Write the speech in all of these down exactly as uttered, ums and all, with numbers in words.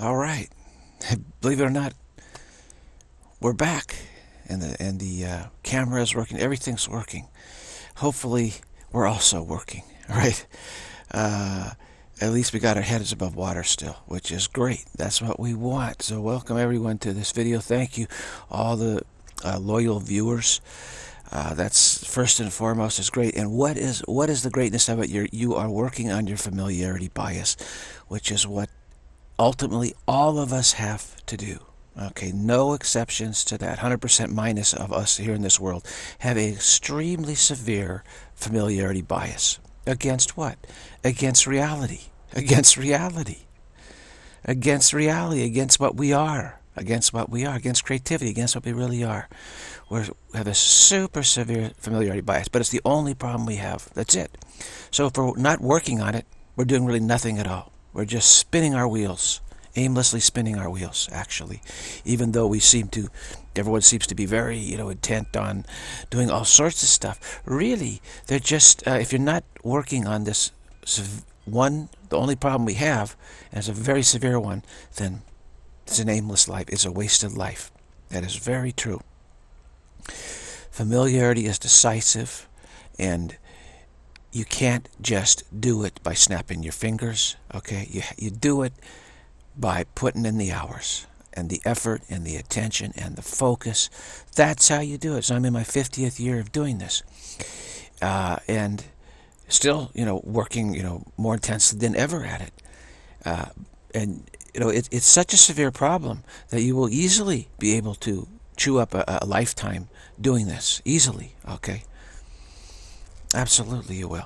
All right. Believe it or not, we're back, and the and the uh, camera is working. Everything's working. Hopefully, we're also working. Right? Uh, at least we got our heads above water still, which is great. That's what we want. So welcome everyone to this video. Thank you, all the uh, loyal viewers. Uh, that's first and foremost is great. And what is what is the greatness of it? You're you are working on your familiarity bias, which is what ultimately all of us have to do. Okay, no exceptions to that. one hundred percent minus of us here in this world have an extremely severe familiarity bias. Against what? Against reality. Against reality. Against reality. Against what we are. Against what we are. Against creativity. Against what we really are. We're, we have a super severe familiarity bias, but it's the only problem we have. That's it. So if we're not working on it, we're doing really nothing at all. We're just spinning our wheels, aimlessly spinning our wheels, actually. Even though we seem to, everyone seems to be very, you know, intent on doing all sorts of stuff. Really, they're just, uh, if you're not working on this one, the only problem we have, and it's a very severe one, then it's an aimless life. It's a wasted life. That is very true. Familiarity is decisive, and you can't just do it by snapping your fingers, okay? You, you do it by putting in the hours and the effort and the attention and the focus. That's how you do it. So I'm in my fiftieth year of doing this. Uh, and still, you know, working, you know, more intensely than ever at it. Uh, and, you know, it, it's such a severe problem that you will easily be able to chew up a, a lifetime doing this. Easily, okay? Absolutely you will.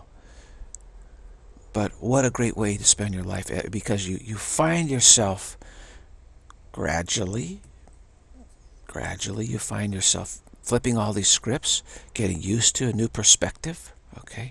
But what a great way to spend your life, because you, you find yourself gradually, gradually you find yourself flipping all these scripts, getting used to a new perspective, okay?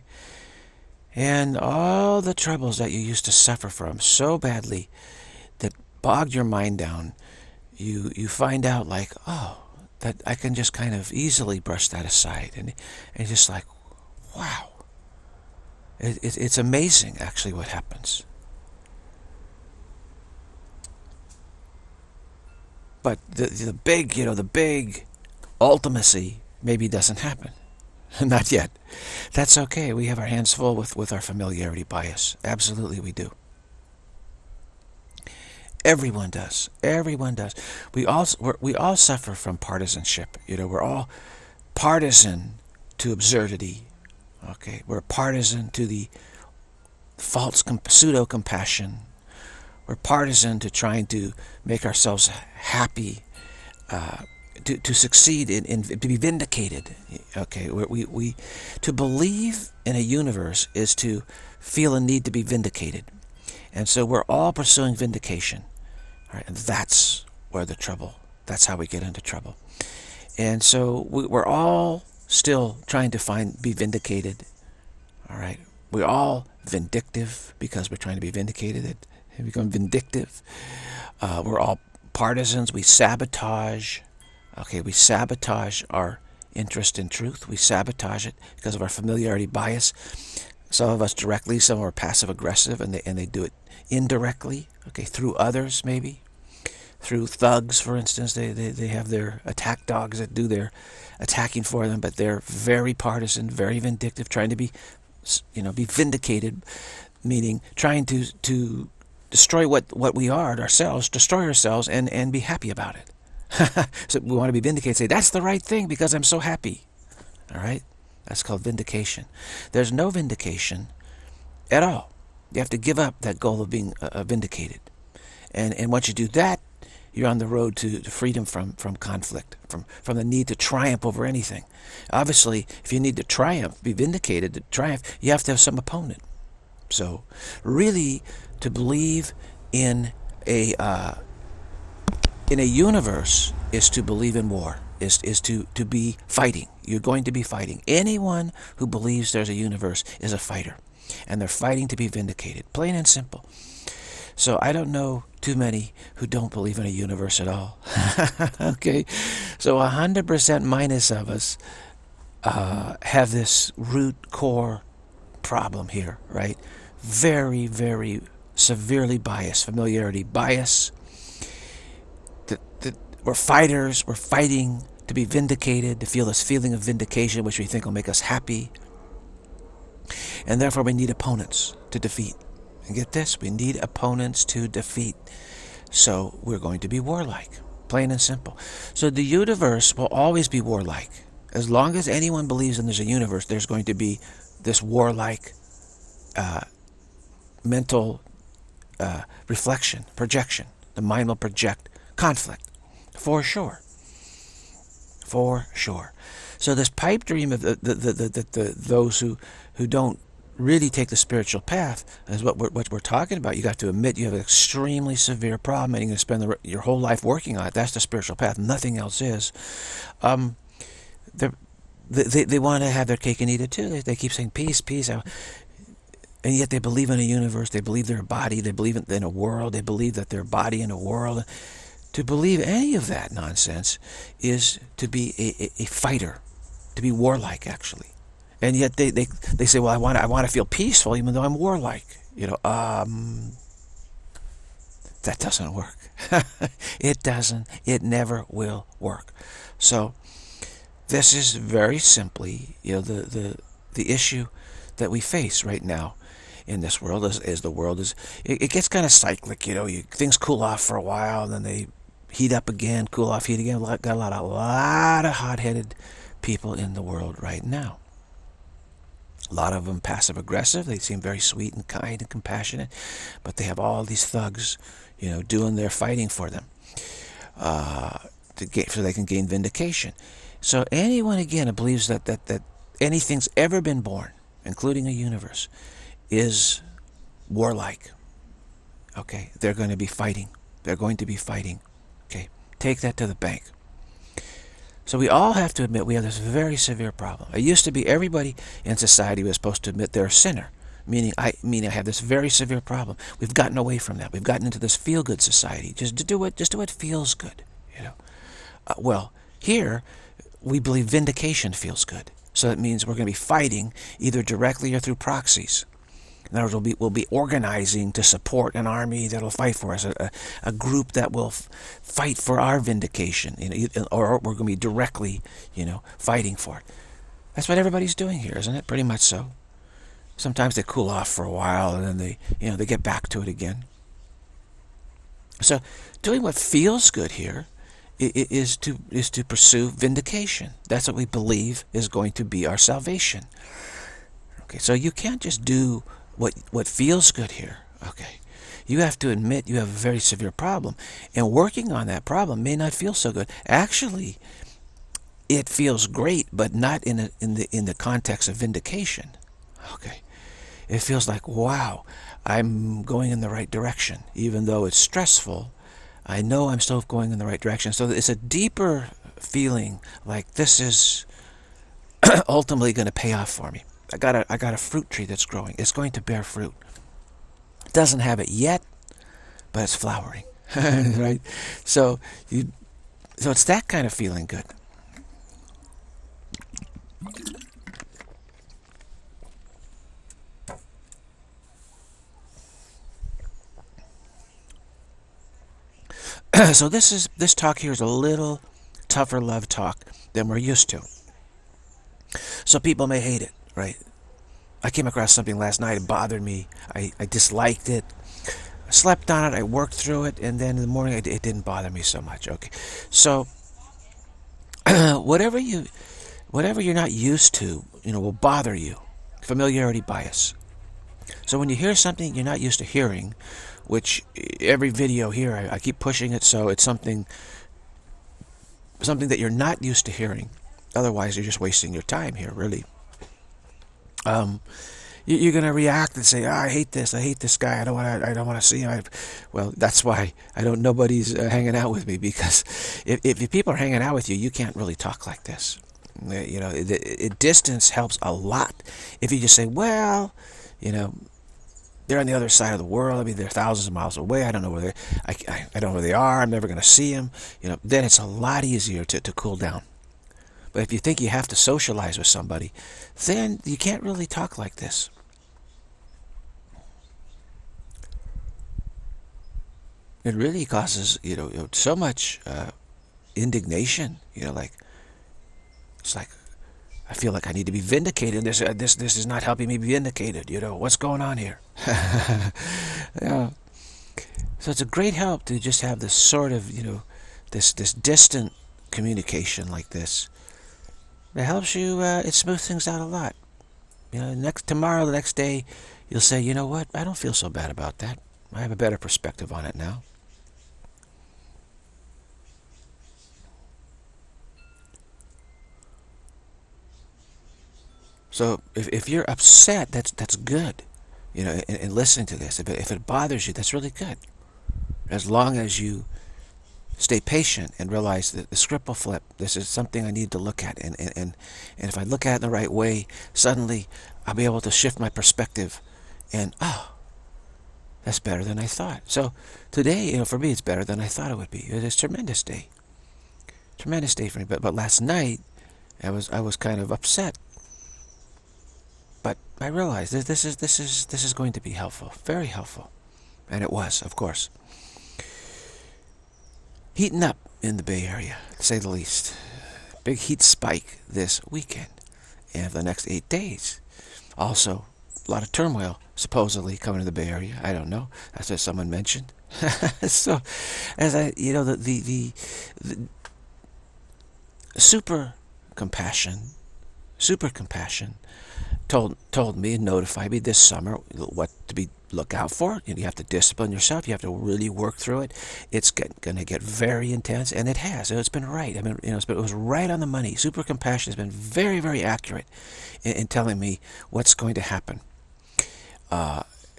And all the troubles that you used to suffer from so badly that bogged your mind down, you, you find out like, oh, that I can just kind of easily brush that aside. And, and just like, wow. It, it, it's amazing, actually, what happens. But the, the big, you know, the big ultimacy maybe doesn't happen. Not yet. That's okay. We have our hands full with, with our familiarity bias. Absolutely we do. Everyone does. Everyone does. We all, we're, we all suffer from partisanship. You know, we're all partisan to absurdity. Okay, we're partisan to the false pseudo-compassion. We're partisan to trying to make ourselves happy, uh, to, to succeed, in, in to be vindicated. Okay, we, we, to believe in a universe is to feel a need to be vindicated. And so we're all pursuing vindication. All right, and that's where the trouble, that's how we get into trouble. And so we, we're all still trying to find, be vindicated. All right, we're all vindictive because we're trying to be vindicated. We become vindictive. Uh, we're all partisans. We sabotage. Okay, we sabotage our interest in truth. We sabotage it because of our familiarity bias. Some of us directly, some are passive aggressive, and they and they do it indirectly. Okay, through others maybe. Through thugs, for instance, they, they, they have their attack dogs that do their attacking for them, but they're very partisan, very vindictive, trying to be, you know, be vindicated, meaning trying to to destroy what, what we are ourselves, destroy ourselves, and, and be happy about it. So we want to be vindicated, say, that's the right thing because I'm so happy. All right? That's called vindication. There's no vindication at all. You have to give up that goal of being uh, vindicated. And, and once you do that, you're on the road to, to freedom from, from conflict, from, from the need to triumph over anything. Obviously, if you need to triumph, be vindicated, to triumph, you have to have some opponent. So, really, to believe in a uh, in a universe is to believe in war, is, is to, to be fighting. You're going to be fighting. Anyone who believes there's a universe is a fighter. And they're fighting to be vindicated, plain and simple. So I don't know too many who don't believe in a universe at all. Okay? So one hundred percent minus of us uh, have this root core problem here, right? Very, very severely biased, familiarity bias. we're fighters. We're fighting to be vindicated, to feel this feeling of vindication, which we think will make us happy. And therefore we need opponents to defeat. And get this, we need opponents to defeat. So we're going to be warlike, plain and simple. So the universe will always be warlike. As long as anyone believes in there's a universe, there's going to be this warlike uh, mental uh, reflection, projection. The mind will project conflict, for sure. For sure. So this pipe dream of the, the, the, the, the, the, those who, who don't really take the spiritual path is what we're, what we're talking about. You got to admit you have an extremely severe problem and you're going to spend the, your whole life working on it. That's the spiritual path. Nothing else is. Um, they, they, they want to have their cake and eat it too. They, they keep saying peace, peace. And yet they believe in a universe. They believe they're a body. They believe in a world. They believe that they're a body in a world. To believe any of that nonsense is to be a, a, a fighter, to be warlike, actually. And yet they, they, they say, well, I want, I want to feel peaceful even though I'm warlike. You know, um, that doesn't work. It doesn't. It never will work. So this is very simply, you know, the, the, the issue that we face right now in this world is, is the world is, it, it gets kind of cyclic, you know, you, things cool off for a while, and then they heat up again, cool off, heat again. Got a lot, a lot of hot-headed people in the world right now. A lot of them passive-aggressive. They seem very sweet and kind and compassionate, but they have all these thugs, you know, doing their fighting for them, uh, to get, so they can gain vindication. So anyone, again, who believes that, that, that anything's ever been born, including a universe, is warlike. Okay, they're going to be fighting. They're going to be fighting. Okay, take that to the bank. So we all have to admit we have this very severe problem. It used to be everybody in society was supposed to admit they're a sinner, meaning I meaning I have this very severe problem. We've gotten away from that. We've gotten into this feel-good society. Just to do what just do what feels good, you know. Uh, well, here we believe vindication feels good. So that means we're going to be fighting either directly or through proxies. In other words, we'll be, we'll be organizing to support an army that will fight for us, a, a, a group that will f fight for our vindication, you know, or we're going to be directly, you know, fighting for it. That's what everybody's doing here, isn't it? Pretty much so. Sometimes they cool off for a while, and then they, you know, they get back to it again. So, doing what feels good here is to is to pursue vindication. That's what we believe is going to be our salvation. Okay, so you can't just do what what feels good here. Okay, you have to admit you have a very severe problem, and working on that problem may not feel so good. Actually, it feels great, but not in a, in the in the context of vindication. Okay, it feels like, wow, I'm going in the right direction, even though it's stressful. I know I'm still going in the right direction. So it's a deeper feeling like this is ultimately going to pay off for me. I got a I got a fruit tree that's growing. It's going to bear fruit. It doesn't have it yet, but it's flowering, right? So you, so it's that kind of feeling good. So this is this talk here is a little tougher love talk than we're used to. So people may hate it, right? I came across something last night. It bothered me. I, I disliked it. I slept on it. I worked through it, and then in the morning it, it didn't bother me so much. Okay, so whatever you whatever you're not used to, you know, will bother you. Familiarity bias. So when you hear something you're not used to hearing, which every video here I, I keep pushing it, so it's something something that you're not used to hearing. Otherwise, you're just wasting your time here, really. Um, you, you're going to react and say, oh, "I hate this. I hate this guy. I don't want to. I don't want to see him." I, well, that's why I don't. Nobody's uh, hanging out with me, because if if people are hanging out with you, you can't really talk like this. You know, it, it, distance helps a lot. If you just say, "Well, you know, they're on the other side of the world. I mean, they're thousands of miles away. I don't know where they. I, I, I don't know where they are. I'm never going to see them." You know, then it's a lot easier to to cool down. But if you think you have to socialize with somebody, then you can't really talk like this. It really causes, you know, so much uh, indignation. You know, like, it's like, I feel like I need to be vindicated. This, uh, this, this is not helping me be vindicated. You know, what's going on here? Yeah. So it's a great help to just have this sort of, you know, this this distant communication like this. It helps you. Uh, it smooths things out a lot. You know, next tomorrow, the next day, you'll say, you know what? I don't feel so bad about that. I have a better perspective on it now. So if, if you're upset, that's that's good. You know, in, in listening to this, if it, if it bothers you, that's really good. As long as you stay patient and realize that the script will flip. This is something I need to look at, and and and, and if I look at it in the right way, suddenly I'll be able to shift my perspective, and oh, that's better than I thought. So today, you know, for me, it's better than I thought it would be. It's a tremendous day, tremendous day for me. But but last night, I was I was kind of upset. But I realized that this is this is this is going to be helpful, very helpful, and it was, of course. Heating up in the Bay Area, to say the least. Big heat spike this weekend and for the next eight days. Also, a lot of turmoil supposedly coming to the Bay Area. I don't know. That's what someone mentioned. So, as I, you know, the the the, the super compassion, super compassion. Told told me and notified me this summer what to be look out for. You know, you have to discipline yourself. You have to really work through it. It's going to get very intense, and it has. It's been right. I mean, you know, it's been, it was right on the money. Super compassion has been very, very accurate in, in telling me what's going to happen. Uh,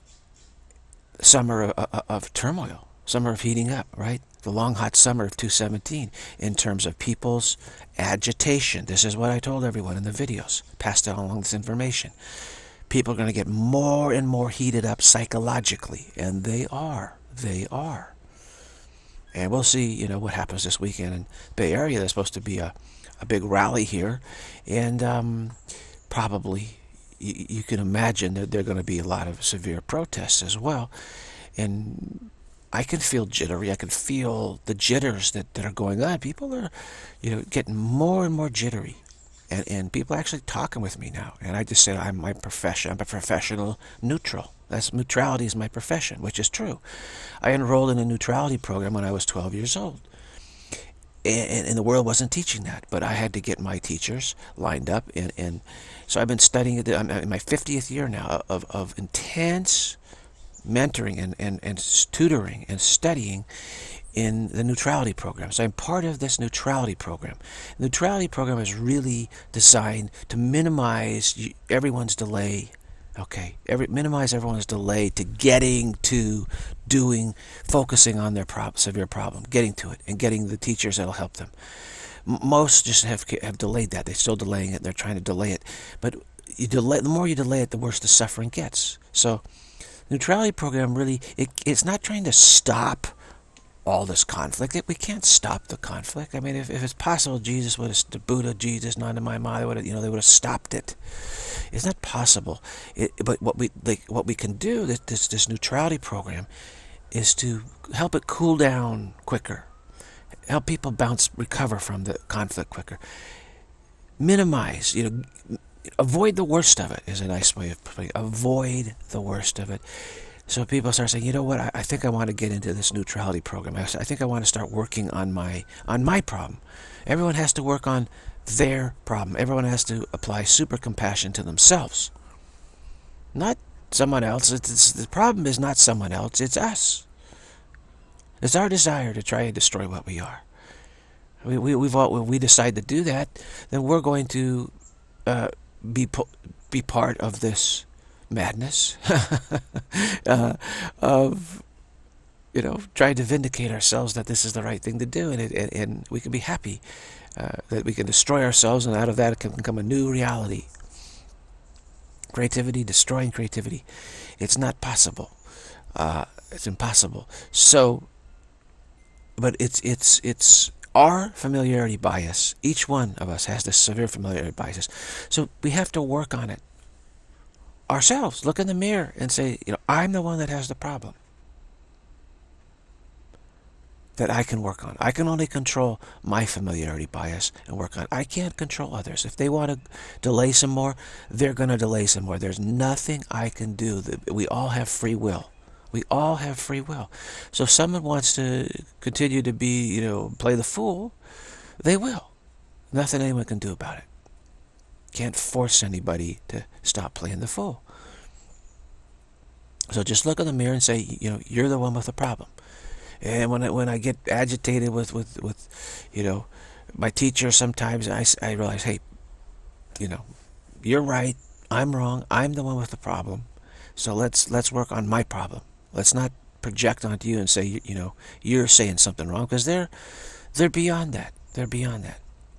summer of, of, of turmoil, summer of heating up, right? The long hot summer of two seventeen in terms of people's agitation. This is what I told everyone in the videos, passed out along this information. People are going to get more and more heated up psychologically, and they are. They are. And we'll see, you know, what happens this weekend in the Bay Area. There's supposed to be a, a big rally here, and um, probably you, you can imagine that there are going to be a lot of severe protests as well. And I can feel jittery. I can feel the jitters that, that are going on. People are, you know, getting more and more jittery. And, and people are actually talking with me now. And I just said, I'm my profession. I'm a professional neutral. That's neutrality is my profession, which is true. I enrolled in a neutrality program when I was twelve years old. And, and the world wasn't teaching that. But I had to get my teachers lined up. And, and so I've been studying it. I'm in my fiftieth year now of, of intense mentoring and, and, and tutoring and studying in the neutrality program. So I'm part of this neutrality program. The neutrality program is really designed to minimize everyone's delay, okay, Every, minimize everyone's delay to getting to doing, focusing on their prob severe problem, getting to it, and getting the teachers that'll help them. M most just have, have delayed that. They're still delaying it. They're trying to delay it. But you delay, the more you delay it, the worse the suffering gets. So neutrality program really, it, it's not trying to stop all this conflict. It, we can't stop the conflict. I mean, if, if it's possible, Jesus would have, the Buddha, Jesus, Nanda, my mother would have, you know, they would have stopped it. It's not possible. It, but what we like, what we can do, this, this this neutrality program, is to help it cool down quicker, help people bounce, recover from the conflict quicker, minimize, you know, avoid the worst of it is a nice way of putting it. Avoid the worst of it. So people start saying, you know what, I, I think I want to get into this neutrality program. I, I think I want to start working on my on my problem. Everyone has to work on their problem. Everyone has to apply super compassion to themselves. Not someone else. It's, it's, the problem is not someone else, it's us. It's our desire to try and destroy what we are. We, we, we've all, when we decide to do that, then we're going to uh, be, be part of this madness uh, of, you know, trying to vindicate ourselves that this is the right thing to do, and, it, and, and we can be happy uh, that we can destroy ourselves, and out of that it can come a new reality. Creativity, destroying creativity. It's not possible. Uh, it's impossible. So, but it's it's it's our familiarity bias. Each one of us has this severe familiarity bias. So we have to work on it ourselves. Look in the mirror and say, you know, I'm the one that has the problem. that I can work on. I can only control my familiarity bias and work on. I can't control others. If they want to delay some more, they're going to delay some more. There's nothing I can do. We all have free will. We all have free will. So if someone wants to continue to be, you know, play the fool, they will. Nothing anyone can do about it. Can't force anybody to stop playing the fool. So just look in the mirror and say, you know, you're the one with the problem. And when I, when I get agitated with, with, with, you know, my teacher, sometimes I, I realize, hey, you know, you're right, I'm wrong, I'm the one with the problem. So let's let's work on my problem. Let's not project onto you and say, you, you know, you're saying something wrong, because they're they're beyond that. They're beyond that.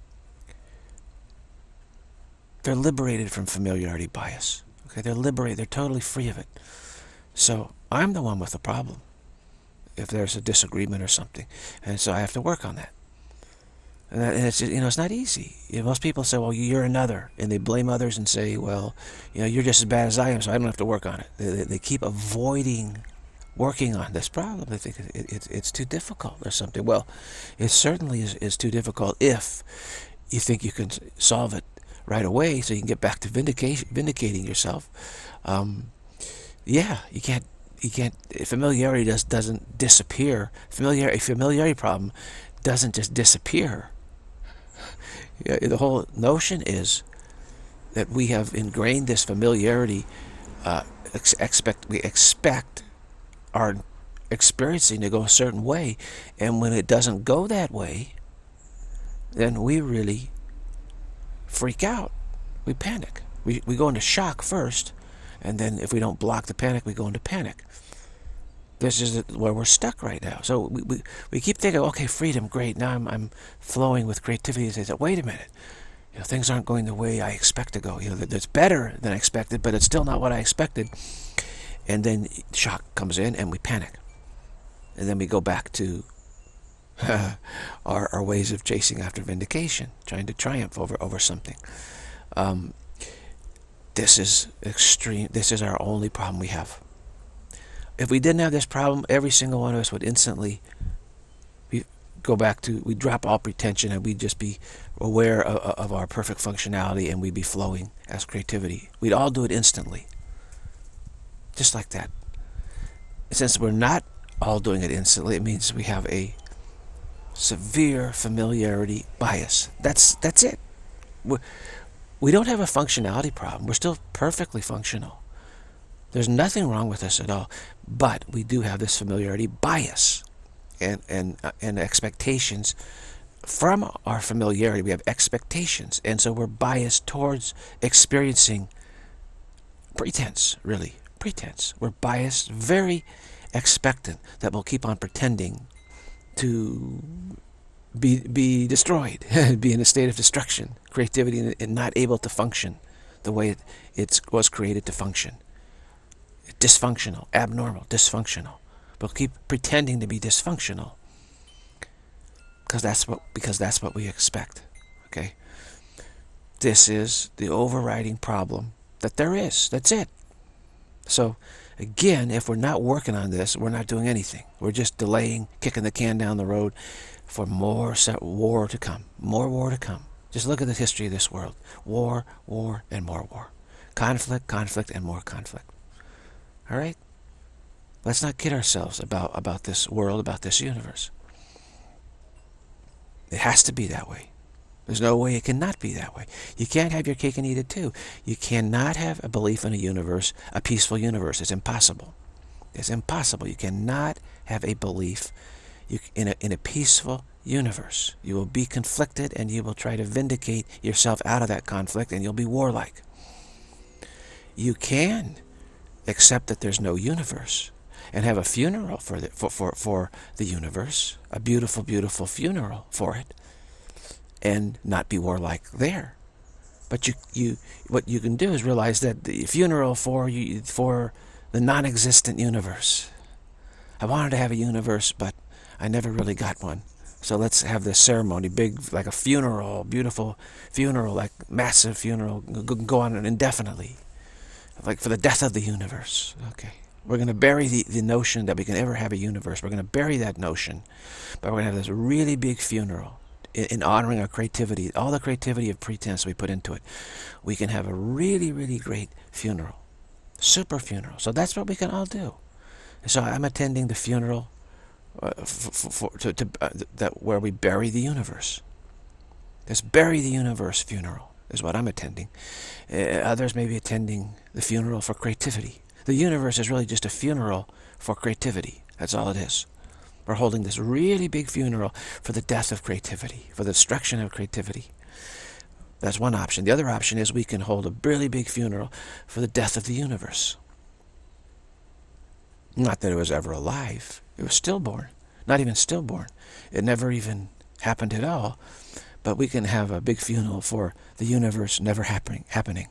They're liberated from familiarity bias. Okay, they're liberated. They're totally free of it. So I'm the one with the problem if there's a disagreement or something, and so I have to work on that. And, that, and it's, you know, it's not easy. You know, most people say, well, you're another, and they blame others and say, well, you know, you're just as bad as I am, so I don't have to work on it. They, they, they keep avoiding working on this problem. They think it, it, it's too difficult or something. Well, it certainly is, is too difficult if you think you can solve it right away, so you can get back to vindication, vindicating yourself. Um, yeah, you can't. You can't. Familiarity does doesn't disappear. Familiar a familiarity problem doesn't just disappear. Yeah, the whole notion is that we have ingrained this familiarity. Uh, ex expect we expect our experiencing to go a certain way, and when it doesn't go that way, then we really freak out. We panic. We we go into shock first, and then if we don't block the panic, we go into panic. This is where we're stuck right now. So we, we, we keep thinking, okay, freedom, great. Now I'm, I'm flowing with creativity. They say, wait a minute. You know, things aren't going the way I expect to go. You know, it's better than I expected, but it's still not what I expected. And then shock comes in and we panic. And then we go back to our, our ways of chasing after vindication, trying to triumph over, over something. Um, this is extreme. This is our only problem we have. If we didn't have this problem, every single one of us would instantly be, go back to, we'd drop all pretension and we'd just be aware of, of our perfect functionality, and we'd be flowing as creativity. We'd all do it instantly. Just like that. Since we're not all doing it instantly, it means we have a severe familiarity bias. That's, that's it. We're, we don't have a functionality problem. We're still perfectly functional. There's nothing wrong with us at all, but we do have this familiarity bias and, and, uh, and expectations. From our familiarity, we have expectations, and so we're biased towards experiencing pretense, really, pretense. We're biased, very expectant that we'll keep on pretending to be, be destroyed, be in a state of destruction, creativity, and not able to function the way it it's, was created to function. Dysfunctional, abnormal, dysfunctional. We'll keep pretending to be dysfunctional because that's what because that's what we expect. Okay, this is the overriding problem that there is. That's it. So again, if we're not working on this, we're not doing anything. We're just delaying, kicking the can down the road for more war to come. More war to come. Just look at the history of this world: war, war, and more war. Conflict, conflict, and more conflict. All right? Let's not kid ourselves about, about this world, about this universe. It has to be that way. There's no way it cannot be that way. You can't have your cake and eat it too. You cannot have a belief in a universe, a peaceful universe. It's impossible. It's impossible. You cannot have a belief in a, in a peaceful universe. You will be conflicted, and you will try to vindicate yourself out of that conflict, and you'll be warlike. You can accept that there's no universe and have a funeral for the, for, for, for the universe, a beautiful, beautiful funeral for it, and not be warlike there. But you, you, what you can do is realize that the funeral for you, for the non-existent universe. I wanted to have a universe, but I never really got one. So let's have this ceremony, big, like a funeral, beautiful funeral, like massive funeral, go on indefinitely. Like for the death of the universe. Okay. We're going to bury the, the notion that we can ever have a universe. We're going to bury that notion. But we're going to have this really big funeral in, in honoring our creativity, all the creativity of pretense we put into it. We can have a really, really great funeral. Super funeral. So that's what we can all do. So I'm attending the funeral uh, for, for, to, to, uh, that where we bury the universe. This bury the universe funeral is what I'm attending. Uh, others may be attending the funeral for creativity. The universe is really just a funeral for creativity. That's all it is. We're holding this really big funeral for the death of creativity, for the destruction of creativity. That's one option. The other option is we can hold a really big funeral for the death of the universe. Not that it was ever alive. It was stillborn. Not even stillborn. It never even happened at all. But we can have a big funeral for the universe never happening. happening.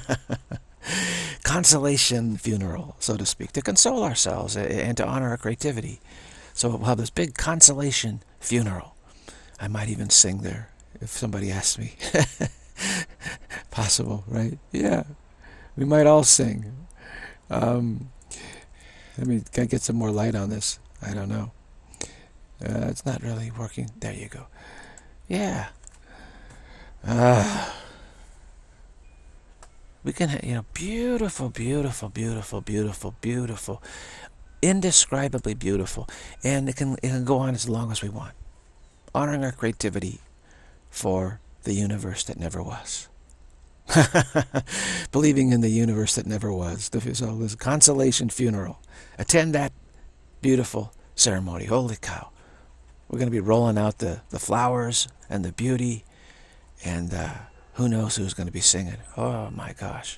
Consolation funeral, so to speak, to console ourselves and to honor our creativity. So we'll have this big consolation funeral. I might even sing there if somebody asks me. Possible, right? Yeah, we might all sing. Um, let me can I get some more light on this. I don't know. Uh, it's not really working. There you go. Yeah. Ah. Uh, We can have, you know, beautiful, beautiful, beautiful, beautiful, beautiful, indescribably beautiful, and it can it can go on as long as we want, honoring our creativity for the universe that never was, believing in the universe that never was. So this consolation funeral, attend that beautiful ceremony. Holy cow! We're going to be rolling out the the flowers and the beauty, and. Uh, Who knows who's going to be singing? Oh my gosh.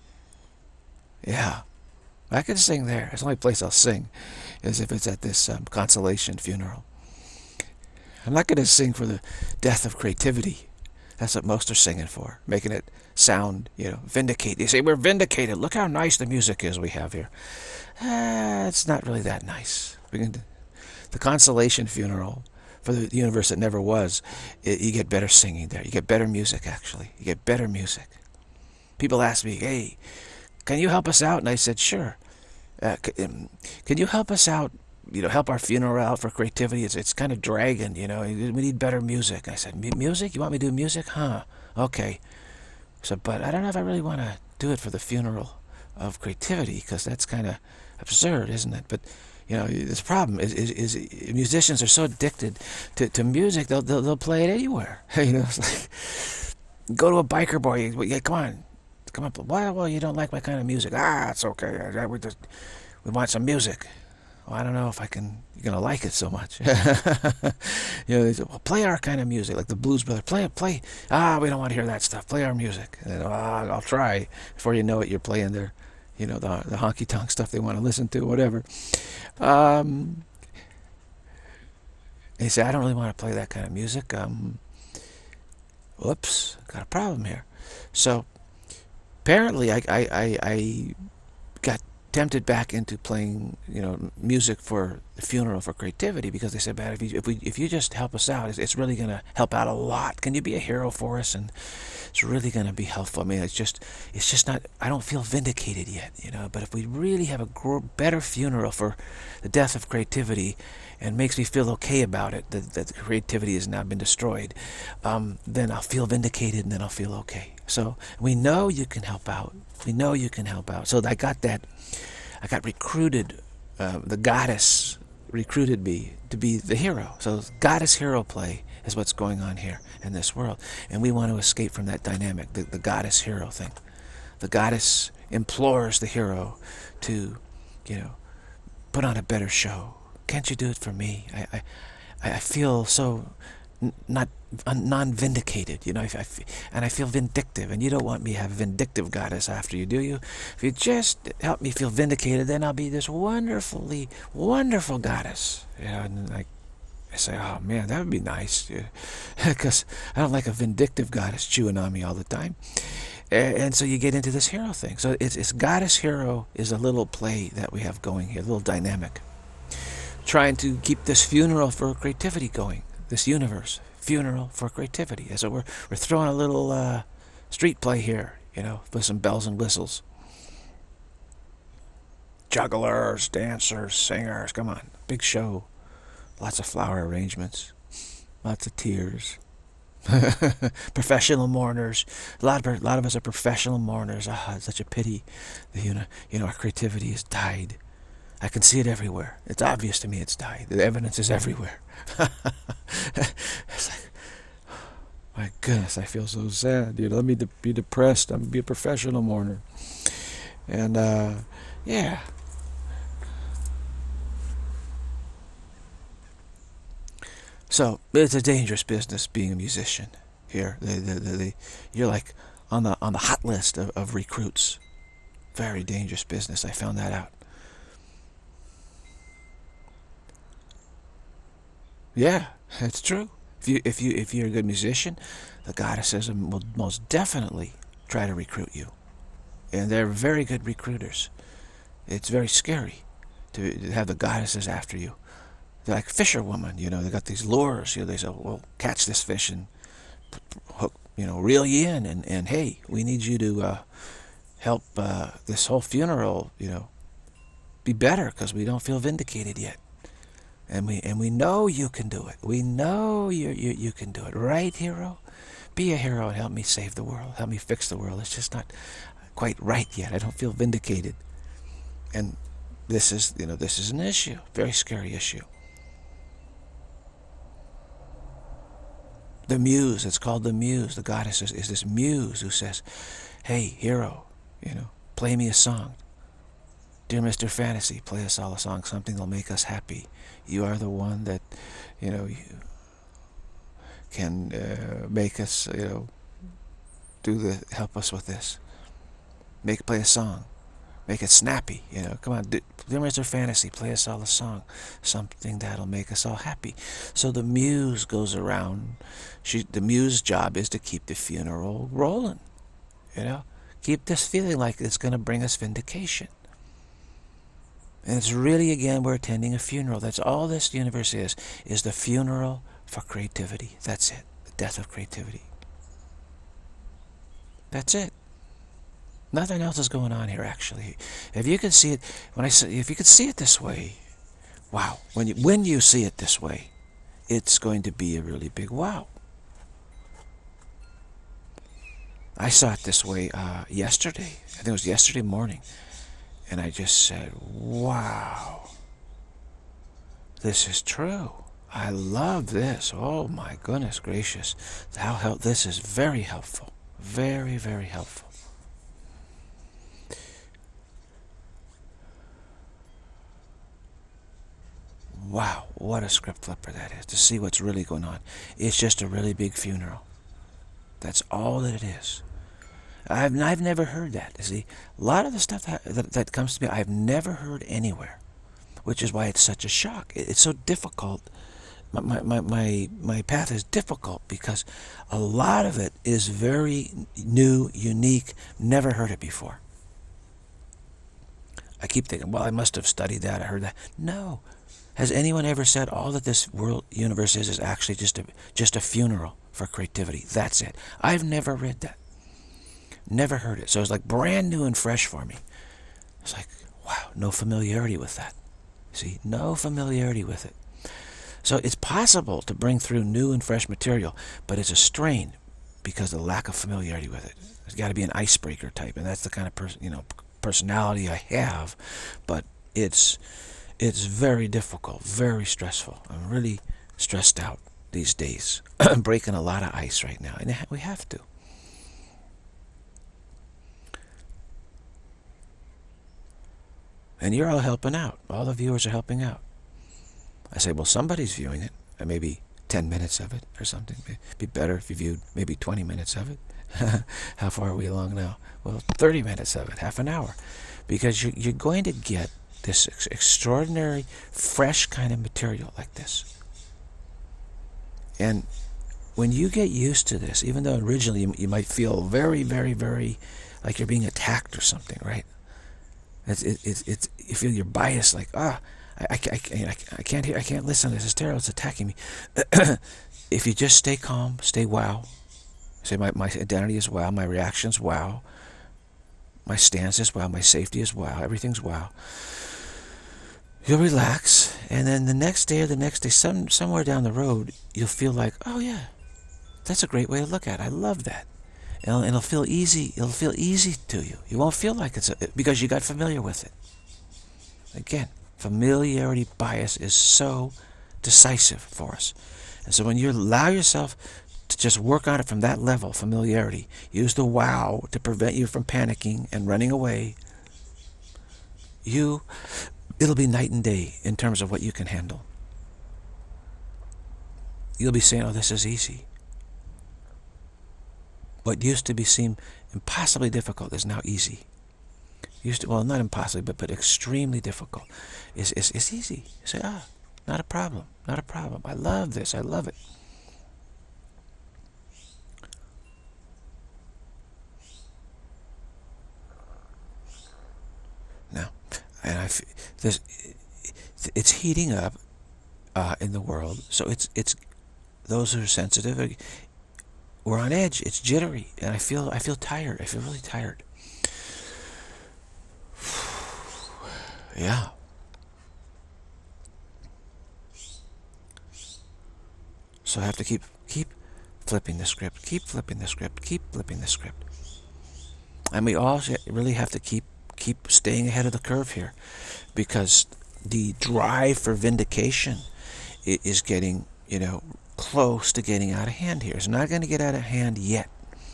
Yeah. I could sing there. It's the only place I'll sing is if it's at this um, consolation funeral. I'm not going to sing for the death of creativity. That's what most are singing for. Making it sound, you know, vindicate. You say, we're vindicated. Look how nice the music is we have here. Uh, it's not really that nice. We can, the consolation funeral for the universe that never was, it, you get better singing there. You get better music, actually. You get better music. People ask me, hey, can you help us out? And I said, sure. Uh, can you help us out, you know, help our funeral out for creativity? It's, it's kind of dragging, you know. We need better music. I said, music? You want me to do music? Huh. Okay. So, but I don't know if I really want to do it for the funeral of creativity, because that's kind of absurd, isn't it? But you know, this problem is, is, is musicians are so addicted to, to music, they'll, they'll, they'll play it anywhere. You know, it's like, go to a biker bar, you, yeah, come on, come up. Well, well, you don't like my kind of music. Ah, it's okay. We just, we want some music. Well, I don't know if I can, you're going to like it so much. You know, they say, well, play our kind of music, like the Blues Brothers. Play it, play. Ah, we don't want to hear that stuff. Play our music. And then, ah, I'll try. Before you know it, you're playing their, you know, the, the honky-tonk stuff they want to listen to, whatever. Um, they say, I don't really want to play that kind of music. Um, whoops, got a problem here. So, apparently, I, I, I, I got tempted back into playing, you know, music for the funeral for creativity, because they said, man, if you, if we, if you just help us out, it's, it's really going to help out a lot. Can you be a hero for us? And it's really going to be helpful. I mean, it's just, it's just not, I don't feel vindicated yet, you know, but if we really have a gr better funeral for the death of creativity, and makes me feel okay about it, that, that creativity has now been destroyed, um, then I'll feel vindicated, and then I'll feel okay. So we know you can help out. We know you can help out. So I got that, I got recruited, uh, the goddess recruited me to be the hero. So goddess hero play is what's going on here in this world. And we want to escape from that dynamic, the, the goddess hero thing. The goddess implores the hero to, you know, put on a better show. Can't you do it for me? I, I, I feel so n not non-vindicated, you know, if I f and I feel vindictive, and you don't want me to have a vindictive goddess after you, do you? If you just help me feel vindicated, then I'll be this wonderfully, wonderful goddess. You know, and like, I say, oh man, that would be nice, because I don't like a vindictive goddess chewing on me all the time. And so you get into this hero thing. So it's, it's goddess hero is a little play that we have going here, a little dynamic. Trying to keep this funeral for creativity going, this universe, funeral for creativity. So we're, we're throwing a little uh, street play here, you know, with some bells and whistles. Jugglers, dancers, singers, come on. Big show. Lots of flower arrangements. Lots of tears. Professional mourners. A lot of, a lot of us are professional mourners. Ah, it's such a pity that, you know, you know, our creativity has died. I can see it everywhere. It's obvious to me it's died. The evidence is everywhere. It's like, my goodness, I feel so sad. You know, let me de be depressed. I'm gonna be a professional mourner. And uh, yeah. So it's a dangerous business being a musician here. They, they, they, they, you're like on the on the hot list of, of recruits. Very dangerous business. I found that out. Yeah, it's true. If you if you if you're a good musician, the goddesses will most definitely try to recruit you, and they're very good recruiters. It's very scary to, to have the goddesses after you. They're like fisherwomen, you know. They got these lures. You know, they say, "Well, catch this fish and hook, you know, reel you in, and and hey, we need you to uh, help uh, this whole funeral, you know, be better because we don't feel vindicated yet." And we and we know you can do it. We know you you you can do it, right, hero? Be a hero and help me save the world. Help me fix the world. It's just not quite right yet. I don't feel vindicated. And this is you know this is an issue, very scary issue. The muse. It's called the muse. The goddess is, is this muse who says, "Hey, hero, you know, play me a song. Dear Mister Fantasy, play us all a song, something that'll make us happy. You are the one that, you know, you can uh, make us, you know, do the, help us with this. Make, play a song. Make it snappy, you know. Come on, do, dear Mister Fantasy, play us all a song, something that'll make us all happy." So the muse goes around. She, the muse's job is to keep the funeral rolling, you know. Keep this feeling like it's going to bring us vindication. And it's really, again, we're attending a funeral. That's all this universe is, is the funeral for creativity. That's it. The death of creativity. That's it. Nothing else is going on here, actually. If you can see it, when I say, if you could see it this way, wow. When you, when you see it this way, it's going to be a really big wow. I saw it this way uh, yesterday. I think it was yesterday morning. And I just said, wow, this is true. I love this. Oh my goodness gracious. How help this is very helpful. Very, very helpful. Wow, what a script flipper that is. To see what's really going on. It's just a really big funeral. That's all that it is. I've, I've never heard that. See, a lot of the stuff that, that, that comes to me, I've never heard anywhere, which is why it's such a shock. It, it's so difficult. My, my, my, my path is difficult because a lot of it is very new, unique, never heard it before. I keep thinking, well, I must have studied that, I heard that. No. Has anyone ever said all that this world universe is is actually just a, just a funeral for creativity? That's it. I've never read that. Never heard it. So it's like brand new and fresh for me. It's like, wow, no familiarity with that. See, no familiarity with it. So it's possible to bring through new and fresh material, but it's a strain because of the lack of familiarity with it. There's got to be an icebreaker type, and that's the kind of person, you know, personality I have. But it's it's very difficult, very stressful. I'm really stressed out these days. I'm breaking a lot of ice right now, and we have to. And you're all helping out. All the viewers are helping out. I say, well, somebody's viewing it. And maybe ten minutes of it or something. It'd be better if you viewed maybe twenty minutes of it. How far are we along now? Well, thirty minutes of it, half an hour. Because you, you're going to get this ex extraordinary, fresh kind of material like this. And when you get used to this, even though originally you, you might feel very, very, very like you're being attacked or something, right? It's, it, it's, it's, you feel your bias, like, ah, I, I, I, I can't hear, I can't listen, this is terrible, it's attacking me. If you just stay calm, stay wow, say my, my identity is wow, my reaction's wow, my stance is wow, my safety is wow, everything's wow. You'll relax, and then the next day or the next day, some somewhere down the road, you'll feel like, oh yeah, that's a great way to look at it. I love that. And it'll, it'll feel easy. It'll feel easy to you. You won't feel like it's a, because you got familiar with it. Again, familiarity bias is so decisive for us. And so when you allow yourself to just work on it from that level, familiarity, use the wow to prevent you from panicking and running away, you, it'll be night and day in terms of what you can handle. You'll be saying, oh, this is easy. What used to be seem impossibly difficult is now easy. Used to, well, not impossibly, but, but extremely difficult is, is, is easy. You say, ah, not a problem, not a problem. I love this, I love it. Now, and I, there's, it's heating up uh, in the world, so it's, it's, those who are sensitive, we're on edge, it's jittery, and I feel, I feel tired, I feel really tired. Yeah. So I have to keep keep flipping the script, keep flipping the script, keep flipping the script. And we all really have to keep keep staying ahead of the curve here, because the drive for vindication is getting, you know, close to getting out of hand here. It's not going to get out of hand yet.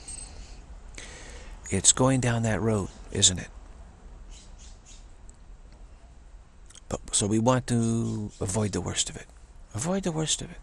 It's going down that road, isn't it? But, so we want to avoid the worst of it. Avoid the worst of it.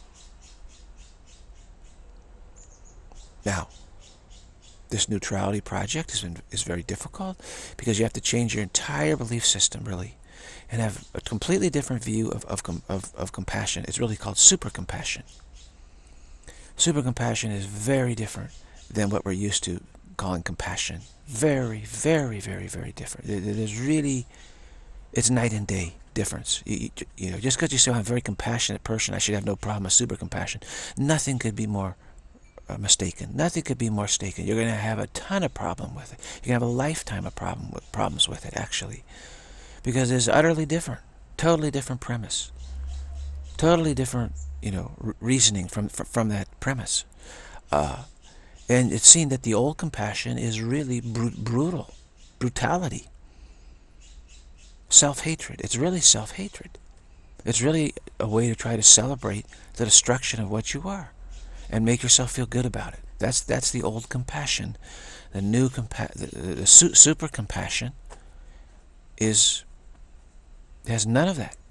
Now, this neutrality project has been, is very difficult, because you have to change your entire belief system, really, and have a completely different view of, of, of, of compassion. It's really called super compassion. Super compassion is very different than what we're used to calling compassion. Very, very, very, very different. It, it is really... It's night and day difference. You, you, you know, just because you say, oh, I'm a very compassionate person, I should have no problem with super compassion. Nothing could be more uh, mistaken. Nothing could be more mistaken. You're going to have a ton of problem with it. You're going to have a lifetime of problem with, problems with it, actually. Because it's utterly different. Totally different premise. Totally different, you know, r reasoning from, from, from that premise. Uh, and it's seen that the old compassion is really br brutal. Brutality. Self-hatred. It's really self-hatred. It's really a way to try to celebrate the destruction of what you are and make yourself feel good about it. That's that's the old compassion. The new compa the, the, the su super compassion is has none of that.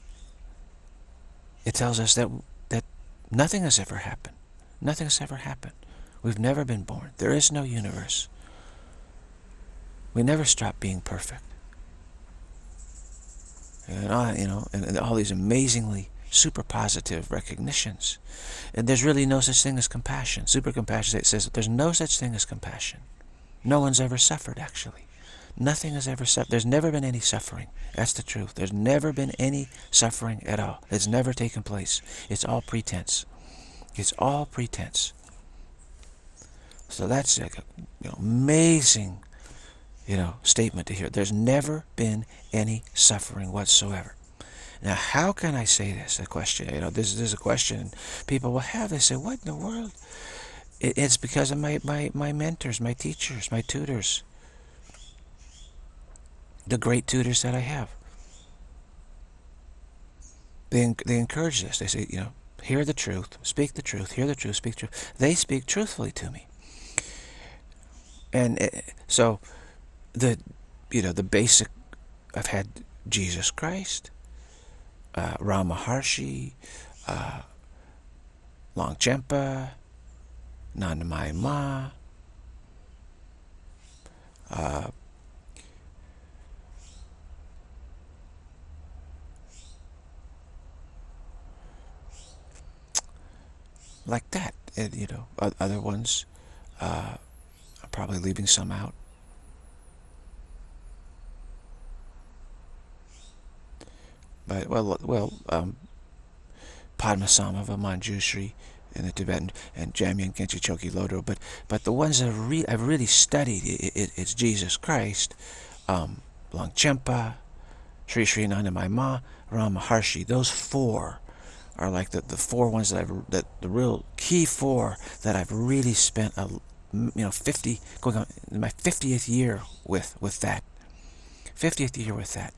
It tells us that that nothing has ever happened. Nothing has ever happened. We've never been born. There is no universe. We never stop being perfect. And all, you know, and, and all these amazingly super positive recognitions. And there's really no such thing as compassion. Super compassion says that there's no such thing as compassion. No one's ever suffered, actually. Nothing has ever suffered. There's never been any suffering. That's the truth. There's never been any suffering at all. It's never taken place. It's all pretense. It's all pretense. So that's like a, you know, amazing, you know, statement to hear. There's never been any suffering whatsoever. Now, how can I say this? A question. You know, this, this is a question. People will have. They say, "What in the world?" It, it's because of my my my mentors, my teachers, my tutors, the great tutors that I have. They they encourage this. They say, you know, hear the truth, speak the truth, hear the truth, speak truth. They speak truthfully to me, and it, so. The, you know, the basic, I've had Jesus Christ, uh, Ram Maharshi, uh, Longchenpa, Nanda Ma, uh, like that, and, you know, other ones, uh, I'm probably leaving some out. But, well, well, um, Padmasambhava Manjushri, in the Tibetan, and Jamyang Khenche Choki Lodro. But but the ones that I've, re I've really studied, it, it, it's Jesus Christ, um, Longchenpa, Sri Sri Anandamayi Ma, Ram Maharshi. Those four are like the, the four ones that I've, that the real key four that I've really spent a, you know, fifty, going on my fiftieth year with, with that. fiftieth year with that.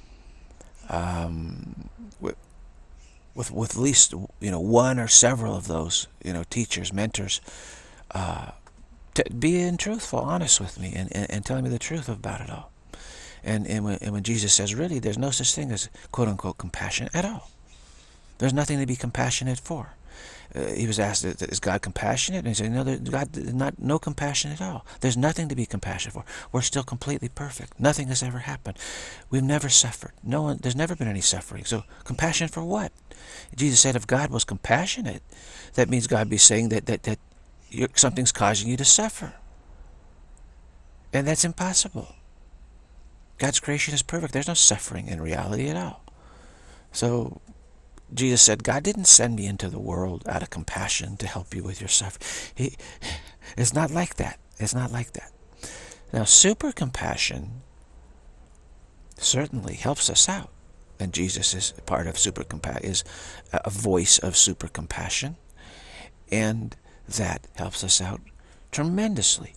Um, with, with, with at least, you know, one or several of those, you know, teachers, mentors, uh, being truthful, honest with me, and, and, and telling me the truth about it all. And, and, when, and when Jesus says, really, there's no such thing as quote-unquote compassion at all. There's nothing to be compassionate for. Uh, he was asked, is God compassionate? And he said, no, God, not, no compassion at all. There's nothing to be compassionate for. We're still completely perfect. Nothing has ever happened. We've never suffered. No one, there's never been any suffering. So compassion for what? Jesus said if God was compassionate, that means God be saying that, that, that you're, something's causing you to suffer. And that's impossible. God's creation is perfect. There's no suffering in reality at all. So Jesus said, God didn't send me into the world out of compassion to help you with your suffering. He, it's not like that. It's not like that. Now, super compassion certainly helps us out. And Jesus is part of super compassion, is a voice of super compassion. And that helps us out tremendously.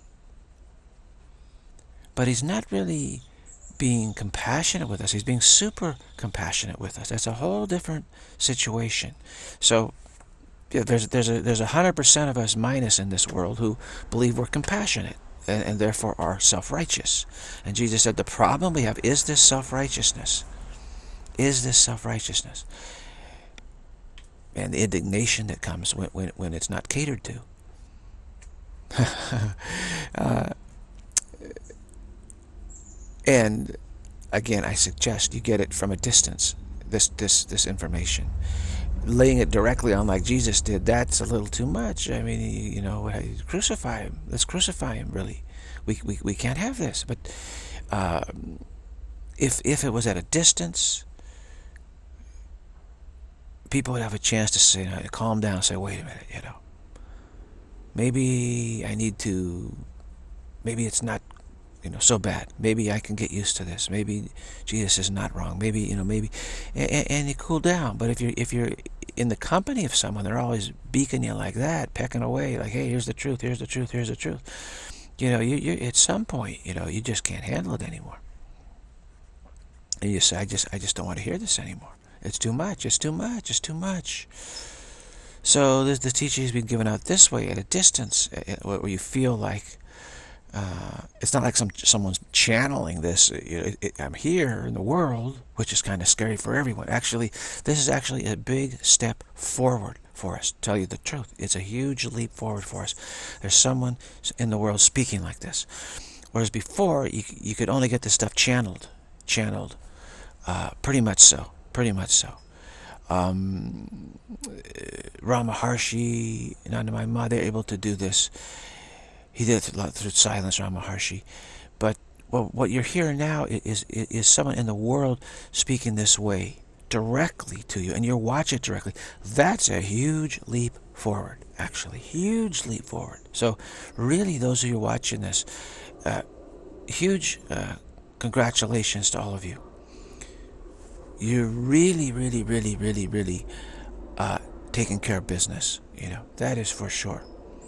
But he's not really being compassionate with us. He's being super compassionate with us. That's a whole different situation. So yeah, there's there's a there's a hundred percent of us minus in this world who believe we're compassionate and, and therefore are self-righteous. And Jesus said the problem we have is this self-righteousness. Is this self-righteousness. And the indignation that comes when, when, when it's not catered to. uh, And again, I suggest you get it from a distance, this this this information. Laying it directly on like Jesus did, that's a little too much. I mean, you, you know, crucify him. Let's crucify him, really. We, we, we can't have this. But uh, if, if it was at a distance, people would have a chance to say, you know, calm down, say, wait a minute, you know. Maybe I need to, maybe it's not, you know, so bad. Maybe I can get used to this. Maybe Jesus is not wrong. Maybe, you know, maybe, and, and you cool down. But if you're if you're in the company of someone, they're always beaking you like that, pecking away, like, hey, here's the truth, here's the truth, here's the truth. You know, you you at some point, you know, you just can't handle it anymore. And you say, I just I just don't want to hear this anymore. It's too much. It's too much. It's too much. So this, the teaching has been given out this way, at a distance, where you feel like. Uh, it's not like some someone's channeling this. You know, it, it, I'm here in the world, which is kind of scary for everyone. Actually, this is actually a big step forward for us. To tell you the truth, it's a huge leap forward for us. There's someone in the world speaking like this, whereas before you you could only get this stuff channeled, channeled, uh, pretty much so, pretty much so. Um, Ram Maharshi, Anandamayi Ma, they're able to do this. He did it through, through silence, Ram Maharshi. But well, what you're hearing now is, is, is someone in the world speaking this way directly to you, and you're watching it directly. That's a huge leap forward, actually. Huge leap forward. So really, those of you watching this, uh, huge uh, congratulations to all of you. You're really, really, really, really, really uh, taking care of business. You know, that is for sure.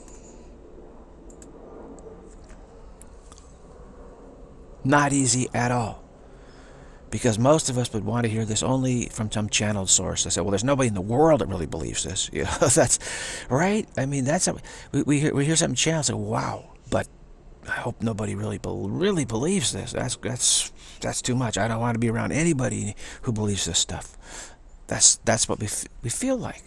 Not easy at all. Because most of us would want to hear this only from some channeled source. I said, well, there's nobody in the world that really believes this. You know, that's right. I mean, that's a, we we hear, we hear something channeled, say, wow. But I hope nobody really be, really believes this. That's that's that's too much. I don't want to be around anybody who believes this stuff. That's that's what we f we feel like.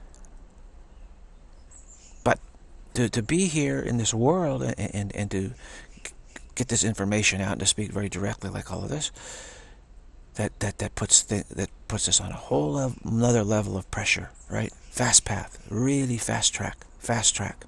But to to be here in this world and and, and to get this information out and to speak very directly like all of this, that that that puts the, that puts us on a whole level, another level of pressure, right? Fast path, really fast track, fast track.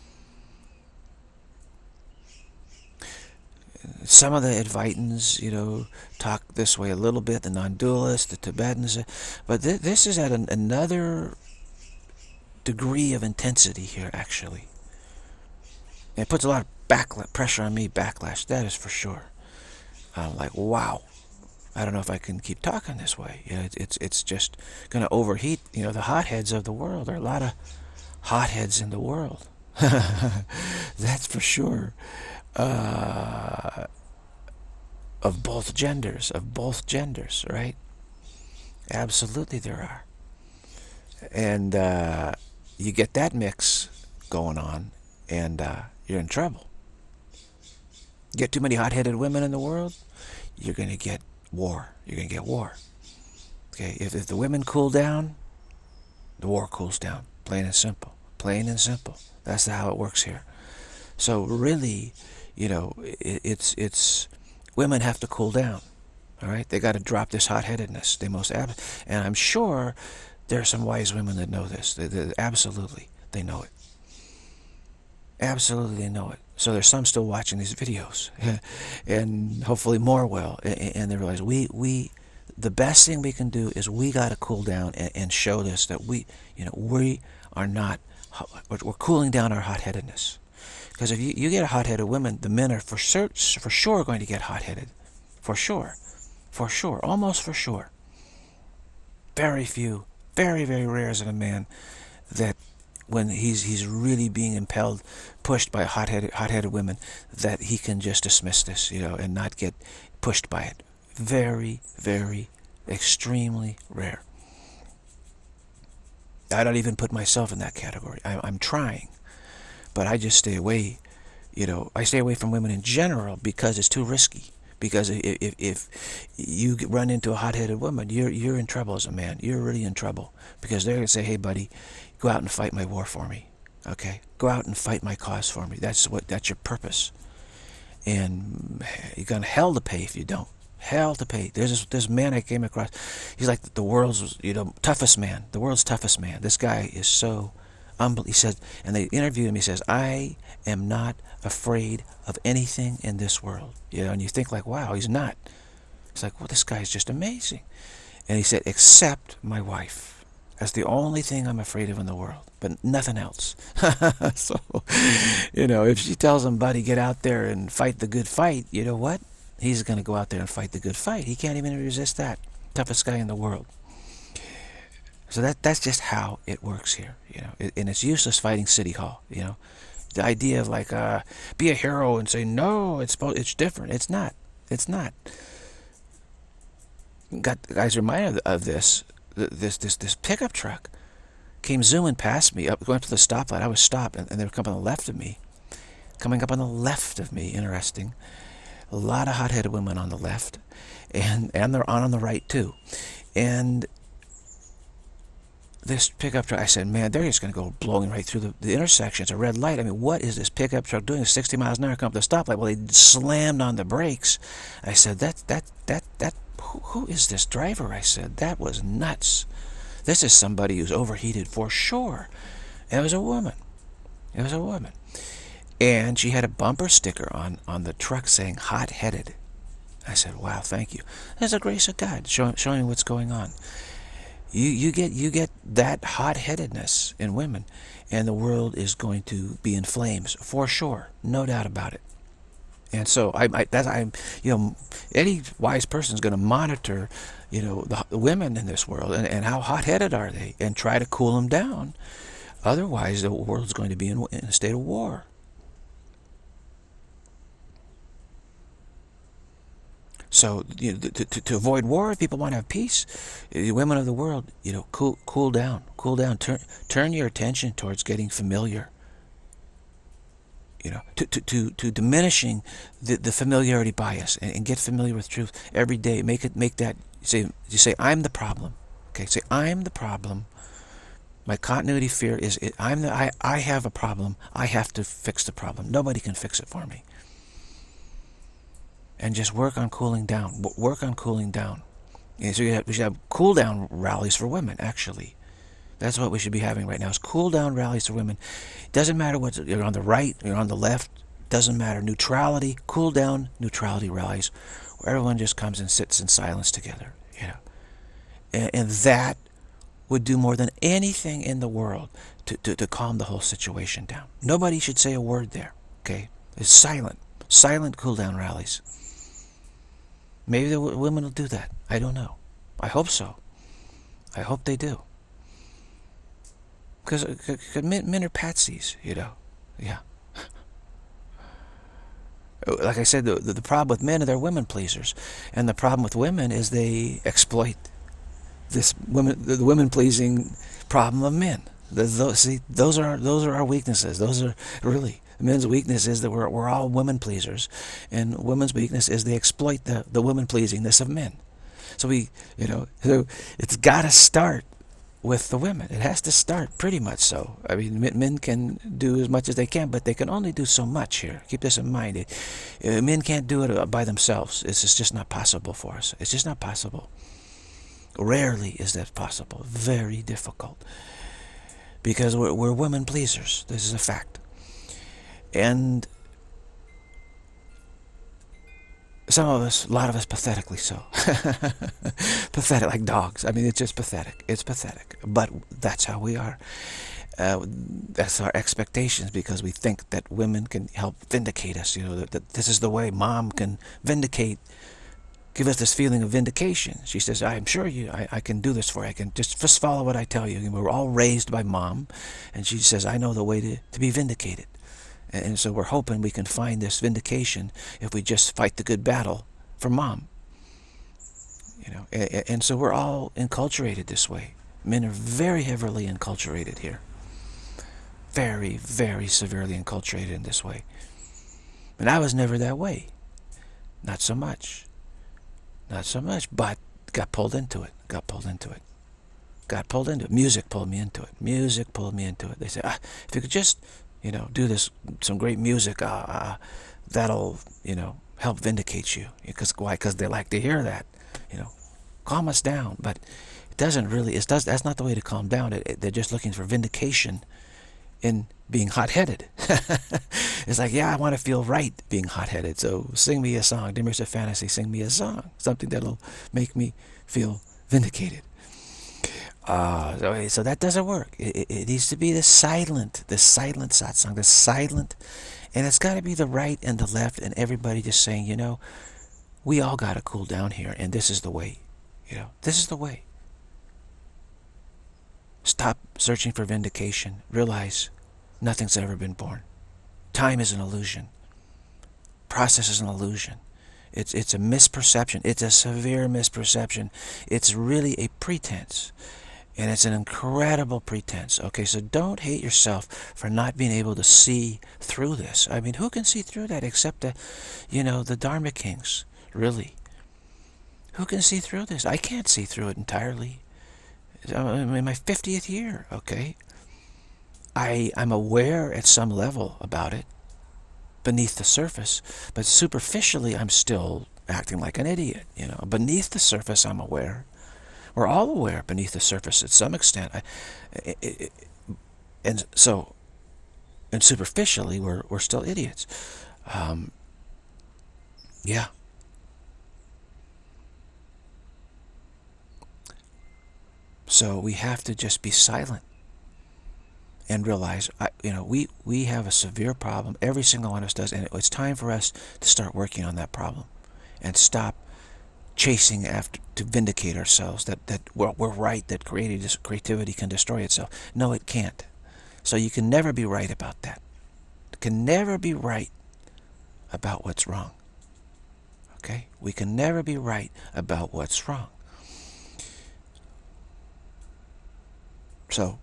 Some of the Advaitins, you know, talk this way a little bit, the non-dualists, the Tibetans, but th this is at an, another degree of intensity here, actually. And it puts a lot of backlash, pressure on me, backlash, that is for sure. I'm like, wow. I don't know if I can keep talking this way. You know, it, it's it's just going to overheat. You know, the hotheads of the world. There are a lot of hotheads in the world. That's for sure. Uh, of both genders, of both genders, right? Absolutely there are. And uh, you get that mix going on, and uh, you're in trouble. Get too many hot-headed women in the world, you're going to get war. You're going to get war. Okay, if, if the women cool down, the war cools down. Plain and simple. Plain and simple. That's how it works here. So really, you know, it, it's it's women have to cool down. All right, they got to drop this hot-headedness. They most ab and I'm sure there are some wise women that know this. They, they, absolutely, they know it. Absolutely, they know it. So there's some still watching these videos, and hopefully more will. And, and they realize we we the best thing we can do is we got to cool down and, and show this that we you know we are not we're cooling down our hot-headedness. Because if you, you get a hot-headed woman, the men are for sure for sure going to get hot-headed, for sure, for sure, almost for sure. Very few, very very rare is it a man that when he's he's really being impelled, pushed by hot-headed hot-headed women, that he can just dismiss this, you know, and not get pushed by it. Very, very, extremely rare. I don't even put myself in that category. I, I'm trying, but I just stay away. You know, I stay away from women in general because it's too risky. Because if if, if you run into a hot-headed woman, you're you're in trouble as a man. You're really in trouble because they're gonna say, "Hey, buddy, go out and fight my war for me. Okay, go out and fight my cause for me. That's what that's your purpose, and you're gonna hell to pay if you don't. Hell to pay." There's this this man I came across. He's like the world's you know toughest man. The world's toughest man. This guy is so unbelievable. He said, and they interviewed him. He says, "I am not afraid of anything in this world." You know, and you think like, wow, he's not. It's like, well, this guy is just amazing. And he said, except my wife. That's the only thing I'm afraid of in the world, but nothing else. So, you know, if she tells him, buddy, get out there and fight the good fight, you know what? He's going to go out there and fight the good fight. He can't even resist that. Toughest guy in the world. So that that's just how it works here, you know. It, and it's useless fighting City Hall, you know. The idea of like, uh, be a hero and say, no, it's it's different. It's not. It's not. Got guys reminded of this. This this this pickup truck came zooming past me, up going up to the stoplight. I was stopped, and, and they were coming on the left of me. Coming up on the left of me. Interesting. A lot of hot-headed women on the left, and and they're on on the right too. And this pickup truck, I said, man, they're just going to go blowing right through the, the intersection. It's a red light. I mean, what is this pickup truck doing? sixty miles an hour, come up the stoplight. Well, they slammed on the brakes. I said, that, that, that, that, who, who is this driver? I said, that was nuts. This is somebody who's overheated for sure. And it was a woman. It was a woman. And she had a bumper sticker on, on the truck saying, hot-headed. I said, wow, thank you. There's a grace of God showing, showing what's going on. You you get you get that hot-headedness in women, and the world is going to be in flames for sure, no doubt about it. And so I, I that I'm you know any wise person is going to monitor, you know the, the women in this world and, and how hot-headed are they, and try to cool them down. Otherwise, the world is going to be in, in a state of war. So, you know, to, to, to avoid war, if people want to have peace, the women of the world, you know, cool, cool down, cool down. Turn, turn your attention towards getting familiar. You know, to to to, to diminishing the, the familiarity bias, and, and get familiar with truth every day. Make it, make that. Say, you say, I'm the problem. Okay, say, I'm the problem. My continuity fear is, it, I'm the, I, I have a problem. I have to fix the problem. Nobody can fix it for me. And just work on cooling down. Work on cooling down. And so you have, we should have cool down rallies for women, actually. That's what we should be having right now, is cool down rallies for women. Doesn't matter what you're on the right, you're on the left, doesn't matter. Neutrality, cool down neutrality rallies, where everyone just comes and sits in silence together. You know. And, and that would do more than anything in the world to, to, to calm the whole situation down. Nobody should say a word there, okay? It's silent. Silent cool-down rallies. Maybe the w women will do that. I don't know. I hope so. I hope they do. Because men, men are patsies, you know. Yeah. Like I said, the, the, the problem with men are they're women pleasers. And the problem with women is they exploit this women, the women pleasing problem of men. The, those, see, those are those are our weaknesses. Those are really men's weakness is that we're we're all women pleasers, and women's weakness is they exploit the the women pleasingness of men. So we, you know, so it's got to start with the women. It has to start pretty much so. I mean, men can do as much as they can, but they can only do so much here. Keep this in mind. It, uh, men can't do it by themselves. It's just, it's just not possible for us. It's just not possible. Rarely is that possible. Very difficult. Because we're, we're women pleasers. This is a fact. And some of us, a lot of us, pathetically so. Pathetic, like dogs. I mean, it's just pathetic. It's pathetic. But that's how we are. Uh, that's our expectations, because we think that women can help vindicate us. You know, that, that this is the way mom can vindicate, give us this feeling of vindication. She says, I'm sure you, I, I can do this for you. I can just, just follow what I tell you. And we're all raised by mom. And she says, I know the way to, to be vindicated. And so we're hoping we can find this vindication if we just fight the good battle for mom. You know, and, and so we're all enculturated this way. Men are very heavily enculturated here. Very, very severely enculturated in this way. And I was never that way. Not so much. Not so much, but got pulled into it. Got pulled into it. Got pulled into it. Music pulled me into it. Music pulled me into it. They said, ah, if you could just, you know, do this, some great music, uh, uh, that'll, you know, help vindicate you. Because why? Because they like to hear that, you know, calm us down. But it doesn't really. It does. That's not the way to calm down. It, it, they're just looking for vindication in being hot-headed. It's like, yeah, I want to feel right being hot-headed. So sing me a song. Dimmers of fantasy. Sing me a song. Something that'll make me feel vindicated. Uh, so, so that doesn't work. It, it, it needs to be the silent, the silent satsang, the silent, and it's got to be the right and the left, and everybody just saying, you know, we all got to cool down here, and this is the way. You know, this is the way. Stop searching for vindication. Realize nothing's ever been born. Time is an illusion. Process is an illusion. It's, it's a misperception. It's a severe misperception. It's really a pretense. And it's an incredible pretense. Okay, so don't hate yourself for not being able to see through this. I mean, who can see through that except the, you know, the Dharma kings, really? Who can see through this? I can't see through it entirely. I'm in my fiftieth year, okay? I, I'm aware at some level about it, beneath the surface, but superficially I'm still acting like an idiot, you know. Beneath the surface I'm aware. We're all aware beneath the surface at some extent. I, it, it, and so, and superficially we're, we're still idiots. Um, yeah. So we have to just be silent and realize, you know, we, we have a severe problem. Every single one of us does. And it's time for us to start working on that problem and stop chasing after to vindicate ourselves that, that we're, we're right, that creative, creativity can destroy itself. No, it can't. So you can never be right about that. You can never be right about what's wrong. Okay? We can never be right about what's wrong. So,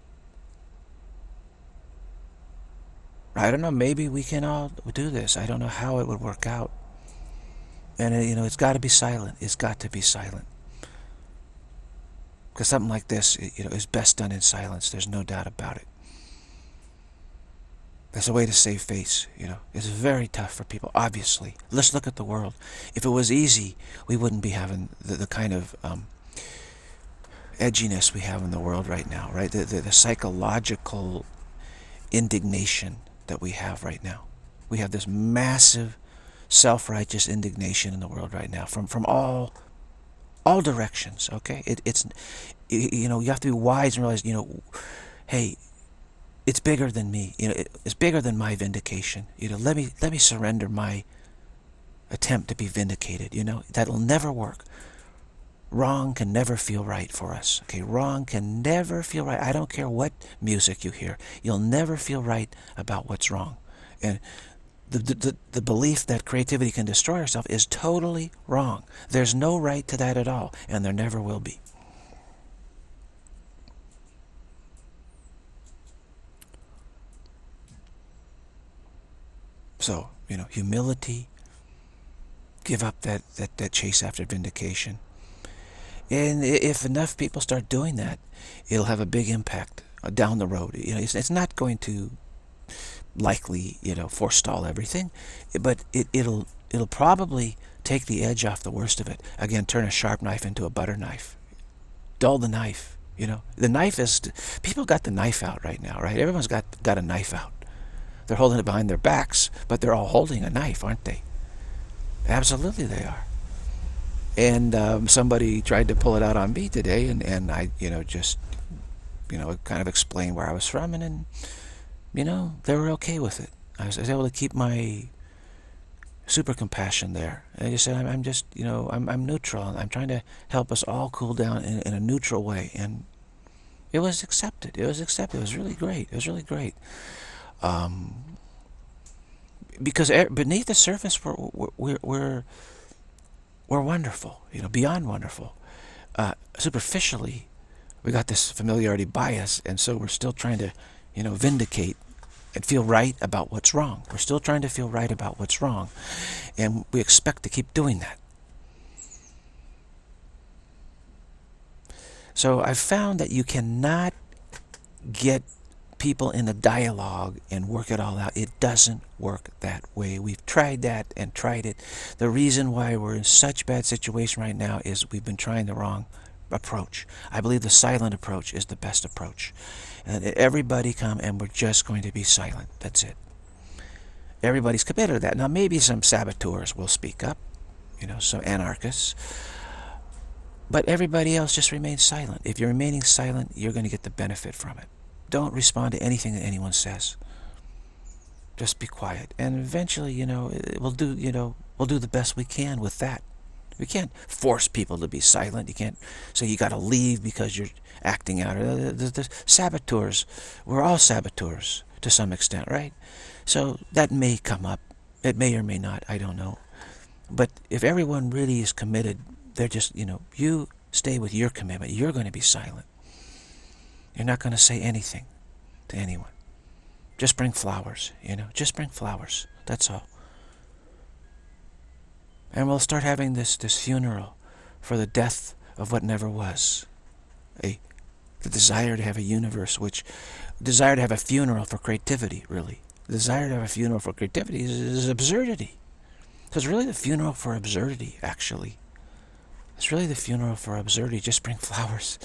I don't know, maybe we can all do this. I don't know how it would work out. And, uh, you know, it's got to be silent. It's got to be silent. Because something like this, you know, is best done in silence. There's no doubt about it. That's a way to save face, you know. It's very tough for people, obviously. Let's look at the world. If it was easy, we wouldn't be having the, the kind of um, edginess we have in the world right now, right? The, the, the psychological indignation that we have right now. We have this massive self-righteous indignation in the world right now from, from all all directions. Okay, it, it's you know, you have to be wise and realize, you know, hey, it's bigger than me. You know, it, it's bigger than my vindication. You know, let me let me surrender my attempt to be vindicated. You know, that'll never work. Wrong can never feel right for us. Okay, wrong can never feel right. I don't care what music you hear. You'll never feel right about what's wrong. And the, the, the belief that creativity can destroy yourself is totally wrong. There's no right to that at all, and there never will be. So, you know, humility, give up that, that, that chase after vindication. And if enough people start doing that, it'll have a big impact down the road. You know, it's, it's not going to likely, you know, forestall everything, but it, it'll it'll probably take the edge off the worst of it. Again, turn a sharp knife into a butter knife. Dull the knife. You know, the knife is, people got the knife out right now, right? Everyone's got got a knife out. They're holding it behind their backs, but they're all holding a knife, aren't they? Absolutely, they are. And um, somebody tried to pull it out on me today, and, and I, you know, just, you know, kind of explained where I was from, and then, you know, they were okay with it. I was, I was able to keep my super compassion there. And I just said, I'm, I'm just, you know, I'm, I'm neutral. I'm trying to help us all cool down in, in a neutral way. And it was accepted. It was accepted. It was really great. It was really great. Um, because beneath the surface, we're, we're, we're We're wonderful, you know, beyond wonderful. Uh, superficially, we got this familiarity bias, and so we're still trying to, you know, vindicate and feel right about what's wrong. We're still trying to feel right about what's wrong, and we expect to keep doing that. So I've found that you cannot get people in a dialogue and work it all out. It doesn't work that way. We've tried that and tried it. The reason why we're in such bad situation right now is we've been trying the wrong approach. I believe the silent approach is the best approach. And everybody come and we're just going to be silent. That's it. Everybody's committed to that. Now maybe some saboteurs will speak up, you know, some anarchists. But everybody else just remains silent. If you're remaining silent, you're going to get the benefit from it. Don't respond to anything that anyone says. Just be quiet, and eventually, you know, we'll do, you know, we'll do the best we can with that. We can't force people to be silent. You can't say you got to leave because you're acting out. The, the, the saboteurs, we're all saboteurs to some extent, right? So that may come up. It may or may not. I don't know. But if everyone really is committed, they're just, you know, you stay with your commitment. You're going to be silent. You're not going to say anything to anyone. Just bring flowers, you know. Just bring flowers. That's all. And we'll start having this, this funeral for the death of what never was. A, the desire to have a universe, which, desire to have a funeral for creativity, really. The desire to have a funeral for creativity is, is absurdity. So it's really the funeral for absurdity, actually. It's really the funeral for absurdity. Just bring flowers.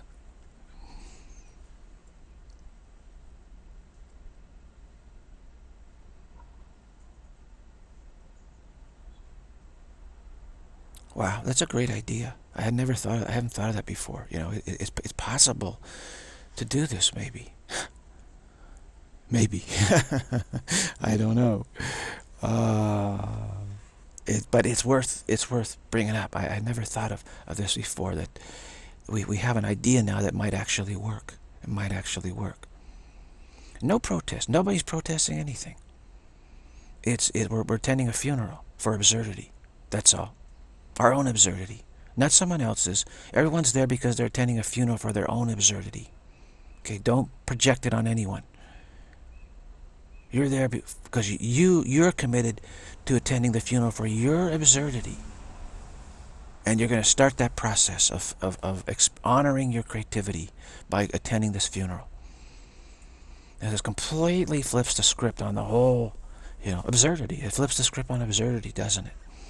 Wow, that's a great idea. I had never thought of, I haven't thought of that before. You know, it, it's it's possible to do this. Maybe, maybe. I don't know. Uh, it, but it's worth it's worth bringing up. I, I never thought of, of this before. That we we have an idea now that might actually work. It might actually work. No protest. Nobody's protesting anything. It's it. We're, we're attending a funeral for absurdity. That's all. Our own absurdity, not someone else's. Everyone's there because they're attending a funeral for their own absurdity. Okay, don't project it on anyone. You're there because you, you're committed to attending the funeral for your absurdity. And you're going to start that process of, of, of honoring your creativity by attending this funeral. And this completely flips the script on the whole, you know, absurdity. It flips the script on absurdity, doesn't it?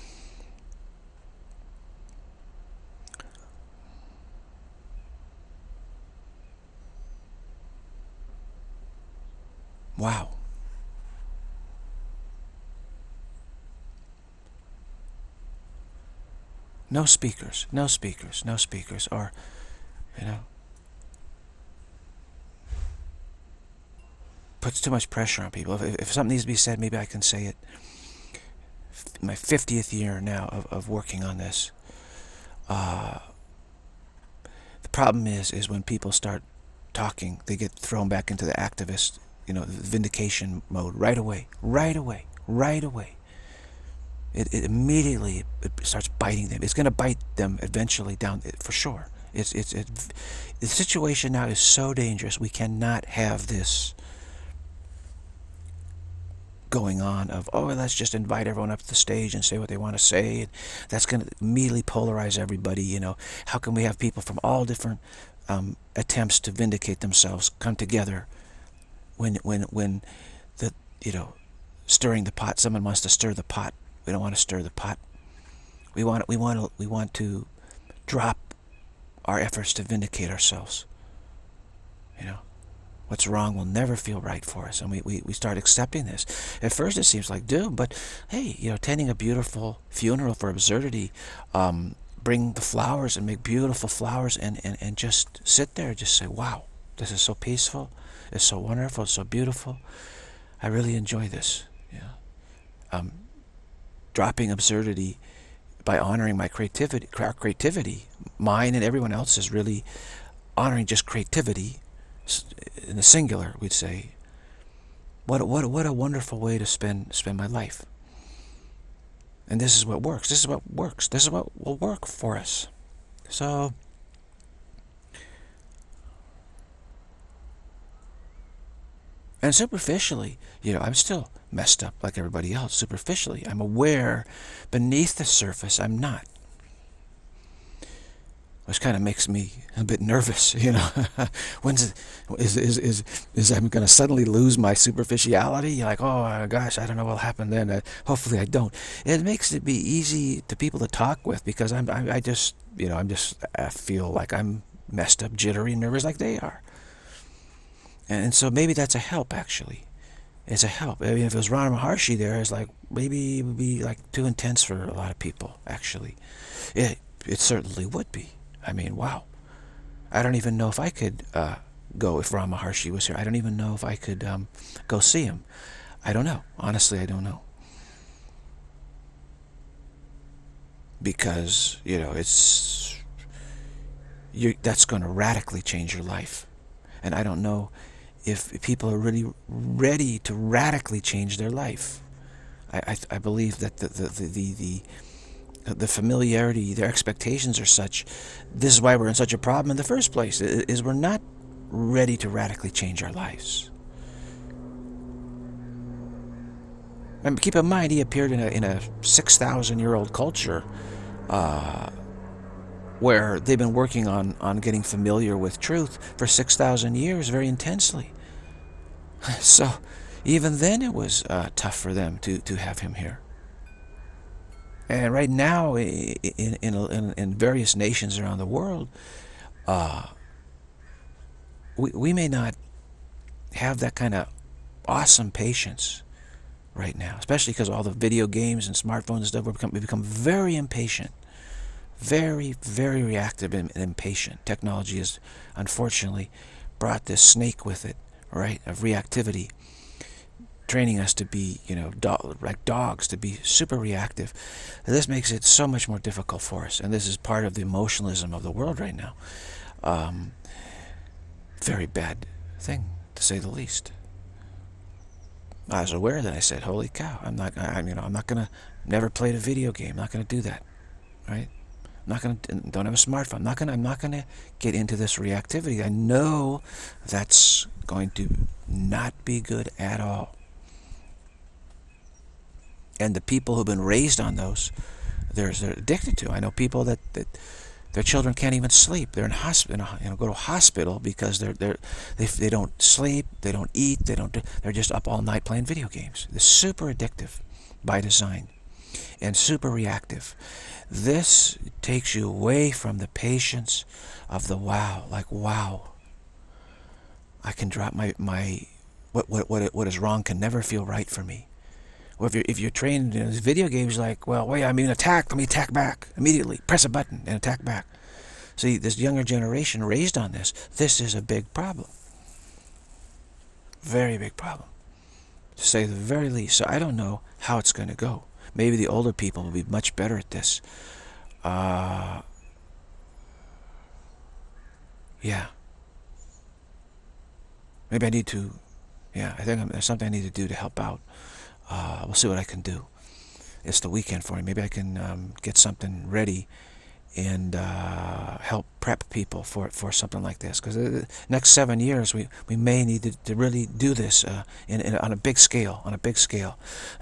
Wow. No speakers, no speakers, no speakers, or, you know, puts too much pressure on people. If, if something needs to be said, maybe I can say it. My fiftieth year now of, of working on this. Uh, the problem is, is when people start talking, they get thrown back into the activist, you know, vindication mode right away, right away, right away. It, it immediately it starts biting them. It's going to bite them eventually down, for sure. It's it's it, the situation now is so dangerous. We cannot have this going on of, oh, let's just invite everyone up to the stage and say what they want to say. And that's going to immediately polarize everybody. You know, how can we have people from all different um, attempts to vindicate themselves come together when when when the you know stirring the pot? Someone wants to stir the pot. We don't want to stir the pot. We want we want to, we want to drop our efforts to vindicate ourselves. You know, what's wrong will never feel right for us, and we, we, we start accepting this. At first it seems like doom, but hey, you know, attending a beautiful funeral for absurdity, um, bring the flowers and make beautiful flowers and, and, and just sit there and just say, wow, this is so peaceful, it's so wonderful, it's so beautiful. I really enjoy this. Yeah. Um, dropping absurdity by honoring my creativity, creativity, mine and everyone else's, really honoring just creativity, in the singular, we'd say. What what what a wonderful way to spend spend my life. And this is what works. This is what works. This is what will work for us. So, and superficially, you know, I'm still messed up like everybody else. Superficially, I'm aware. Beneath the surface, I'm not. Which kind of makes me a bit nervous, you know. When's it, is is is is I'm going to suddenly lose my superficiality? You're like, oh gosh, I don't know what'll happen then. Uh, hopefully, I don't. It makes it be easy to people to talk with because I'm I, I just you know I'm just I feel like I'm messed up, jittery, nervous like they are. And so maybe that's a help, actually. It's a help. I mean, if it was Ramana Maharshi there, it's like maybe it would be like too intense for a lot of people. Actually, it it certainly would be. I mean, wow. I don't even know if I could uh, go if Ramana Maharshi was here. I don't even know if I could um, go see him. I don't know. Honestly, I don't know. Because, you know, it's... you that's going to radically change your life. And I don't know if people are really ready to radically change their life. I, I, I believe that the... the, the, the, the the familiarity, their expectations are such. This is why we're in such a problem in the first place, is we're not ready to radically change our lives. And keep in mind, he appeared in a, in a six thousand year old culture uh, where they've been working on, on getting familiar with truth for six thousand years very intensely. So even then it was uh, tough for them to, to have him here. And right now, in, in, in, in various nations around the world, uh, we, we may not have that kind of awesome patience right now, especially because all the video games and smartphones and stuff, we become, we become very impatient, very, very reactive and, and impatient. Technology has, unfortunately, brought this snake with it, right, of reactivity, training us to be, you know, do like dogs, to be super reactive. This makes it so much more difficult for us, and this is part of the emotionalism of the world right now. Um, very bad thing, to say the least. I was aware that I said, "Holy cow! I'm not, I, you know, I'm not gonna, never played a video game. I'm not gonna do that, right? I'm not gonna, don't have a smartphone. I'm not gonna, I'm not gonna get into this reactivity. I know that's going to not be good at all." And the people who've been raised on those, they're, they're addicted to. I know people that, that their children can't even sleep. They're in hospital, you know, go to a hospital because they're they're they they don't sleep, they don't eat, they don't. They're just up all night playing video games. They're super addictive by design, and super reactive. This takes you away from the patience of the wow. Like, wow, I can drop my my what what what what is wrong can never feel right for me. Or if you're, if you're trained in these video games, like, well, wait, I'm being attacked, let me attack back immediately. Press a button and attack back. See, this younger generation raised on this, this is a big problem. Very big problem, to say the very least. So I don't know how it's going to go. Maybe the older people will be much better at this. Uh, yeah. Maybe I need to, yeah, I think I'm, there's something I need to do to help out. Uh, we'll see what I can do. It's the weekend for me. Maybe I can um, get something ready and uh, help prep people for for something like this. Because the next seven years, we, we may need to, to really do this uh, in, in, on a big scale, on a big scale.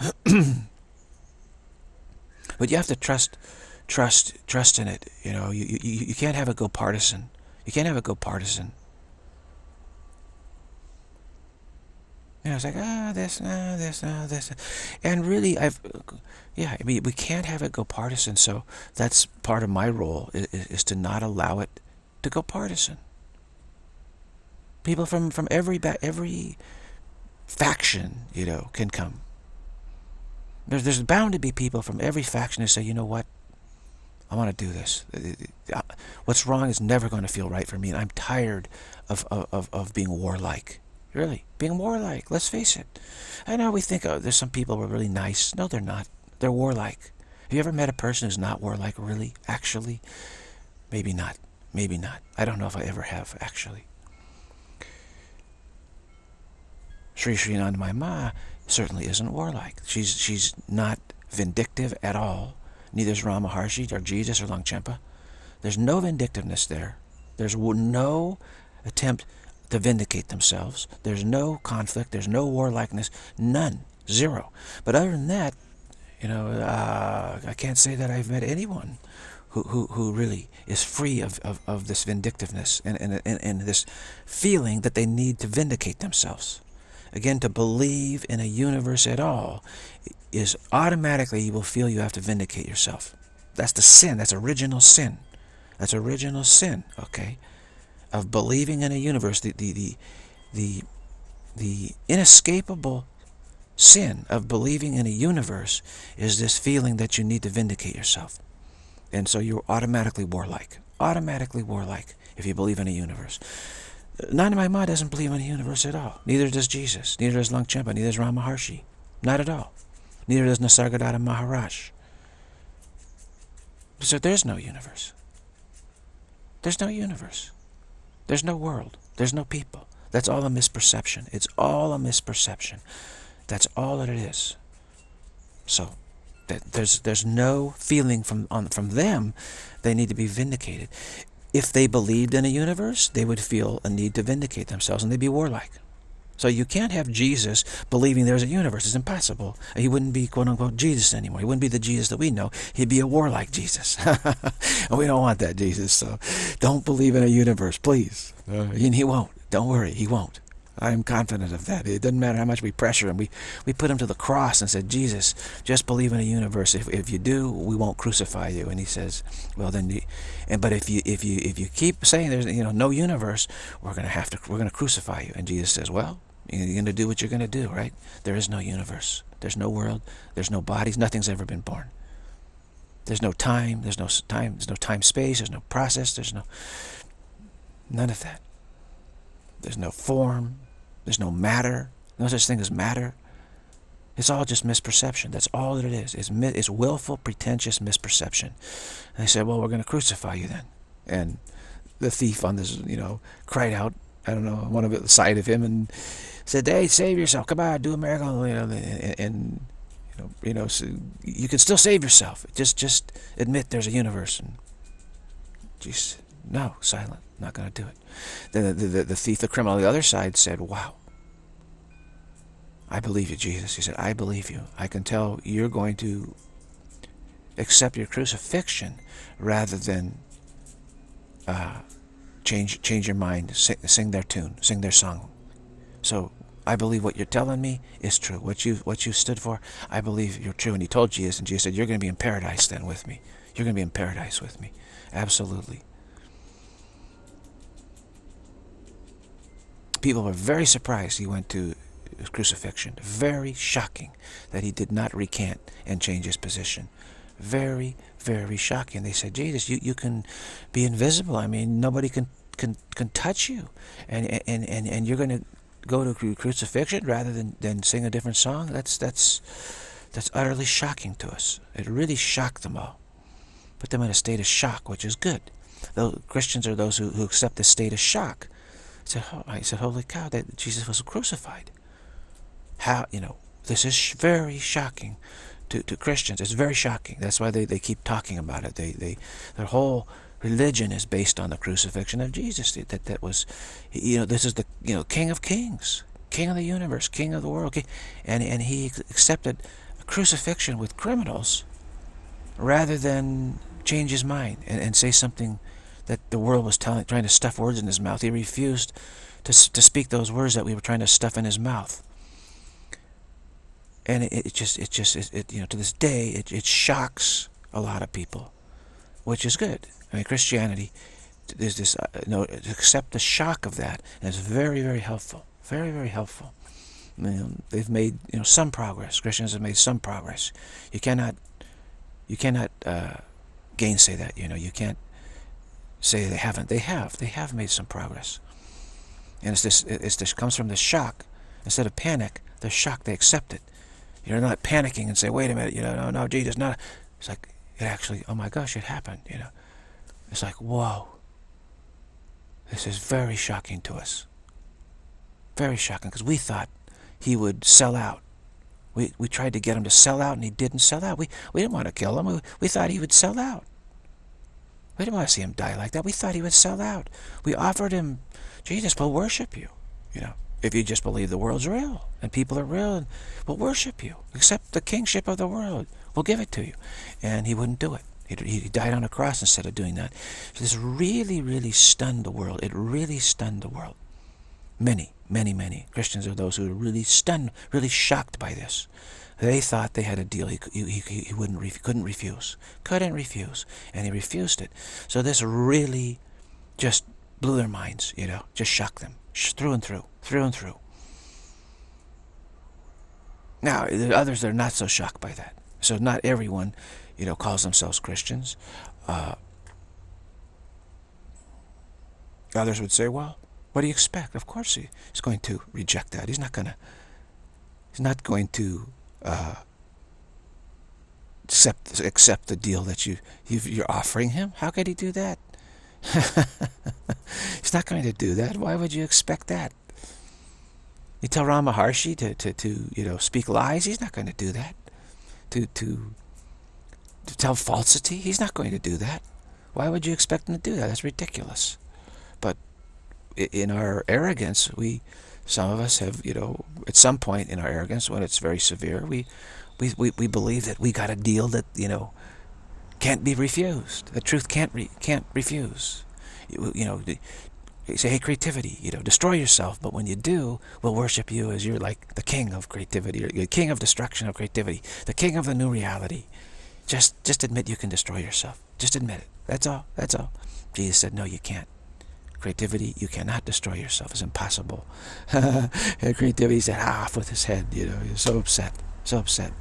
But you have to trust, trust, trust in it. You know, you, you, you can't have it go partisan. You can't have it go partisan. You know, it's like, ah, oh, this, ah, oh, this, ah, oh, this. And really, I've, yeah, I mean, we can't have it go partisan, so that's part of my role, is, is to not allow it to go partisan. People from, from every, every faction, you know, can come. There's, there's bound to be people from every faction who say, you know what, I want to do this. What's wrong is never going to feel right for me, and I'm tired of, of, of being warlike. Really, being warlike, let's face it. I know we think, oh, there's some people who are really nice. No, they're not. They're warlike. Have you ever met a person who's not warlike, really, actually? Maybe not. Maybe not. I don't know if I ever have, actually. Sri Sri Anandamayi Ma certainly isn't warlike. She's, she's not vindictive at all. Neither is Rama Maharshi or Jesus or Longchenpa. There's no vindictiveness there. There's no attempt to vindicate themselves. There's no conflict. There's no warlikeness. None. Zero. But other than that, you know, uh, I can't say that I've met anyone who, who, who really is free of, of, of this vindictiveness and, and, and, and this feeling that they need to vindicate themselves. Again, to believe in a universe at all is automatically you will feel you have to vindicate yourself. That's the sin. That's original sin. That's original sin, okay? Of believing in a universe, the, the, the, the, the inescapable sin of believing in a universe is this feeling that you need to vindicate yourself. And so you're automatically warlike. Automatically warlike if you believe in a universe. Anandamayi Ma doesn't believe in a universe at all. Neither does Jesus. Neither does Longchenpa. Neither does Rama Maharshi. Not at all. Neither does Nisargadatta Maharaj. So there's no universe. There's no universe. There's no world. There's no people. That's all a misperception. It's all a misperception. That's all that it is. So that there's there's no feeling from on from them they need to be vindicated. If they believed in a universe, they would feel a need to vindicate themselves, and they'd be warlike. So you can't have Jesus believing there's a universe. It's impossible. He wouldn't be quote-unquote Jesus anymore. He wouldn't be the Jesus that we know. He'd be a warlike Jesus. And we don't want that Jesus. So don't believe in a universe, please. Uh, and he won't. Don't worry. He won't. I'm confident of that. It doesn't matter how much we pressure him. We, we put him to the cross and said, Jesus, just believe in a universe. If, if you do, we won't crucify you. And he says, well, then, you, and but if you if you if you keep saying there's you know no universe, we're gonna have to we're gonna crucify you. And Jesus says, well, you're gonna do what you're gonna do, right? There is no universe. There's no world. There's no bodies. Nothing's ever been born. There's no time. There's no time. There's no time space. There's no process. There's no none of that. There's no form. There's no matter. No such thing as matter. It's all just misperception. That's all that it is. It's, it's willful, pretentious misperception. And they said, well, we're going to crucify you then. And the thief on this, you know, cried out, I don't know, one of the side of him, and said, hey, save yourself. Come on, do a miracle. You know, and, and you know, you know, so you can still save yourself. Just, just admit there's a universe. And Jesus, no, silent. Not going to do it. Then the, the, the thief, the criminal on the other side said, wow, I believe you, Jesus. He said, I believe you. I can tell you're going to accept your crucifixion rather than uh, change change your mind, sing, sing their tune, sing their song. So I believe what you're telling me is true. What you what you stood for, I believe you're true. And he told Jesus, and Jesus said, you're going to be in paradise then with me. You're going to be in paradise with me. Absolutely. People were very surprised he went to crucifixion. Very shocking that he did not recant and change his position. Very, very shocking. They said, Jesus, you, you can be invisible. I mean, nobody can can, can touch you. And, and, and, and you're going to go to crucifixion rather than, than sing a different song? That's, that's, that's utterly shocking to us. It really shocked them all. Put them in a state of shock, which is good. Though Christians are those who, who accept the state of shock. I said, oh, I said, holy cow, that Jesus was crucified. How, you know, this is sh very shocking to, to Christians. It's very shocking. That's why they, they keep talking about it. They, they, their whole religion is based on the crucifixion of Jesus. That, that was, you know, this is the, you know, King of Kings, King of the universe, King of the world. And, and he accepted a crucifixion with criminals rather than change his mind and, and say something that the world was telling, trying to stuff words in his mouth. He refused to, to speak those words that we were trying to stuff in his mouth. And it, it just, it just, it, it, you know, to this day, it, it shocks a lot of people, which is good. I mean, Christianity, there's this, uh, you know, accept the shock of that, and it's very, very helpful. Very, very helpful. I mean, they've made, you know, some progress. Christians have made some progress. You cannot, you cannot uh, gainsay that. You know, you can't say they haven't. They have. They have made some progress. And it's this. It's this comes from the shock. Instead of panic, the shock. They accept it. You're not panicking and say, "Wait a minute." You know, no, no, Jesus, not. It's like it actually. Oh my gosh, it happened. You know, it's like, whoa. This is very shocking to us. Very shocking, because we thought he would sell out. We we tried to get him to sell out, and he didn't sell out. We we didn't want to kill him. We, we thought he would sell out. We didn't want to see him die like that. We thought he would sell out. We offered him, Jesus, we'll worship you. You know, if you just believe the world's real and people are real, and we'll worship you. Accept the kingship of the world. We'll give it to you. And he wouldn't do it. He, he died on a cross instead of doing that. So this really, really stunned the world. It really stunned the world. Many, many, many Christians are those who are really stunned, really shocked by this. They thought they had a deal he, he, he, he wouldn't, couldn't refuse. Couldn't refuse. And he refused it. So this really just blew their minds, you know, just shocked them. Through and through. Through and through. Now, there are others that are not so shocked by that. So not everyone, you know, calls themselves Christians. Uh, others would say, well, what do you expect? Of course he, he's going to reject that. He's not going to, he's not going to uh, accept, accept the deal that you, you've, you're offering him. How could he do that? He's not going to do that. Why would you expect that? You tell Rama Maharshi to, to, to you know, speak lies? He's not going to do that. To, to, to tell falsity? He's not going to do that. Why would you expect him to do that? That's ridiculous. But in our arrogance, we, some of us have, you know, at some point in our arrogance, when it's very severe, we, we, we, we believe that we got a deal that, you know, can't be refused. The truth can't re, can't refuse. You, you know, you say, hey, creativity, you know, destroy yourself. But when you do, we'll worship you as you're like the king of creativity, or the king of destruction of creativity, the king of the new reality. Just, just admit you can destroy yourself. Just admit it. That's all. That's all. Jesus said, no, you can't. Creativity, you cannot destroy yourself. It's impossible. Creativity said, ah, off with his head. You know, he was so upset, so upset.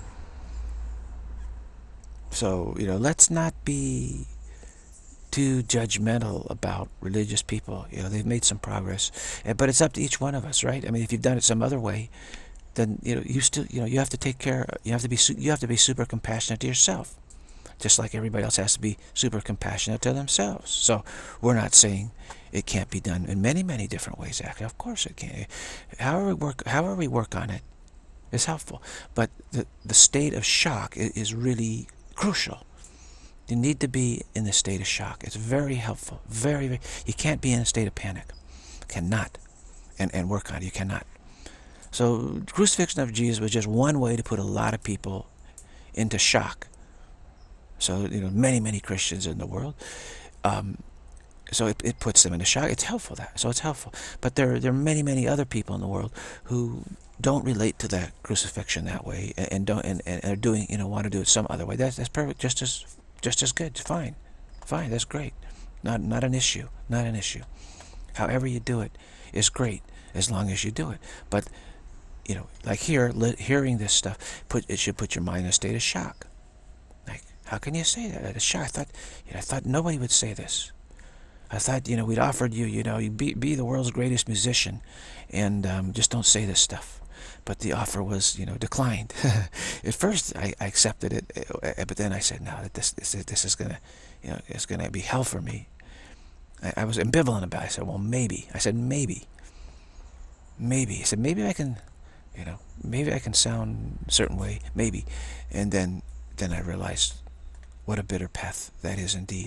So, you know, let's not be too judgmental about religious people. You know, they've made some progress, but it's up to each one of us, right? I mean, if you've done it some other way, then you know you still, you know, you have to take care. You have to be, you have to be super compassionate to yourself, just like everybody else has to be super compassionate to themselves. So we're not saying it can't be done in many, many different ways. Actually, of course it can. However we work, however we work on it, is helpful. But the the state of shock is really crucial. You need to be in the state of shock. It's very helpful. Very, very. You can't be in a state of panic. Cannot. And, and work on it. You cannot. So, the crucifixion of Jesus was just one way to put a lot of people into shock. So, you know, many, many Christians in the world. Um, so, it, it puts them into shock. It's helpful, that. So, it's helpful. But there, there are many, many other people in the world who don't relate to that crucifixion that way, and, and don't and, and are doing, you know, want to do it some other way. That's, that's perfect. Just as Just as good. Fine. Fine. That's great. Not not an issue. Not an issue. However you do it is great, as long as you do it. But you know, like here, hearing this stuff, put it should put your mind in a state of shock. Like, how can you say that? A shock. I thought, you know, I thought nobody would say this. I thought, you know, we'd offered you, you know, you be be the world's greatest musician, and um, just don't say this stuff. But the offer was, you know, declined. At first, I, I accepted it, but then I said, no, this this this is gonna, you know, it's gonna be hell for me. I, I was ambivalent about it. I said, well, maybe. I said, maybe. Maybe. I said, maybe I can, you know, maybe I can sound a certain way, maybe. And then, then I realized what a bitter path that is indeed.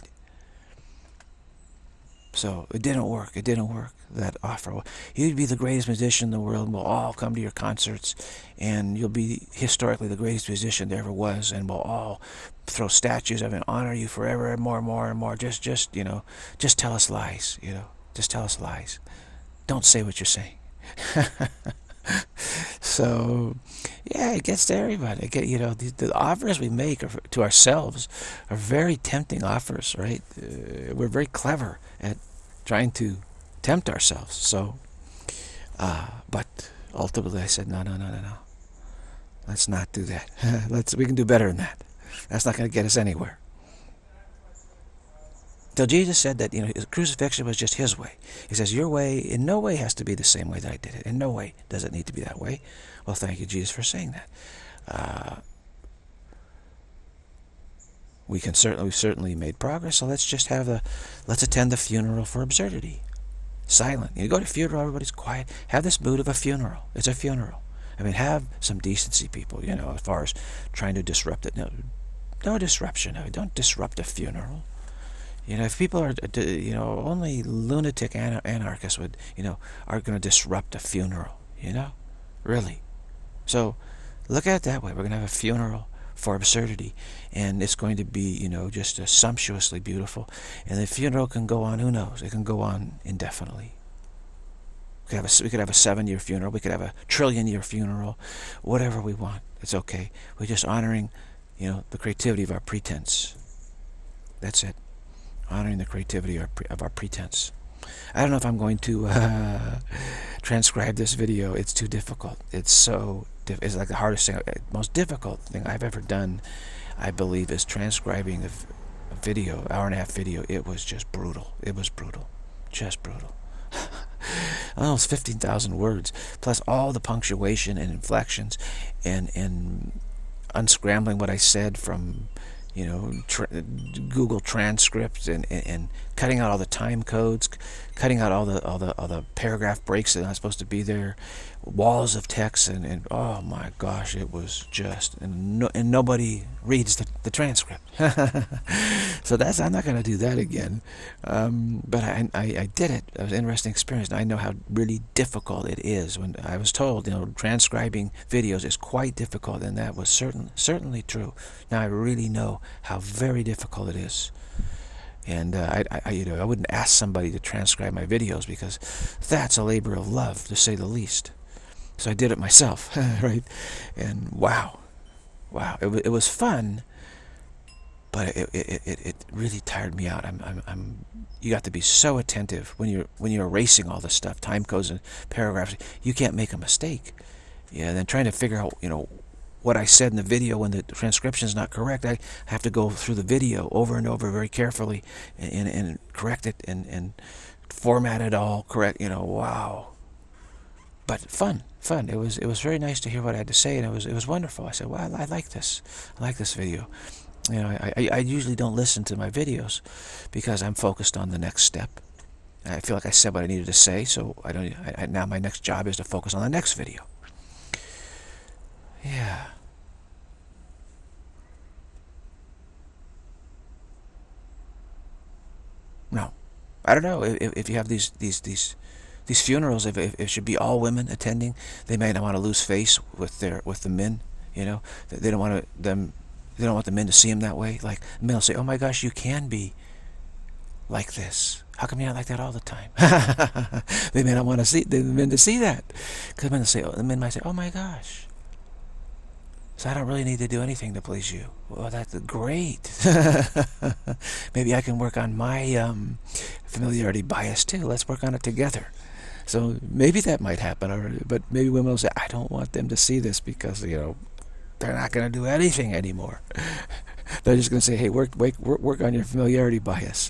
So it didn't work. It didn't work, that offer. You'd be the greatest musician in the world, and we'll all come to your concerts, and you'll be historically the greatest musician there ever was, and we'll all throw statues of it and honor you forever and more and more and more. Just, just, you know, just tell us lies, you know. Just tell us lies. Don't say what you're saying. So, yeah, it gets to everybody. It get, you know, the, the offers we make are, to ourselves are very tempting offers, right? Uh, we're very clever at trying to tempt ourselves. So, uh, but ultimately I said, no, no, no, no, no. Let's not do that. Let's, we can do better than that. That's not going to get us anywhere. So Jesus said that, you know, crucifixion was just his way. He says, your way in no way has to be the same way that I did it. In no way does it need to be that way. Well, thank you, Jesus, for saying that. Uh, we can certainly, we've certainly made progress, so let's just have the, let's attend the funeral for absurdity. Silent. You go to a funeral, everybody's quiet. Have this mood of a funeral. It's a funeral. I mean, have some decency, people, you know, as far as trying to disrupt it. No, no disruption. No, don't disrupt a funeral. You know, if people are, you know, only lunatic anarchists would, you know, are going to disrupt a funeral, you know? Really. So, look at it that way. We're going to have a funeral for absurdity, and it's going to be, you know, just uh, sumptuously beautiful. And the funeral can go on, who knows? It can go on indefinitely. We could have a, we could have a seven-year funeral. We could have a trillion-year funeral. Whatever we want. It's okay. We're just honoring, you know, the creativity of our pretense. That's it. Honoring the creativity of our pretense. I don't know if I'm going to uh, transcribe this video. It's too difficult. It's so diff it's like the hardest thing, most difficult thing I've ever done, I believe, is transcribing a, a video, hour and a half video. It was just brutal. It was brutal. Just brutal. Almost fifteen thousand words, plus all the punctuation and inflections, and, and unscrambling what I said from, you know, tra Google transcripts, and, and, and cutting out all the time codes, cutting out all the all the all the paragraph breaks that are not supposed to be there, walls of text, and, and oh my gosh, it was just, and, no, and nobody reads the, the transcript. So that's, I'm not going to do that again. Um, but I, I I did it. It was an interesting experience. And I know how really difficult it is. When I was told, you know, transcribing videos is quite difficult, and that was certain certainly true. Now I really know how very difficult it is. And uh, I, I, you know, I wouldn't ask somebody to transcribe my videos, because that's a labor of love, to say the least. So I did it myself, right? And wow, wow, it, it was fun, but it, it, it, it really tired me out. I'm, I'm, I'm, you got to be so attentive when you're when you're erasing all this stuff, time codes and paragraphs. You can't make a mistake. Yeah, and then trying to figure out, you know, what I said in the video when the transcription is not correct. I have to go through the video over and over very carefully and, and, and correct it and, and format it all correct. You know, wow. But fun, fun. It was it was very nice to hear what I had to say, and it was it was wonderful. I said, "Wow, I like this. I like this video." You know, I I, I usually don't listen to my videos because I'm focused on the next step. I feel like I said what I needed to say, so I don't. I, I, now my next job is to focus on the next video. Yeah. No, I don't know if if you have these these these. These funerals, if, if it should be all women attending, they may not want to lose face with their with the men. You know, they don't want to them. They don't want the men to see them that way. Like the men will say, "Oh my gosh, you can be like this. How come you're not like that all the time?" They may not want to see the men to see that, because men will say, oh, the men might say, "Oh my gosh, so I don't really need to do anything to please you." Well, that's great. Maybe I can work on my um, familiarity bias too. Let's work on it together. So maybe that might happen, or, but maybe women will say, I don't want them to see this because, you know, they're not going to do anything anymore. They're just going to say, hey, work, work, work on your familiarity bias.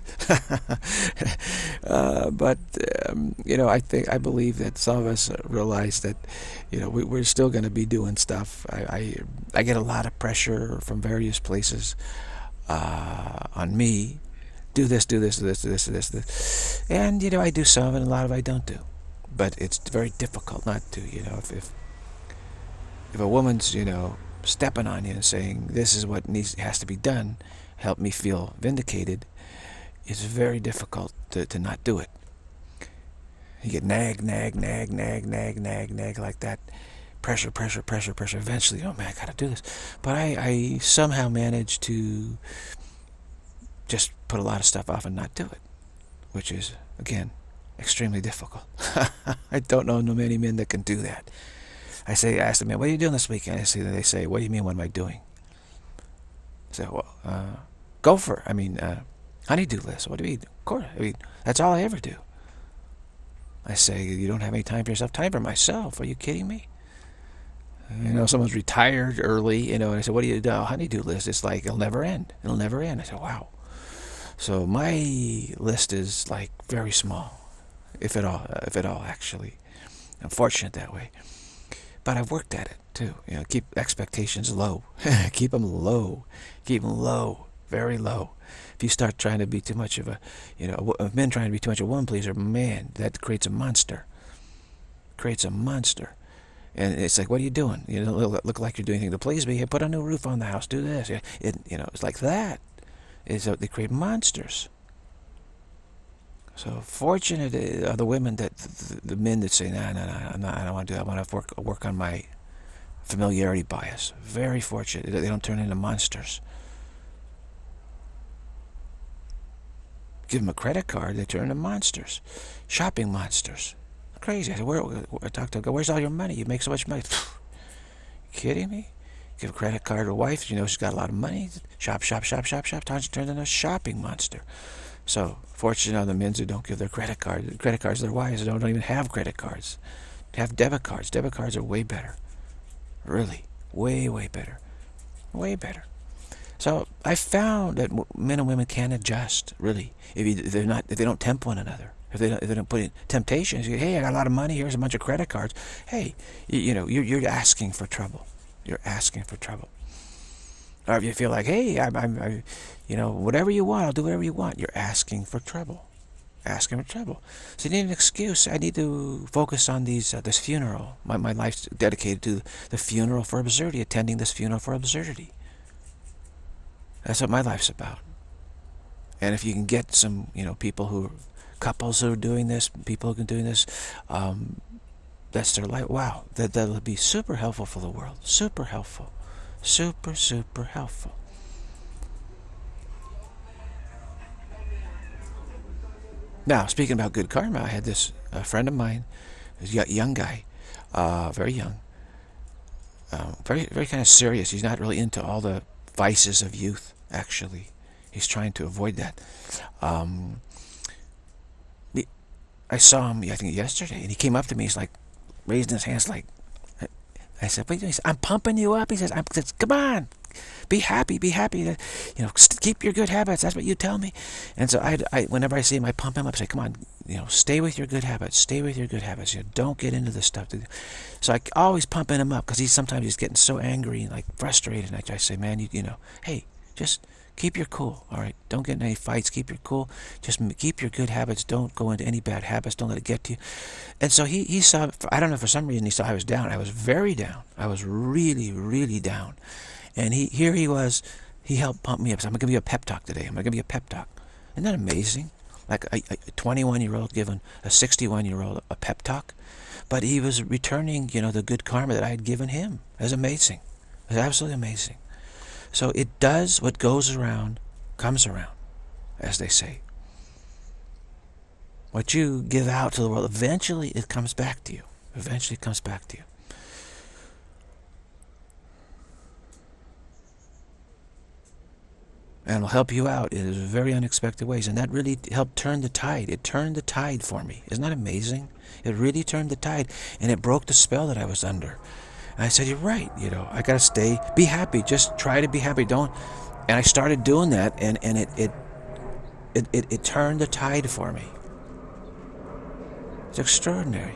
uh, but, um, you know, I think, I believe that some of us realize that, you know, we, we're still going to be doing stuff. I, I, I get a lot of pressure from various places uh, on me. Do this, do this, do this, do this, do this, do this. And, you know, I do some of it, and a lot of it I don't do. But it's very difficult not to, you know, if, if, if a woman's, you know, stepping on you and saying, this is what needs has to be done, help me feel vindicated, it's very difficult to, to not do it. You get nag, nag, nag, nag, nag, nag, nag, like that. Pressure, pressure, pressure, pressure. Eventually, oh man, I gotta do this. But I, I somehow manage to just put a lot of stuff off and not do it, which is, again, extremely difficult. I don't know many men that can do that. I say, I ask them, what are you doing this weekend? I see that they say, what do you mean, what am I doing? I say, well, uh, go for it. I mean, uh, honeydew list. What do you mean? Of course. I mean, that's all I ever do. I say, you don't have any time for yourself? Time for myself? Are you kidding me? You know, someone's retired early, you know, and I said, what do you do? Oh, honeydew list. It's like, it'll never end. It'll never end. I said, wow. So my list is like very small, if at all, if at all, actually. I'm fortunate that way. But I've worked at it too. You know, keep expectations low. Keep them low. Keep them low, very low. If you start trying to be too much of a, you know, of men trying to be too much of a woman pleaser, man, that creates a monster. Creates a monster. And it's like, what are you doing? You don't look, look like you're doing anything to please me. Hey, put a new roof on the house. Do this. It, you know, it's like that. It's, uh, they create monsters. So fortunate are the women that, the, the men that say, no, no, no, I'm not, I don't want to do that. I want to work, work on my familiarity bias. Very fortunate. They don't turn into monsters. Give them a credit card, they turn into monsters. Shopping monsters. Crazy. I said, where, I talked to them, where's all your money? You make so much money. Kidding me? Give a credit card to a wife, you know she's got a lot of money. Shop, shop, shop, shop, shop. Turns into a shopping monster. So, fortunate are the men who don't give their credit card. Credit cards to their wives don't, don't even have credit cards. They have debit cards. Debit cards are way better. Really. Way, way better. Way better. So, I found that men and women can adjust, really. If, you, if they're not, if they don't tempt one another. If they don't, if they don't put in temptations, you, hey, I got a lot of money, here's a bunch of credit cards. Hey, you, you know, you're, you're asking for trouble. You're asking for trouble. Or if you feel like, hey, I'm, I'm, I, you know, whatever you want, I'll do whatever you want. You're asking for trouble. Asking for trouble. So you need an excuse. I need to focus on these, uh, this funeral. My, my life's dedicated to the funeral for absurdity, attending this funeral for absurdity. That's what my life's about. And if you can get some, you know, people who, couples who are doing this, people who are doing this, um, that's their life. Wow, that, that'll be super helpful for the world. Super helpful. Super, super helpful. Now, speaking about good karma, I had this a friend of mine, a young guy, uh, very young, uh, very, very kind of serious. He's not really into all the vices of youth, actually. He's trying to avoid that. Um, I saw him, I think, yesterday, and he came up to me. He's like, raising his hands like, I said, what are you doing? He said, I'm pumping you up. He says, I'm, he says, come on, be happy, be happy. You know, keep your good habits. That's what you tell me. And so I, I whenever I see him, I pump him up. I say, come on, you know, stay with your good habits. Stay with your good habits. You know, don't get into this stuff. So I always pumping him up because he's sometimes he's getting so angry and like frustrated. And I, I say, man, you, you know, hey, just keep your cool, all right? Don't get in any fights. Keep your cool. Just keep your good habits. Don't go into any bad habits. Don't let it get to you. And so he, he saw, I don't know, for some reason he saw I was down. I was very down. I was really, really down. And he here he was, he helped pump me up. So I'm going to give you a pep talk today. I'm going to give you a pep talk. Isn't that amazing? Like a twenty-one-year-old giving a sixty-one-year-old a pep talk. But he was returning, you know, the good karma that I had given him. It was amazing. It was absolutely amazing. So it does what goes around, comes around, as they say. What you give out to the world, eventually it comes back to you. Eventually it comes back to you. and will help you out in very unexpected ways. And that really helped turn the tide. It turned the tide for me. Isn't that amazing? It really turned the tide, and it broke the spell that I was under. And I said, you're right, you know, I gotta stay, be happy, just try to be happy, don't. And I started doing that, and, and it, it, it, it, it turned the tide for me. It's extraordinary.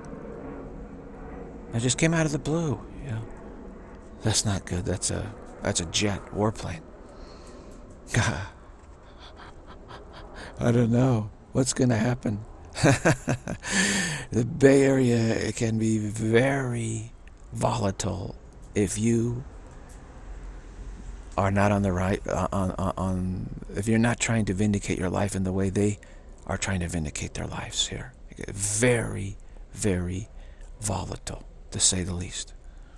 It just came out of the blue, you know. That's not good, that's a, that's a jet, warplane. I don't know what's going to happen. The Bay Area can be very volatile if you are not on the right on, on on if you're not trying to vindicate your life in the way they are trying to vindicate their lives here. Very, very volatile, to say the least.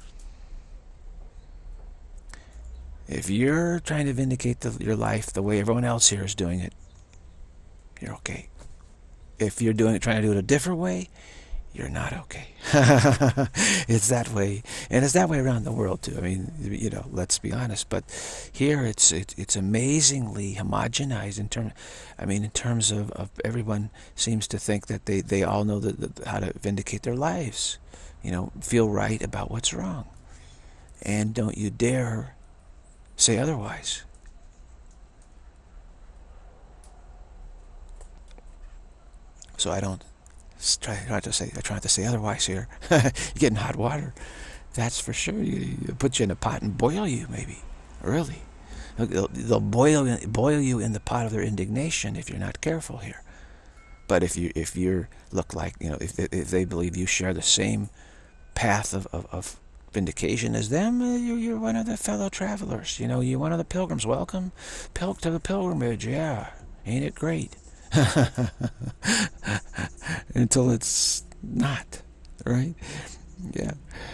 If you're trying to vindicate the, your life the way everyone else here is doing it, you're okay. If you're doing it, trying to do it a different way, you're not okay. It's that way, and it's that way around the world too. I mean, you know, let's be honest. But here, it's it, it's amazingly homogenized in terms. I mean, in terms of, of everyone seems to think that they they all know the, the, how to vindicate their lives. You know, feel right about what's wrong, and don't you dare say otherwise. So I don't try not to say. I try not to say otherwise here. You get in hot water, that's for sure. You, you put you in a pot and boil you, maybe. Really, they'll, they'll boil boil you in the pot of their indignation if you're not careful here. But if you if you look like you know if if they believe you share the same path of of, of vindication as them, you're, you're one of the fellow travelers. You know, you're one of the pilgrims. Welcome, pil to the pilgrimage. Yeah, ain't it great? Until it's not, right? Yeah.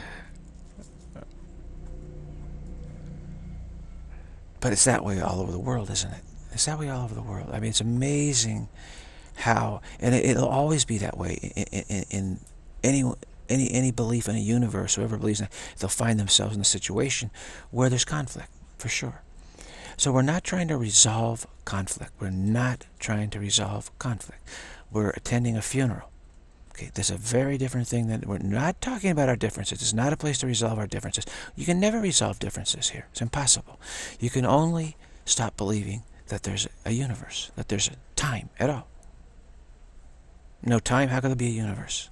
But it's that way all over the world, isn't it? It's that way all over the world. I mean, it's amazing how, and it, it'll always be that way in, in, in any any any belief in a universe. Whoever believes in it, they'll find themselves in a situation where there's conflict, for sure. So we're not trying to resolve conflict. We're not trying to resolve conflict. We're attending a funeral. Okay, that's a very different thing. Than we're not talking about our differences. It's not a place to resolve our differences. You can never resolve differences here. It's impossible. You can only stop believing that there's a universe, that there's a time at all. No time, how could there be a universe?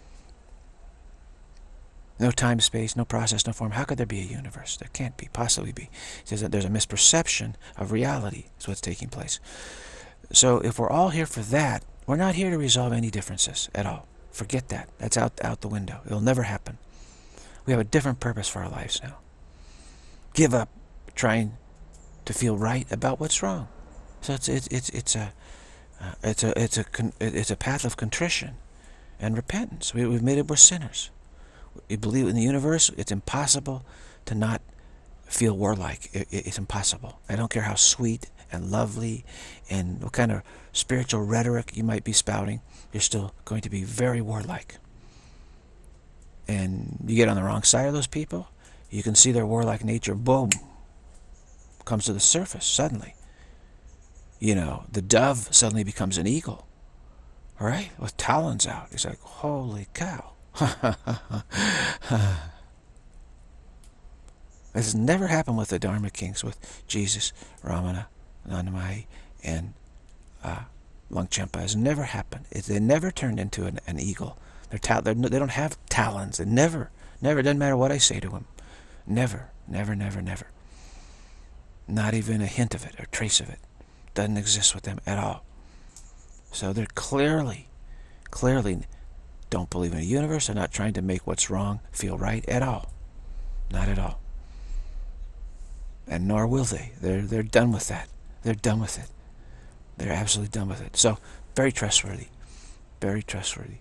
No time, space, no process, no form. How could there be a universe? There can't be, possibly be. It says that there's a misperception of reality is what's taking place. So if we're all here for that, we're not here to resolve any differences at all. Forget that. That's out, out the window. It'll never happen. We have a different purpose for our lives now. Give up trying to feel right about what's wrong. So it's it's it's, it's a uh, it's a it's a it's a path of contrition and repentance. We, we've made it. We're sinners. We believe in the universe. It's impossible to not feel warlike. It, it, it's impossible. I don't care how sweet and lovely and what kind of spiritual rhetoric you might be spouting, you're still going to be very warlike. And you get on the wrong side of those people, you can see their warlike nature, boom, comes to the surface suddenly. You know, the dove suddenly becomes an eagle, all right, with talons out. It's like, holy cow. This has never happened with the Dharma Kings, with Jesus, Ramana, Nanamai, and uh, Longchenpa. It has never happened. It, they never turned into an, an eagle. They're ta they're, they don't have talons. It never, never, it doesn't matter what I say to them. Never, never, never, never. Not even a hint of it, or trace of it. Doesn't exist with them at all. So they're clearly, clearly don't believe in a universe. They're not trying to make what's wrong feel right at all. Not at all. And nor will they. They're, they're done with that. They're done with it. They're absolutely done with it. So, very trustworthy. Very trustworthy.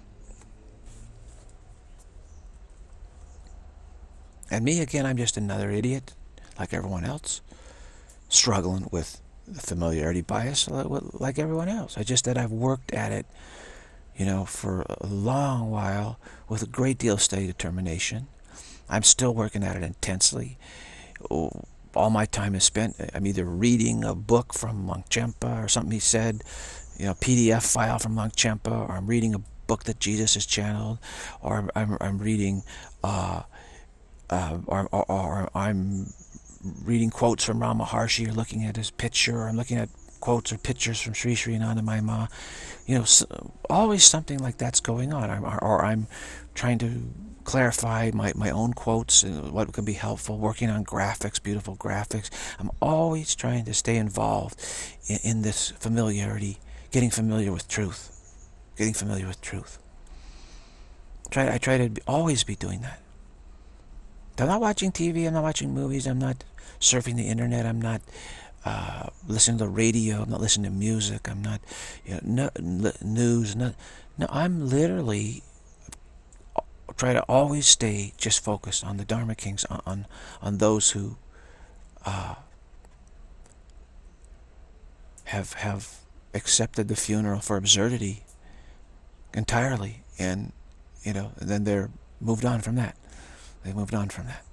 And me, again, I'm just another idiot, like everyone else, struggling with the familiarity bias like everyone else. I just that I've worked at it, you know, for a long while with a great deal of steady determination. I'm still working at it intensely. all my time is spent. I'm either reading a book from Longchenpa or something he said, you know, P D F file from Longchenpa, or I'm reading a book that Jesus has channeled, or I'm, I'm reading, uh, uh, or, or, or I'm reading quotes from Rama Maharshi, or looking at his picture, or I'm looking at quotes or pictures from Sri Sri Anandamayi Ma. You know, so, always something like that's going on. I'm, or, or I'm trying to clarify my, my own quotes and what can be helpful, working on graphics, beautiful graphics. I'm always trying to stay involved in, in this familiarity, getting familiar with truth, getting familiar with truth. Try, I try to be, always be doing that. I'm not watching T V, I'm not watching movies, I'm not surfing the internet, I'm not uh, listening to the radio, I'm not listening to music, I'm not, you know, no, news, no, no, I'm literally try to always stay just focused on the Dharma Kings, on on, on those who uh, have have accepted the funeral for absurdity entirely, and you know, and then they're moved on from that. They moved on from that.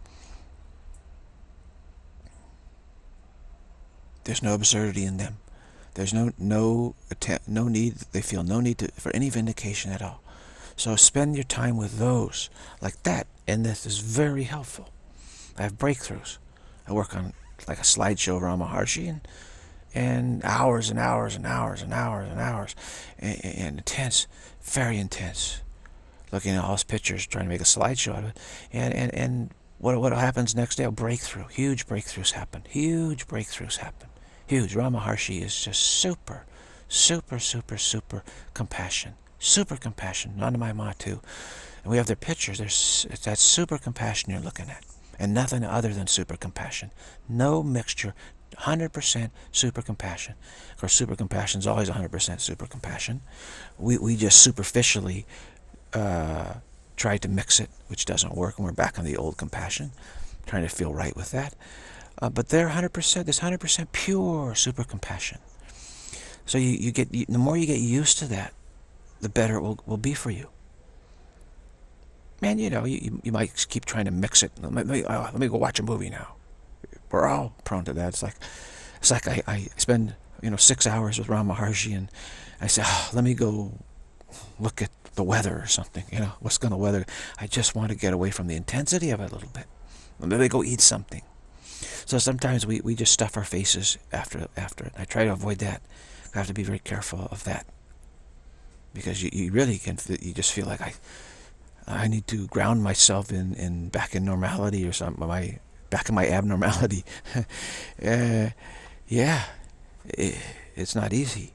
There's no absurdity in them. There's no no attempt, no need. They feel no need to, for any vindication at all. So spend your time with those like that, and this is very helpful. I have breakthroughs. I work on like a slideshow of Rama Maharshi, and and hours and hours and hours and hours and hours, and, and intense, very intense. Looking at all his pictures, trying to make a slideshow out of it, and and and what what happens next day? A breakthrough. Huge breakthroughs happen. Huge breakthroughs happen. Huge. Rama Maharshi is just super, super, super, super compassion. Super compassion. Anandamayi Ma too. And we have their pictures. There's it's that super compassion you're looking at, and nothing other than super compassion. No mixture. one hundred percent super compassion. Of course, super compassion is always one hundred percent super compassion. We we just superficially Uh, try to mix it, which doesn't work, and we're back on the old compassion, trying to feel right with that. Uh, but they're one hundred percent, this one hundred percent pure super compassion. So you, you get, you, the more you get used to that, the better it will, will be for you. Man, you know, you, you might keep trying to mix it. Let me, uh, let me go watch a movie now. We're all prone to that. It's like, it's like I, I spend, you know, six hours with Rama Maharshi, and I say, oh, let me go look at the weather or something, you know, what's going to weather. I just want to get away from the intensity of it a little bit. Maybe go eat something. So sometimes we, we just stuff our faces after after it. I try to avoid that. I have to be very careful of that, because you, you really can, you just feel like I I need to ground myself in, in back in normality or something, my back in my abnormality. uh, yeah, it, it's not easy.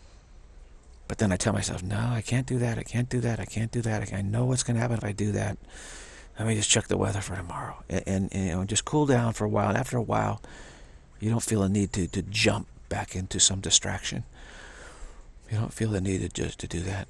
But then I tell myself, no, I can't do that, I can't do that, I can't do that. I know what's going to happen if I do that. Let me just check the weather for tomorrow. And, and, and you know, just cool down for a while. And after a while, you don't feel a need to, to jump back into some distraction. You don't feel the need to just to do that.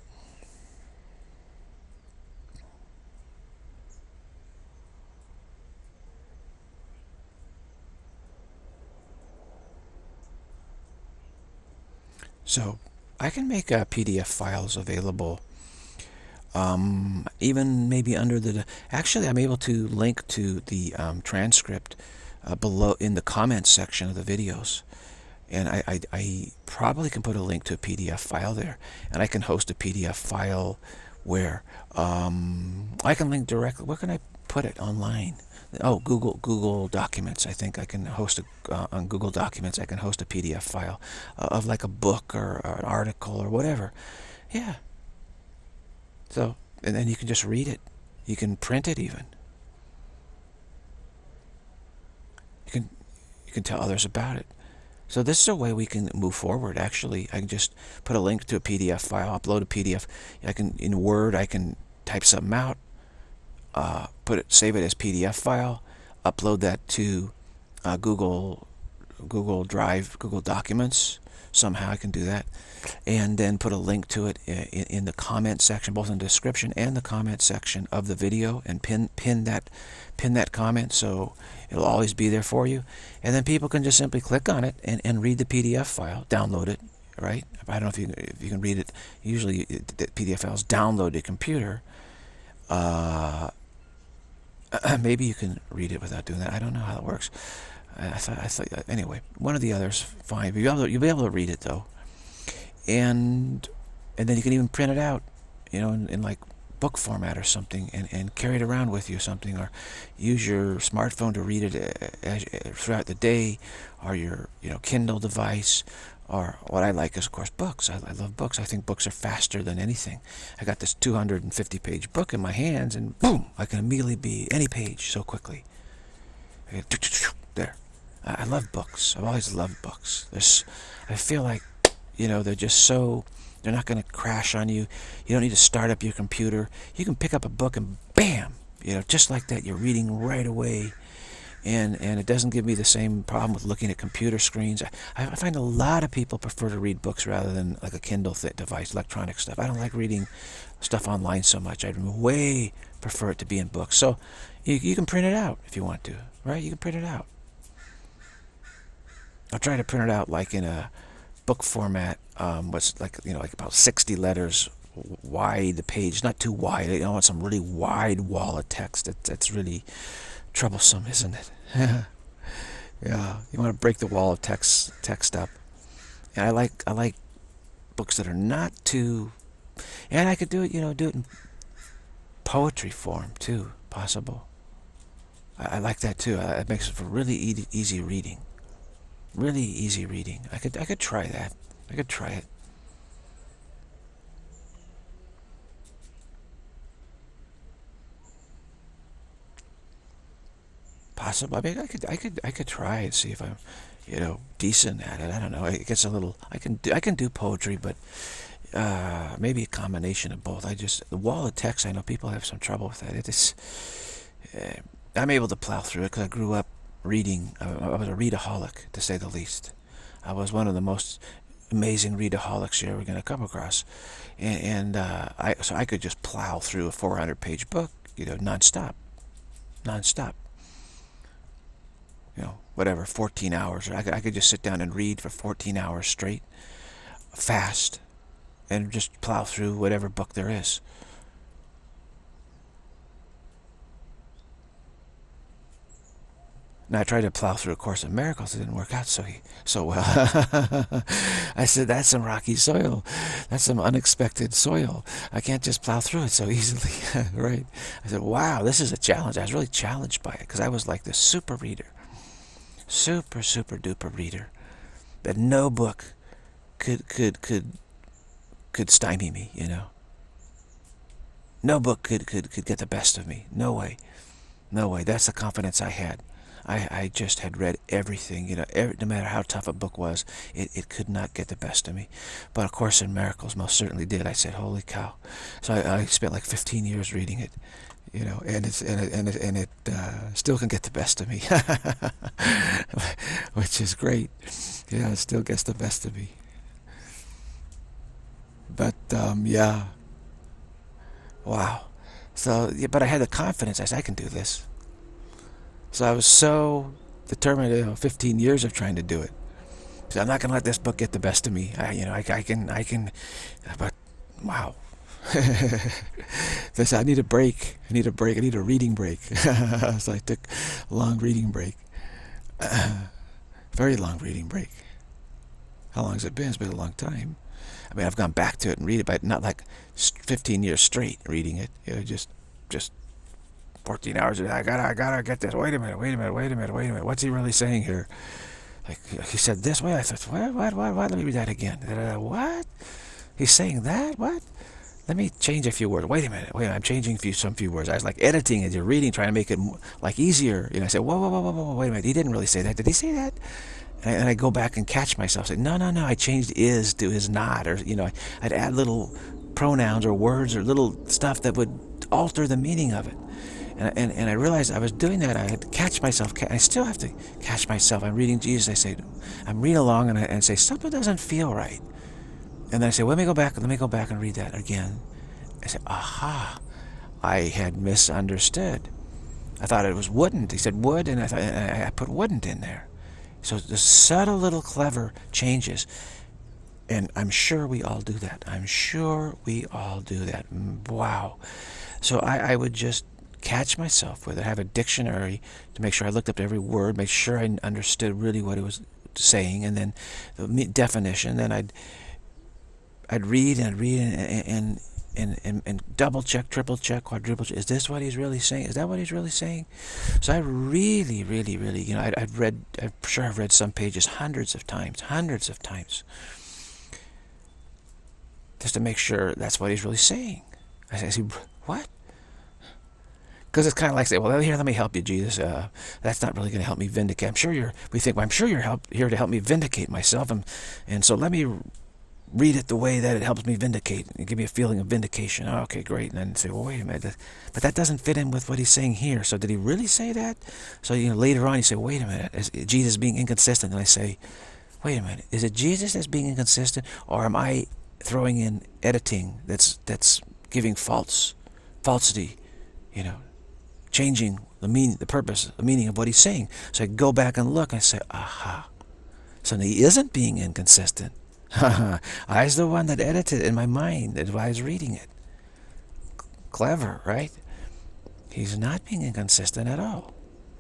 So I can make uh, P D F files available, um, even maybe under the, actually I'm able to link to the um, transcript uh, below in the comments section of the videos. And I, I, I probably can put a link to a P D F file there, and I can host a P D F file where um, I can link directly. Where can I put it online? Oh, Google Google Documents. I think I can host a, uh, on Google Documents. I can host a P D F file uh, of like a book or, or an article or whatever. Yeah. So, and then you can just read it. You can print it even. You can you can tell others about it. So this is a way we can move forward. Actually, I can just put a link to a P D F file, upload a P D F. I can in Word. I can type something out. Uh, put it, save it as P D F file, upload that to uh, Google, Google Drive, Google Documents. Somehow I can do that, and then put a link to it in, in the comment section, both in the description and the comment section of the video, and pin pin that pin that comment so it'll always be there for you. And then people can just simply click on it and, and read the P D F file, download it. Right? I don't know if you if you can read it. Usually, the P D F files download to your computer. Uh, maybe you can read it without doing that. I don't know how it works. I, I thought, I thought, anyway, one of the others, fine. But you'll be able to, you'll be able to read it though, and and then you can even print it out, you know, in, in like book format or something, and, and carry it around with you or something, or use your smartphone to read it as, as, throughout the day, or your, you know, Kindle device, or what I like is, of course, books. I, I love books. I think books are faster than anything. I got this two hundred fifty page book in my hands, and boom, I can immediately be any page so quickly. There. I love books. I've always loved books. There's, I feel like, you know, they're just so, they're not going to crash on you. You don't need to start up your computer. You can pick up a book and bam, you know, just like that, you're reading right away. And and it doesn't give me the same problem with looking at computer screens. I, I find a lot of people prefer to read books rather than like a Kindle device, electronic stuff. I don't like reading stuff online so much. I'd way prefer it to be in books. So you, you can print it out if you want to, right? You can print it out. I'll try to print it out like in a book format, um, what's like, you know, like about sixty letters wide the page, not too wide. I don't want some really wide wall of text. That, that's really troublesome, isn't it? Yeah, you want to break the wall of text text up. And I like I like books that are not too, and I could do it, you know, do it in poetry form too, possible. I, I like that too. Uh, it makes it for really e easy reading. Really easy reading. I could I could try that. I could try it. Possible. I mean, I could I could I could try and see if I'm, you know, decent at it. I don't know. It gets a little. I can do I can do poetry, but uh, maybe a combination of both. I just, the wall of text. I know people have some trouble with that. It is. Uh, I'm able to plow through it because I grew up reading. I, I was a readaholic, to say the least. I was one of the most amazing readaholics you're ever going to come across, and, and uh, I so I could just plow through a four hundred page book, you know, nonstop, nonstop. You know, whatever, fourteen hours. Or I could I could just sit down and read for fourteen hours straight, fast, and just plow through whatever book there is. And I tried to plow through A Course in Miracles. It didn't work out so so well. I said, that's some rocky soil. That's some unexpected soil. I can't just plow through it so easily, right? I said, wow, this is a challenge. I was really challenged by it because I was like this super reader. Super, super duper reader. That no book could, could, could, could stymie me, you know. No book could, could, could get the best of me. No way. No way. That's the confidence I had. I, I just had read everything, you know, every, no matter how tough a book was, it, it could not get the best of me. But A Course in Miracles most certainly did. I said, holy cow. So I, I spent like fifteen years reading it, you know, and, it's, and it, and it, and it uh, still can get the best of me, which is great. Yeah, it still gets the best of me. But, um, yeah. Wow. So, yeah, but I had the confidence. I said, I can do this. So I was so determined, you know, fifteen years of trying to do it. So I'm not going to let this book get the best of me. I, you know, I, I can, I can, but wow. This, I need a break. I need a break. I need a reading break. So I took a long reading break. Uh, very long reading break. How long has it been? It's been a long time. I mean, I've gone back to it and read it, but not like fifteen years straight reading it. You know, just, just. fourteen hours. I gotta, I gotta get this. Wait a minute, wait a minute, wait a minute, wait a minute. What's he really saying here? Like, he said this way. I thought, what, what, what, what? Let me read that again. Uh, what? He's saying that? What? Let me change a few words. Wait a minute, wait a minute. I'm changing few, some few words. I was like editing as you're reading, trying to make it like easier. You know, I said, whoa, whoa, whoa, whoa, whoa, wait a minute. He didn't really say that. Did he say that? And I, and I go back and catch myself. Say, no, no, no. I changed is to is not, or you know, I'd add little pronouns or words or little stuff that would alter the meaning of it. And, and, and I realized I was doing that. I had to catch myself. I still have to catch myself. I'm reading Jesus. I say, I'm reading along and I and say, something doesn't feel right. And then I say, let me go back. Let me go back and read that again. I say, aha, I had misunderstood. I thought it was wouldn't. He said would, and I thought and I put wouldn't in there. So the subtle little clever changes. And I'm sure we all do that. I'm sure we all do that. Wow. So I, I would just catch myself with it, have a dictionary to make sure I looked up every word, make sure I understood really what it was saying, and then the definition. Then I'd I'd read and I'd read and and and, and, and double check, triple check, quadruple check. Is this what he's really saying? Is that what he's really saying? So I really, really, really, you know, I'd, I've read, I'm sure I've read some pages hundreds of times, hundreds of times, just to make sure that's what he's really saying. I say, what? Because it's kind of like saying, well, here, let me help you, Jesus. Uh, that's not really going to help me vindicate. I'm sure you're, we think, well, I'm sure you're help, here to help me vindicate myself. And, and so let me read it the way that it helps me vindicate. And give me a feeling of vindication. Oh, okay, great. And then say, well, wait a minute. But that doesn't fit in with what he's saying here. So did he really say that? So, you know, later on you say, wait a minute. Is Jesus being inconsistent? And I say, wait a minute. Is it Jesus that's being inconsistent? Or am I throwing in editing that's, that's giving false, falsity, you know, changing the meaning, the purpose, the meaning of what he's saying. So I go back and look and I say, aha. So he isn't being inconsistent. I was the one that edited it in my mind as I was reading it. Clever, right? He's not being inconsistent at all.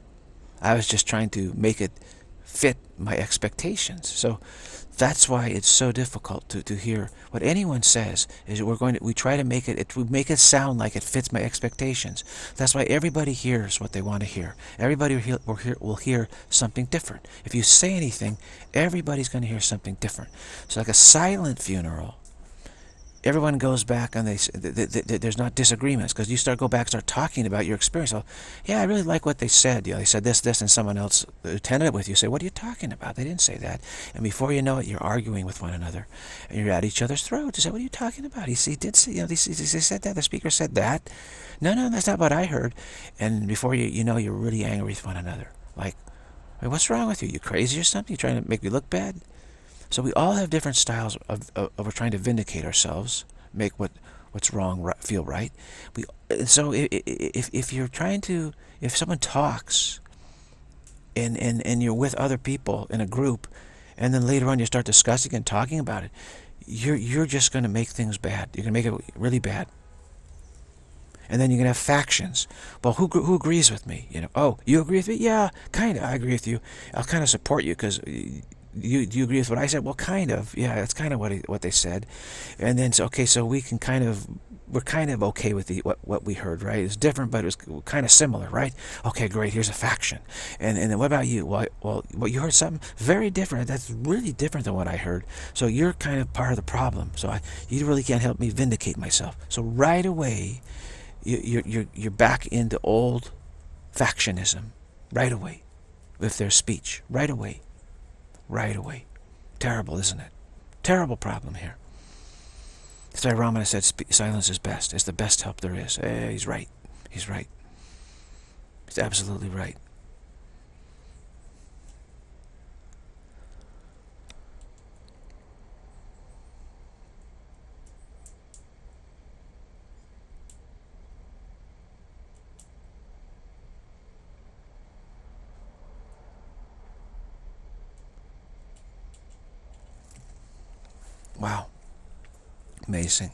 I was just trying to make it fit my expectations. So that's why it's so difficult to, to hear what anyone says. Is we're going to we try to make it, it we make it sound like it fits my expectations. That's why everybody hears what they want to hear. Everybody will hear, will hear, will hear something different. If you say anything, everybody's going to hear something different. So like a silent funeral, everyone goes back and they, they, they, they there's not disagreements, because you start go back start talking about your experience. So, yeah, I really like what they said. You know, they said this, this, and someone else attended it with you. Say, what are you talking about? They didn't say that. And before you know it, you're arguing with one another, and you're at each other's throats. You say, what are you talking about? He, he did say, you know, they, they said that. The speaker said that. No, no, that's not what I heard. And before you, you know, you're really angry with one another. Like, hey, what's wrong with you? You crazy or something? You trying to make me look bad? So we all have different styles of, of, of trying to vindicate ourselves, make what what's wrong right, feel right. We so if, if if you're trying to, if someone talks, and and and you're with other people in a group, and then later on you start discussing and talking about it, you're you're just going to make things bad. You're going to make it really bad. And then you're going to have factions. Well, who who agrees with me? You know, oh, you agree with me? Yeah, kind of. I agree with you. I'll kind of support you because. You, do you agree with what I said? Well, kind of. Yeah, that's kind of what he, what they said. And then, so, okay, so we can kind of, we're kind of okay with the what, what we heard, right? It's different, but it was kind of similar, right? Okay, great, here's a faction. And, and then what about you? Well, well, well, you heard something very different. That's really different than what I heard. So you're kind of part of the problem. So I, you really can't help me vindicate myself. So right away, you, you're, you're, you're back into old factionism. Right away. With their speech. Right away. Right away. Terrible, isn't it? Terrible problem here. That's why Ramana said silence is best. It's the best help there is. Eh, he's right. He's right. He's absolutely right. Wow. Amazing.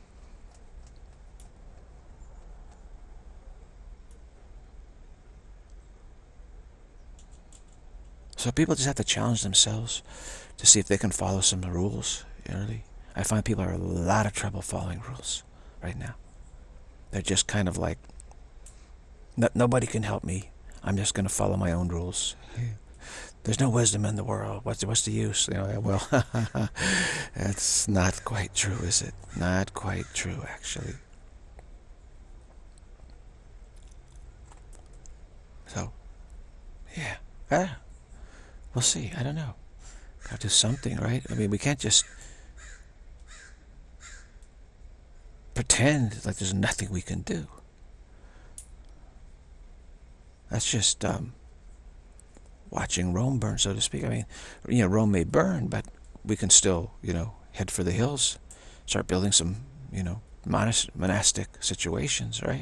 So people just have to challenge themselves to see if they can follow some rules. Really, I find people are a lot of trouble following rules right now. They're just kind of like, no, nobody can help me. I'm just going to follow my own rules. There's no wisdom in the world. What's, what's the use? You know, well, that's not quite true, is it? Not quite true, actually. So, yeah. Ah, we'll see. I don't know. Gotta do something, right? I mean, we can't just pretend like there's nothing we can do. That's just, um, watching Rome burn, so to speak. I mean, you know, Rome may burn, but we can still, you know, head for the hills, start building some, you know, monastic situations, right?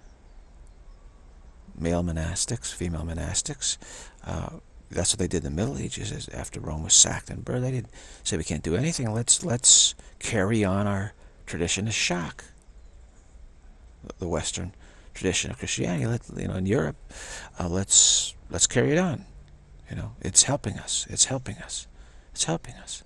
Male monastics, female monastics. Uh, that's what they did in the Middle Ages. Is after Rome was sacked and burned, they didn't say we can't do anything. Let's let's carry on our tradition as shock. The Western tradition of Christianity. Let, you know, in Europe, uh, let's let's carry it on. You know, it's helping us. It's helping us. It's helping us.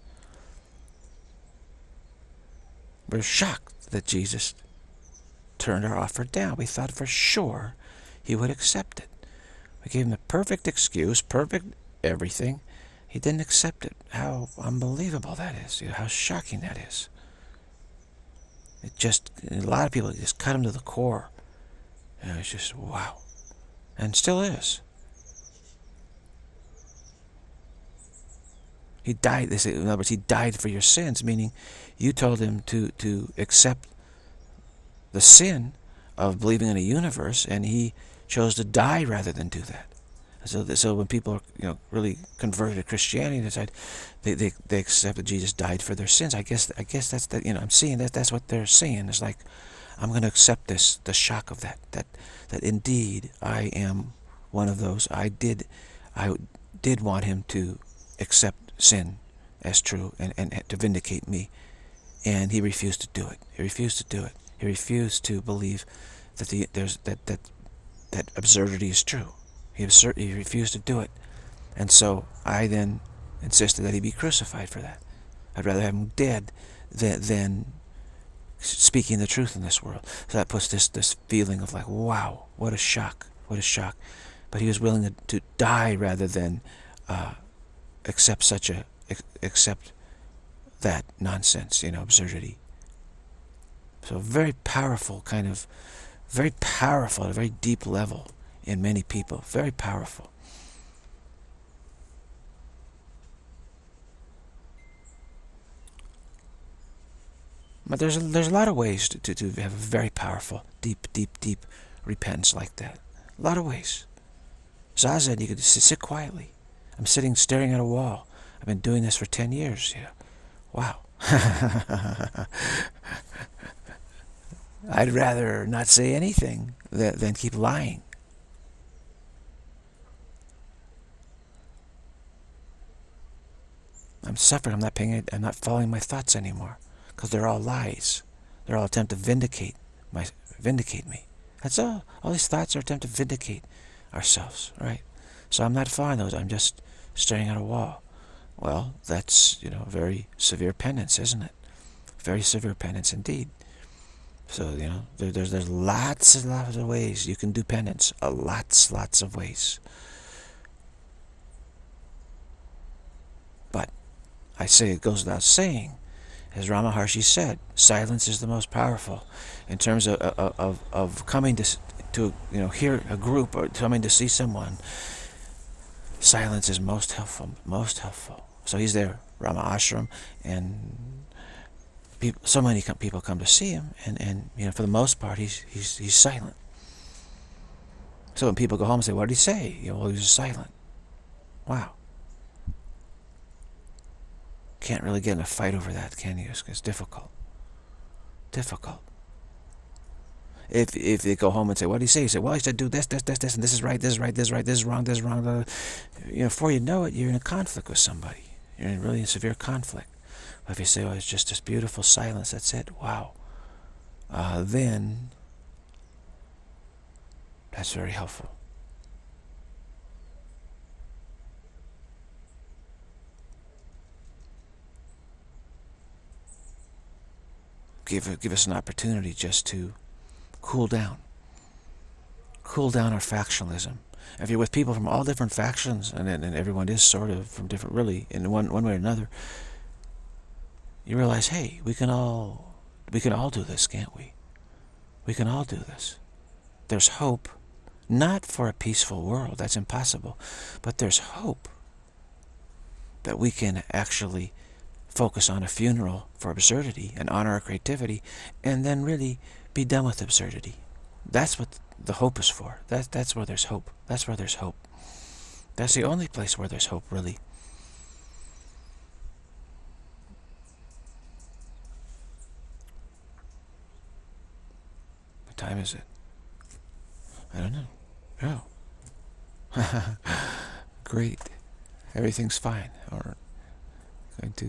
We're shocked that Jesus turned our offer down. We thought for sure he would accept it. We gave him the perfect excuse, perfect everything. He didn't accept it. How unbelievable that is. You know, how shocking that is. It just, a lot of people just cut him to the core. You know, it's just, wow. And still is. He died, they say, in other words, he died for your sins, meaning you told him to, to accept the sin of believing in a universe, and he chose to die rather than do that. So, so when people are, you know, really converted to Christianity, they decide they, they they accept that Jesus died for their sins. I guess I guess that's the, you know, I'm seeing that that's what they're saying. It's like, I'm going to accept this, the shock of that, that that indeed I am one of those. I did, I did want him to accept sin as true and, and to vindicate me, and he refused to do it. He refused to do it. He refused to believe that the there's that that that absurdity is true. He, absurd, he refused to do it. And so I then insisted that he be crucified for that. I'd rather have him dead than, than speaking the truth in this world. So that puts this, this feeling of like, wow, what a shock, what a shock. But he was willing to, to die rather than uh, accept such a, accept that nonsense, you know, absurdity. So very powerful kind of, very powerful at a very deep level in many people. Very powerful. But there's a, there's a lot of ways to, to, to have a very powerful, deep, deep, deep repentance like that. A lot of ways. Zazen, you could just sit quietly. I'm sitting staring at a wall. I've been doing this for ten years. Yeah. Wow. I'd rather not say anything than, than keep lying. I'm suffering. I'm not paying it. I'm not following my thoughts anymore, because they're all lies. They're all attempt to vindicate my, vindicate me. That's all. All these thoughts are attempt to vindicate ourselves, right? So I'm not following those. I'm just staring at a wall. Well, that's, you know, very severe penance, isn't it? Very severe penance indeed. So, you know, there, there's there's lots and lots of ways you can do penance. Uh, lots, lots of ways. But I say it goes without saying, as Rama Maharshi said, silence is the most powerful in terms of of of, of coming to to you know hear a group or coming to see someone. Silence is most helpful, most helpful. So he's there, Rama Ashram, and people, so many people come to see him, and and you know for the most part he's he's he's silent. So when people go home and say, "What did he say?" You know, well, he was silent. Wow. Can't really get in a fight over that, can you? It's difficult. Difficult. If if they go home and say, "What did he say?" You say, "Well, he said do this, this, this, this, and this is right, this is right, this is right, this is wrong, this is wrong." Blah, blah. You know, before you know it, you're in a conflict with somebody. You're in really a severe conflict. But if you say, "Oh, it's just this beautiful silence, that's it," wow, uh, then that's very helpful. Give give us an opportunity just to cool down. Cool down our factionalism. If you're with people from all different factions, and, and everyone is sort of from different, really, in one one way or another, you realize, hey, we can all we can all do this, can't we? We can all do this. There's hope, not for a peaceful world, that's impossible, but there's hope that we can actually focus on a funeral for absurdity and honor our creativity, and then really be done with absurdity. That's what the hope is for. That, that's where there's hope. That's where there's hope. That's the only place where there's hope, really. What time is it? I don't know. Oh. Great. Everything's fine. Or going to...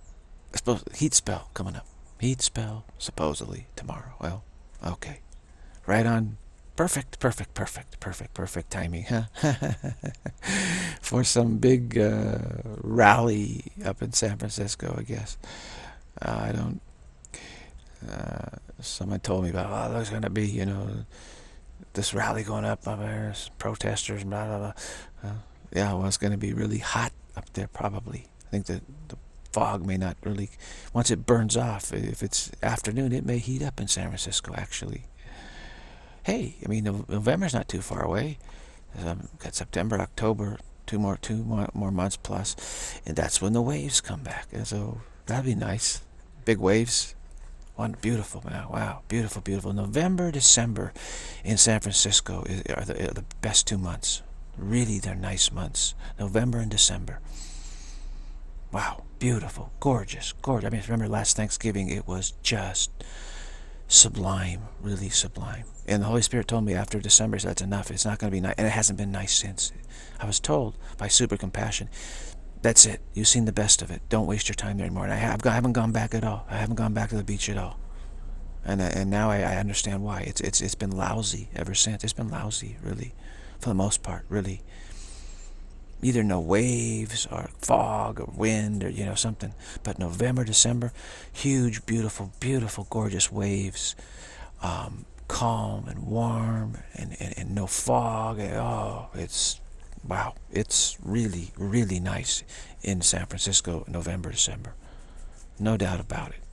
I suppose heat spell coming up. Heat spell, supposedly, tomorrow. Well, okay. right on. Perfect, perfect, perfect, perfect, perfect timing, huh? For some big uh, rally up in San Francisco, I guess. Uh, I don't. Uh, someone told me about, oh, there's going to be, you know, this rally going up up there, protesters, blah, blah, blah. Uh, yeah, well, it's going to be really hot up there, probably. I think that the fog may not really, once it burns off, if it's afternoon, it may heat up in San Francisco, actually. Hey, I mean, November's not too far away. Um, got September, October, two more, two more, more months plus, and that's when the waves come back. And so that'd be nice. Big waves. One beautiful, man. Wow, beautiful, beautiful. November, December in San Francisco is, are, the, are the best two months. Really, they're nice months. November and December. Wow, beautiful, gorgeous, gorgeous. I mean, remember last Thanksgiving, it was just sublime, really sublime. And the Holy Spirit told me after December, he said, that's enough. It's not going to be nice. And it hasn't been nice since. I was told by Super Compassion, that's it. You've seen the best of it. Don't waste your time there anymore. And I, have, I haven't gone back at all. I haven't gone back to the beach at all. And and now I, I understand why. It's it's it's been lousy ever since. It's been lousy, really, for the most part, really. Either no waves or fog or wind or, you know, something. But November, December, huge, beautiful, beautiful, gorgeous waves. Um, calm and warm and, and, and no fog. Oh, it's, wow. It's really, really nice in San Francisco, November, December. No doubt about it.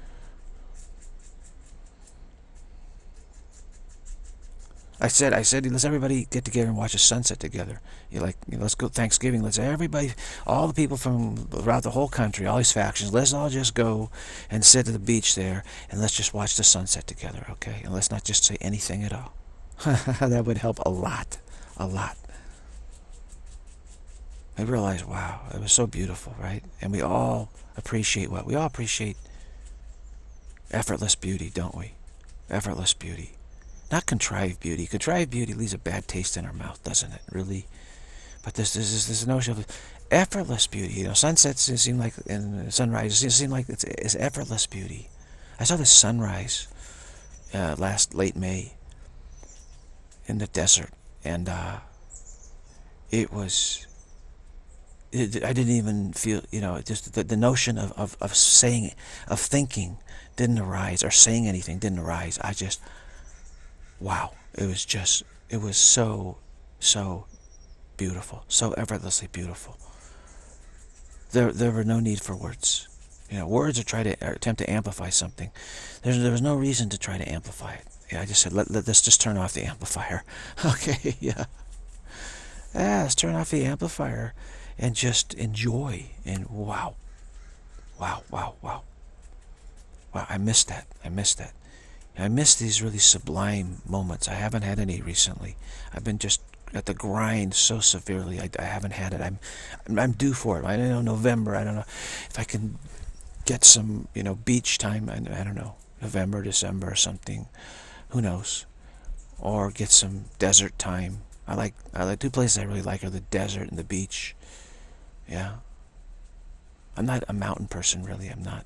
I said, I said, let's everybody get together and watch a sunset together. You're like, you know, let's go Thanksgiving. Let's everybody, all the people from throughout the whole country, all these factions, let's all just go and sit at the beach there and let's just watch the sunset together, okay? And let's not just say anything at all. That would help a lot, a lot. I realized, wow, it was so beautiful, right? And we all appreciate what? We all appreciate effortless beauty, don't we? Effortless beauty. Not contrived beauty. Contrived beauty leaves a bad taste in our mouth, doesn't it? Really. But this, this is this notion of effortless beauty. You know, sunsets seem like, and sunrises seem like it's, it's effortless beauty. I saw this sunrise uh, last late May in the desert, and uh, it was. It, I didn't even feel, you know, just the, the notion of, of of saying, of thinking, didn't arise, or saying anything didn't arise. I just. Wow, it was just, it was so, so beautiful, so effortlessly beautiful. There, there were no need for words. You know, words are try to or attempt to amplify something. There's, there was no reason to try to amplify it. Yeah, I just said, let, let let's just turn off the amplifier. Okay, yeah. Yeah, let's turn off the amplifier and just enjoy. And wow, wow, wow, wow. Wow, I missed that. I missed that. I miss these really sublime moments. I haven't had any recently. I've been just at the grind so severely. I, I haven't had it. I'm, I'm due for it. I don't know, November. I don't know if I can get some, you know, beach time. I, I don't know, November, December, or something. Who knows? Or get some desert time. I like. I like two places I really like are the desert and the beach. Yeah. I'm not a mountain person, really. I'm not.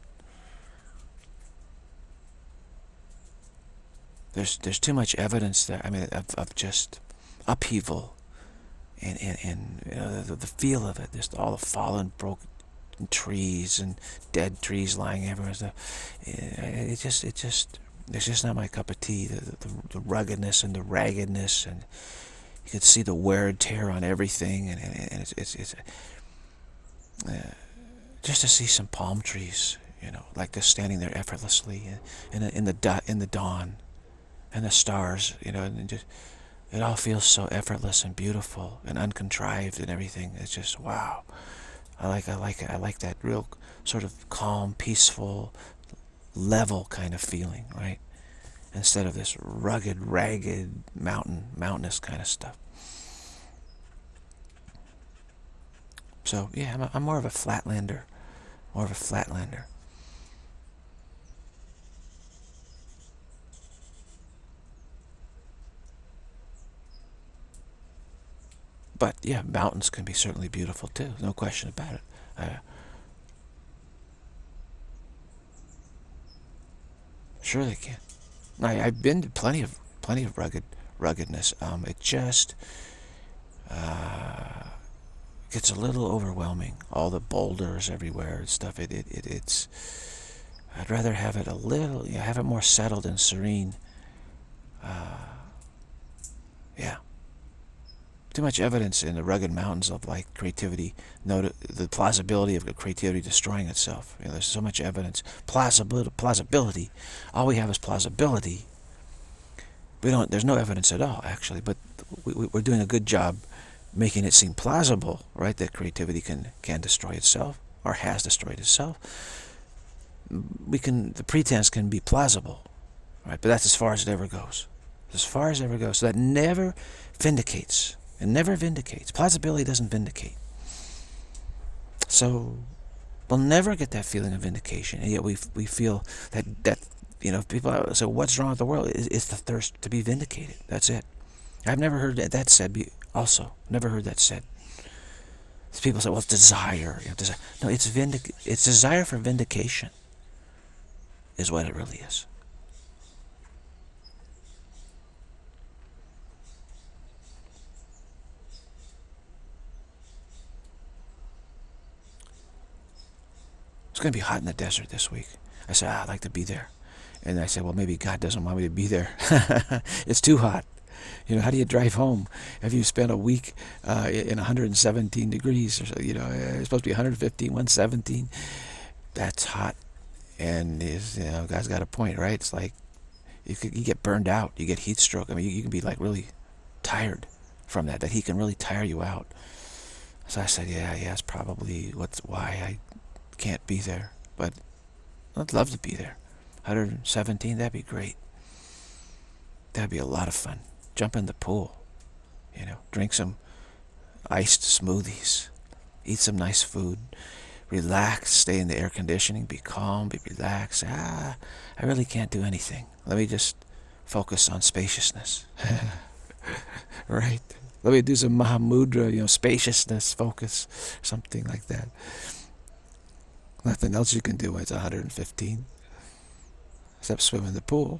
There's there's too much evidence there. I mean, of, of just upheaval, and and, and you know, the, the feel of it. Just all the fallen, broken trees and dead trees lying everywhere. So it, it just it just it's just not my cup of tea. The, the, the ruggedness and the raggedness, and you can see the wear and tear on everything, and and, and it's it's, it's uh, just to see some palm trees, you know, like just standing there effortlessly in the, in the in the dawn. And the stars, you know, and just it all feels so effortless and beautiful and uncontrived and everything. It's just wow. I like I like I like that real sort of calm, peaceful, level kind of feeling, right? Instead of this rugged, ragged, mountain, mountainous kind of stuff. So yeah, I'm, a, I'm more of a flatlander, more of a flatlander. But yeah, mountains can be certainly beautiful too. No question about it. Uh, sure they can. I, I've been to plenty of plenty of rugged ruggedness. Um, it just uh, gets a little overwhelming. All the boulders everywhere and stuff. It, it, it it's. I'd rather have it a little, you know, have it more settled and serene. Uh, yeah. Too much evidence in the rugged mountains of like creativity, no, the plausibility of creativity destroying itself. You know, there's so much evidence. Plausibility, plausibility. All we have is plausibility. We don't. There's no evidence at all, actually. But we, we're doing a good job making it seem plausible, right? That creativity can can destroy itself or has destroyed itself. We can. The pretense can be plausible, right? But that's as far as it ever goes. As far as it ever goes. So that never vindicates. It never vindicates. Plausibility doesn't vindicate. So we'll never get that feeling of vindication, and yet we we feel that that you know people. So what's wrong with the world? It's, it's the thirst to be vindicated. That's it. I've never heard that, that said. Be, also, never heard that said. People say, "Well, it's desire." You know, desire. No, it's vindic. It's desire for vindication. Is what it really is. It's going to be hot in the desert this week. I said, ah, I'd like to be there. And I said, well, maybe God doesn't want me to be there. It's too hot. You know, how do you drive home if you spent a week uh, in one hundred seventeen degrees? Or so, you know, it's supposed to be one hundred fifteen, one hundred seventeen. That's hot. And is, you know, God's got a point, right? It's like you, could, you get burned out. You get heat stroke. I mean, you, you can be like really tired from that. That He can really tire you out. So I said, yeah, yeah, that's probably what's why I can't be there, but I'd love to be there. one hundred seventeen, that'd be great. That'd be a lot of fun. Jump in the pool, you know, drink some iced smoothies, eat some nice food, relax, stay in the air conditioning, be calm, be relaxed. Ah, I really can't do anything. Let me just focus on spaciousness. Right? Let me do some Mahamudra, you know, spaciousness, focus, something like that. Nothing else you can do when it's one hundred fifteen, except swim in the pool.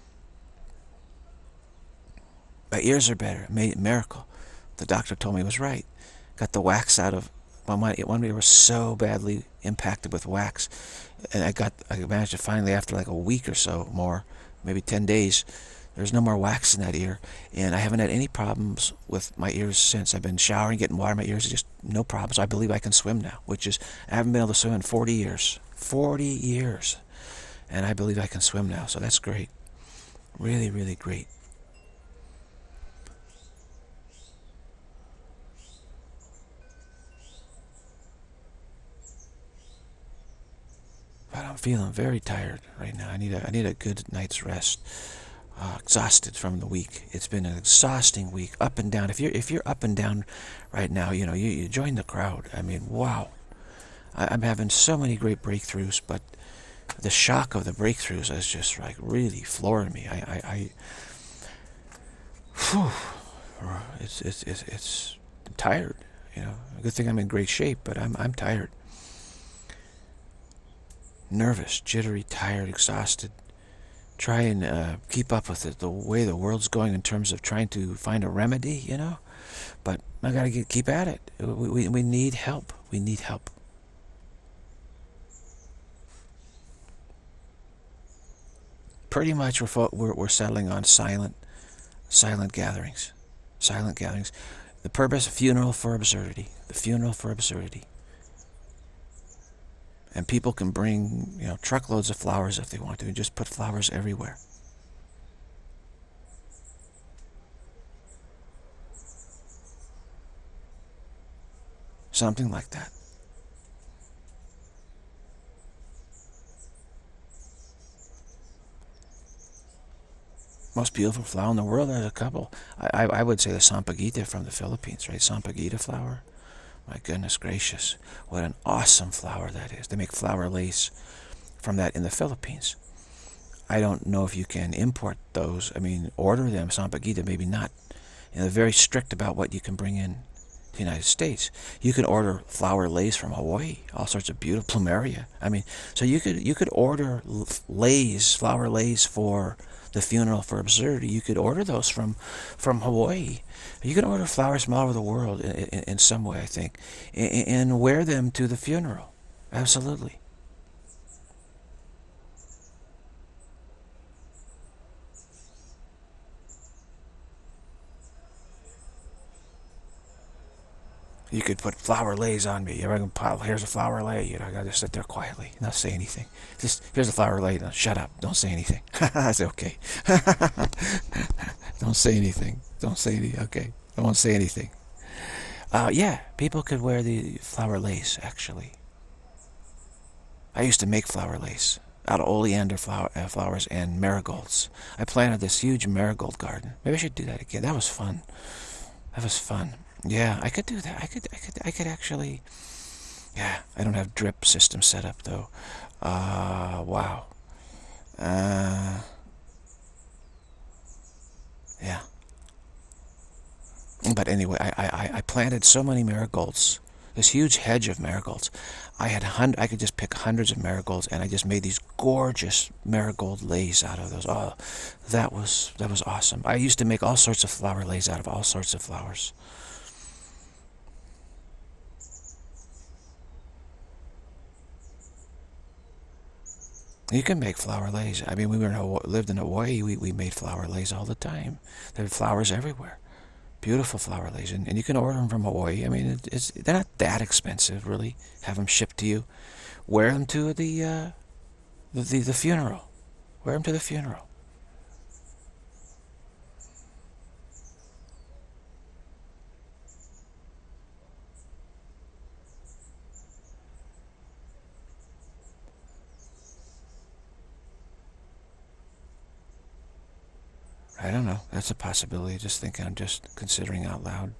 My ears are better. Made miracle. The doctor told me it was right. Got the wax out of one. One ear was so badly impacted with wax, and I got. I managed to finally, after like a week or so more, maybe ten days, there's no more wax in that ear, and I haven't had any problems with my ears since. I've been showering, getting water in my ears, just no problems. I believe I can swim now, which is, I haven't been able to swim in forty years. forty years. And I believe I can swim now, so that's great. Really, really great. But I'm feeling very tired right now. I need a, I need a good night's rest. Uh, exhausted from the week. It's been an exhausting week, up and down. If you're if you're up and down right now, you know you, you join the crowd. I mean, wow! I, I'm having so many great breakthroughs, but the shock of the breakthroughs is just like really flooring me. I, I, I whew, it's it's it's it's I'm tired. You know, a good thing I'm in great shape, but I'm I'm tired, nervous, jittery, tired, exhausted. Try and uh, keep up with it, the way the world's going in terms of trying to find a remedy, you know. But I gotta get, keep at it. We, we we need help. We need help. Pretty much, we're we're, we're settling on silent, silent gatherings, silent gatherings. The purpose: a funeral for absurdity. The funeral for absurdity. And people can bring, you know, truckloads of flowers if they want to, and just put flowers everywhere. Something like that. Most beautiful flower in the world. There's a couple. I, I, I would say the Sampaguita from the Philippines, right? Sampaguita flower. My goodness gracious, what an awesome flower that is. They make flower lace from that in the Philippines. I don't know if you can import those. I mean, order them, Sampaguita, maybe not. And they're very strict about what you can bring in to the United States. You can order flower lace from Hawaii, all sorts of beautiful plumeria. I mean, so you could you could order lace, flower lace for the funeral for absurdity, you could order those from from Hawaii. You can order flowers from all over the world in, in, in some way, I think, and, and wear them to the funeral. Absolutely. You could put flower lays on me. You're gonna pile, here's a flower lay. You know, I gotta just sit there quietly, not say anything. Just here's a flower lay. Now, shut up. Don't say anything. I say okay. Don't say anything. Don't say anything. Okay. I won't say anything. Uh, yeah, people could wear the flower lace. Actually, I used to make flower lace out of oleander flower, uh, flowers and marigolds. I planted this huge marigold garden. Maybe I should do that again. That was fun. That was fun. Yeah, I could do that. I could, I could, I could actually. Yeah, I don't have drip system set up though. Uh, wow. Uh, yeah. But anyway, I, I, I planted so many marigolds, this huge hedge of marigolds. I had hun I could just pick hundreds of marigolds, and I just made these gorgeous marigold lays out of those. Oh, that was that was awesome. I used to make all sorts of flower lays out of all sorts of flowers. You can make flower lays. I mean, we were in Hawaii, lived in Hawaii. We we made flower lays all the time. There were flowers everywhere. Beautiful flower lays, and, and you can order them from Hawaii. I mean, it, it's they're not that expensive, really. Have them shipped to you. Wear them to the uh, the, the the funeral. Wear them to the funeral. I don't know. That's a possibility. Just thinking. I'm just considering out loud.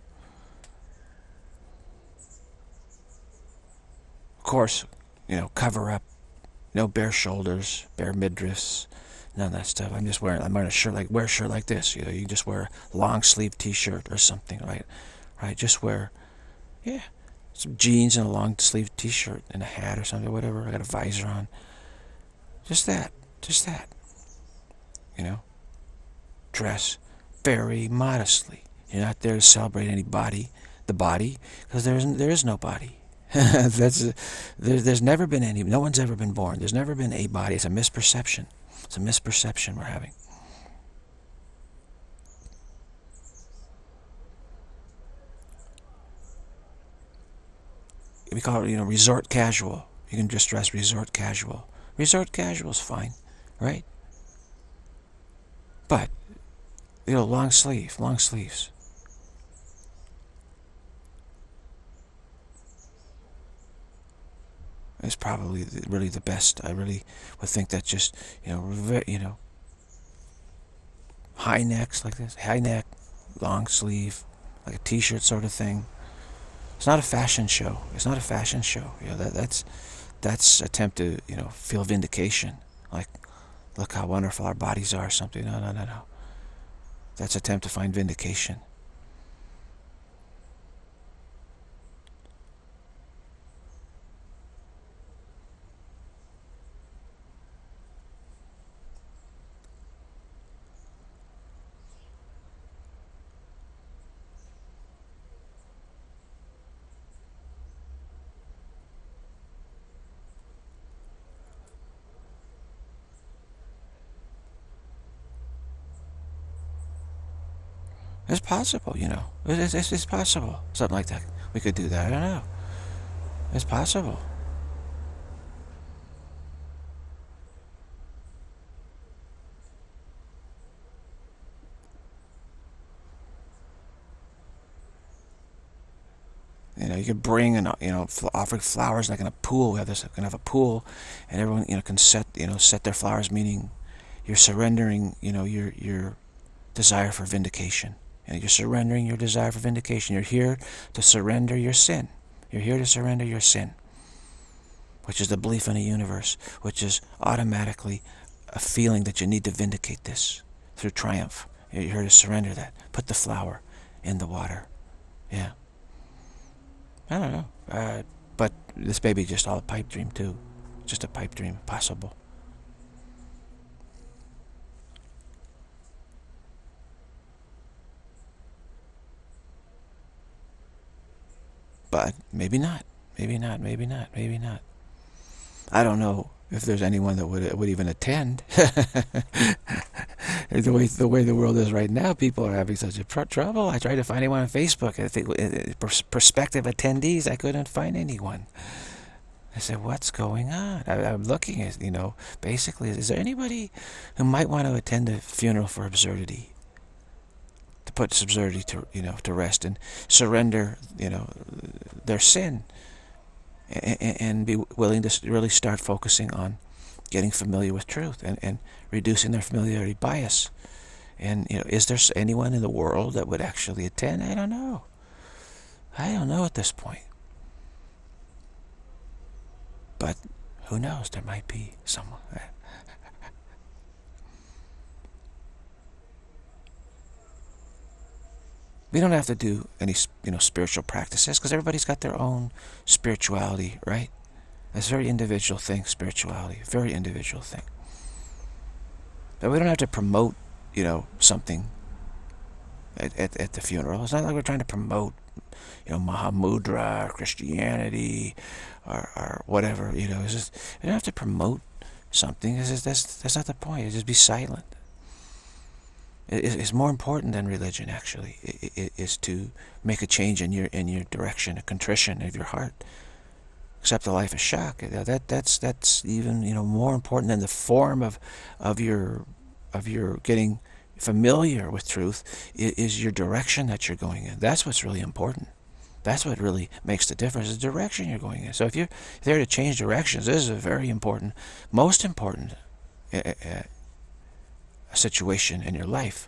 Of course, you know, cover up. No bare shoulders, bare midriffs, none of that stuff. I'm just wearing. I'm wearing a shirt like wear a shirt like this. You know, you just wear a long sleeve T-shirt or something, right? Right. Just wear, yeah, some jeans and a long sleeve T-shirt and a hat or something, whatever. I got a visor on. Just that. Just that. You know. Dress very modestly. You're not there to celebrate any body, the body, because there isn't. There is no body. That's a, there, there's never been any. No one's ever been born. There's never been a body. It's a misperception. It's a misperception we're having. We call it, you know, resort casual. You can just dress resort casual. Resort casual is fine, right? But you know, long sleeve, long sleeves. Is probably really the best. I really would think that just, you know, you know, high necks like this, high neck, long sleeve, like a T-shirt sort of thing. It's not a fashion show. It's not a fashion show. You know, that that's that's attempt to, you know, feel vindication. Like, look how wonderful our bodies are. Or something. No, no, no, no. That's attempt to find vindication. It's possible, you know. It's, it's, it's possible. Something like that. We could do that. I don't know. It's possible. You know, you could bring and, you know, offer flowers like in a pool. We have this, can have a pool, and everyone, you know, can set, you know, set their flowers, meaning you're surrendering, you know, your your desire for vindication. You know, you're surrendering your desire for vindication. You're here to surrender your sin. You're here to surrender your sin, which is the belief in a universe, which is automatically a feeling that you need to vindicate this through triumph. You're here to surrender that. Put the flower in the water. Yeah. I don't know. Uh, but this may be just all a pipe dream too. Just a pipe dream, possible. But maybe not. Maybe not. Maybe not. Maybe not. I don't know if there's anyone that would would even attend. the way the way the world is right now, people are having such a pr trouble. I tried to find anyone on Facebook. I think uh, prospective attendees, I couldn't find anyone. I said, "What's going on?" I, I'm looking at, you know, basically, is there anybody who might want to attend a funeral for absurdity? To put absurdity to, you know, to rest and surrender, you know, their sin, and, and be willing to really start focusing on getting familiar with truth and, and reducing their familiarity bias. And, you know, is there anyone in the world that would actually attend? I don't know. I don't know at this point. But who knows? There might be someone. We don't have to do any, you know, spiritual practices because everybody's got their own spirituality, right? It's a very individual thing, spirituality, very individual thing. But we don't have to promote, you know, something at, at, at the funeral. It's not like we're trying to promote, you know, Mahamudra or Christianity or, or whatever, you know. It's just, we don't have to promote something. It's just, that's, that's not the point. It's just be silent. It, it's more important than religion, actually. It, it, it's to make a change in your in your direction, a contrition of your heart. Accept the life of shock. That that's that's even, you know, more important than the form of of your of your getting familiar with truth. Is your direction that you're going in. That's what's really important. That's what really makes the difference. The direction you're going in. So if you're there to change directions, this is a very important, most important uh, uh, situation in your life.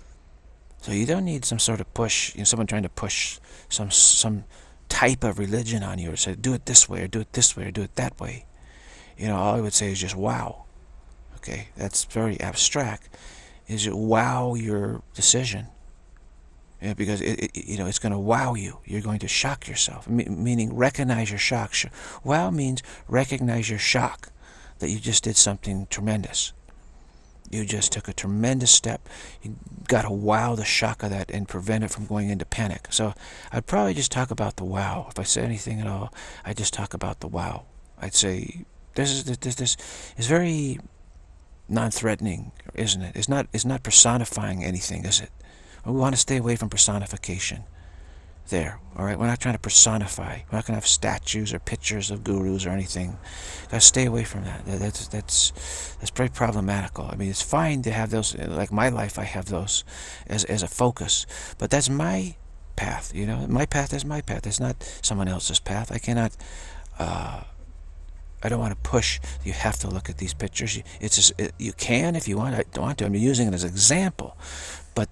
So you don't need some sort of push, you know, someone trying to push some some type of religion on you or say, do it this way or do it this way or do it that way. You know, all I would say is just wow. Okay, that's very abstract. Is it wow your decision? Yeah, because it, it, you know, it's going to wow you. You're going to shock yourself. Me meaning recognize your shock. Wow means recognize your shock that you just did something tremendous. You just took a tremendous step. You got to wow the shock of that and prevent it from going into panic. So I'd probably just talk about the wow. If I say anything at all, I'd just talk about the wow. I'd say this is this this is very non-threatening, isn't it? It's not it's not personifying anything, is it? We want to stay away from personification. There, all right? We're not trying to personify. We're not going to have statues or pictures of gurus or anything. Got to stay away from that. That's that's that's very problematical. I mean, it's fine to have those. Like my life, I have those as as a focus, but that's my path. You know, my path is my path. It's not someone else's path. I cannot. Uh, I don't want to push. You have to look at these pictures. It's just, it, you can if you want. I don't want to. I'm using it as an example, but.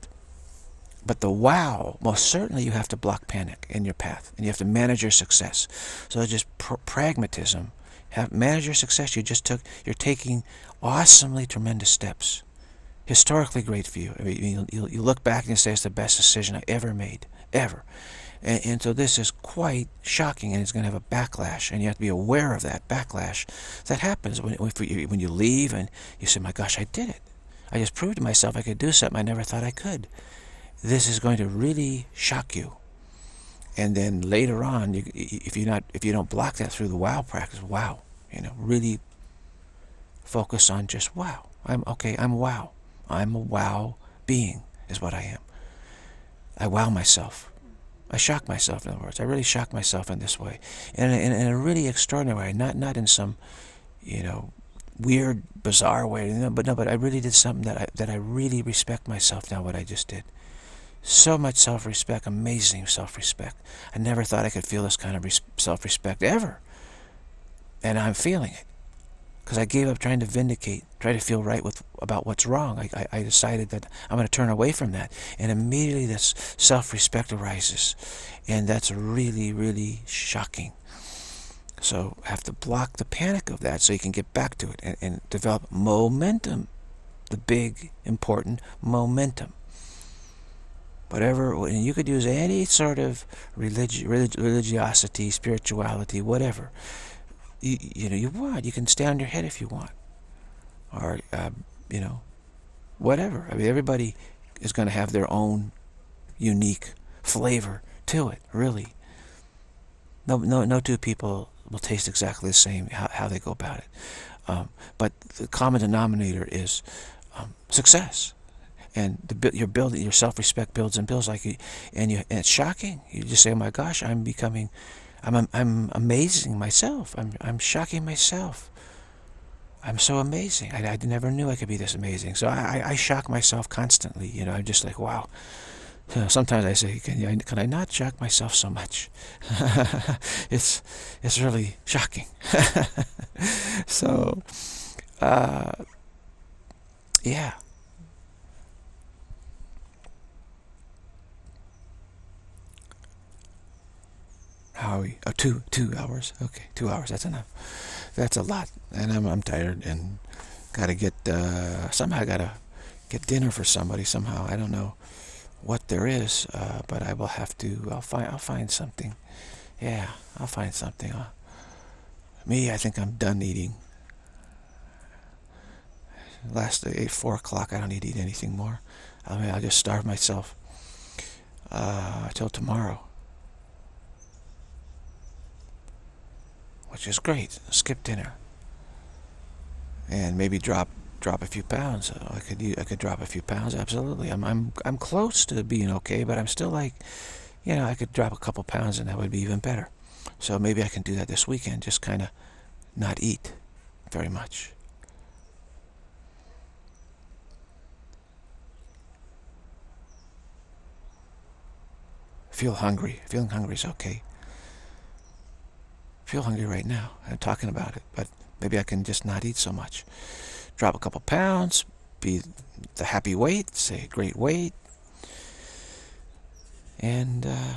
But the wow, most certainly you have to block panic in your path, and you have to manage your success. So just pr pragmatism, have manage your success. You just took, you're taking awesomely tremendous steps, historically great for you. I mean, you, you look back and you say it's the best decision I ever made, ever. And, and so this is quite shocking, and it's going to have a backlash, and you have to be aware of that backlash that happens when when you leave and you say, "My gosh, I did it! I just proved to myself I could do something I never thought I could." This is going to really shock you, and then later on, you, if you not if you don't block that through the wow practice, wow, you know, really focus on just wow. I'm okay. I'm wow. I'm a wow being is what I am. I wow myself. I shock myself. In other words, I really shock myself in this way, and in, in a really extraordinary way. Not not in some, you know, weird, bizarre way. But no, but I really did something that I that I really respect myself now. What I just did. So much self-respect, amazing self-respect. I never thought I could feel this kind of self-respect ever. And I'm feeling it. Because I gave up trying to vindicate, try to feel right with about what's wrong. I, I, I decided that I'm going to turn away from that. And immediately this self-respect arises. And that's really, really shocking. So I have to block the panic of that so you can get back to it and, and develop momentum. The big, important momentum. Whatever, and you could use any sort of religi relig religiosity, spirituality, whatever you, you know you want. You can stand on your head if you want, or uh, you know, whatever. I mean, everybody is going to have their own unique flavor to it, really. No, no, no two people will taste exactly the same how, how they go about it. Um, but the common denominator is um, success. And the, your building, your self-respect builds and builds like you, and you, and it's shocking. You just say, "Oh my gosh, I'm becoming, I'm, I'm amazing myself. I'm, I'm shocking myself. I'm so amazing. I, I never knew I could be this amazing." So I, I, I shock myself constantly. You know, I'm just like, wow. Sometimes I say, "Can you, can I not shock myself so much?" it's, it's really shocking. So, uh, yeah. How are we? Oh, two, two hours. Okay, two hours. That's enough. That's a lot, and I'm I'm tired and gotta get uh, somehow gotta get dinner for somebody somehow. I don't know what there is, uh, but I will have to. I'll find I'll find something. Yeah, I'll find something. Uh, me, I think I'm done eating. Last eight four o'clock. I don't need to eat anything more. I mean, I'll just starve myself uh, till tomorrow. Which is great. Skip dinner, and maybe drop drop a few pounds. I could I could drop a few pounds. Absolutely. I'm I'm I'm close to being okay, but I'm still like, you know, I could drop a couple pounds, and that would be even better. So maybe I can do that this weekend. Just kind of not eat very much. Feel hungry. Feeling hungry is okay. Feel hungry right now. I'm talking about it, but maybe I can just not eat so much. Drop a couple pounds, be the happy weight, say great weight, and uh,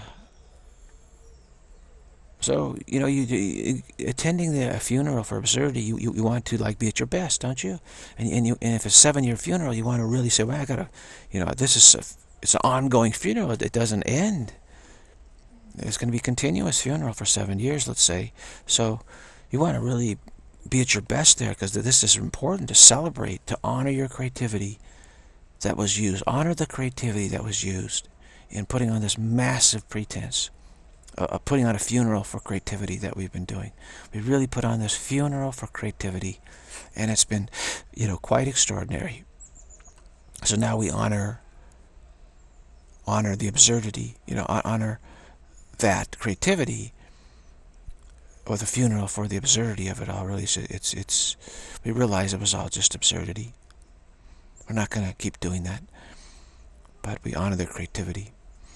so you know, you, you attending the funeral for absurdity, you, you you want to like be at your best, don't you? And and you and if it's a seven-year funeral, you want to really say, well, I gotta, you know, this is a, it's an ongoing funeral. It doesn't end. It's going to be a continuous funeral for seven years, let's say. So you want to really be at your best there, because this is important to celebrate, to honor your creativity that was used. Honor the creativity that was used in putting on this massive pretense, uh, putting on a funeral for creativity that we've been doing. We really put on this funeral for creativity, and it's been, you know, quite extraordinary. So now we honor, honor the absurdity, you know, honor that creativity with a funeral for the absurdity of it all. Really, it's it's we realize it was all just absurdity. We're not going to keep doing that, but we honor their creativity,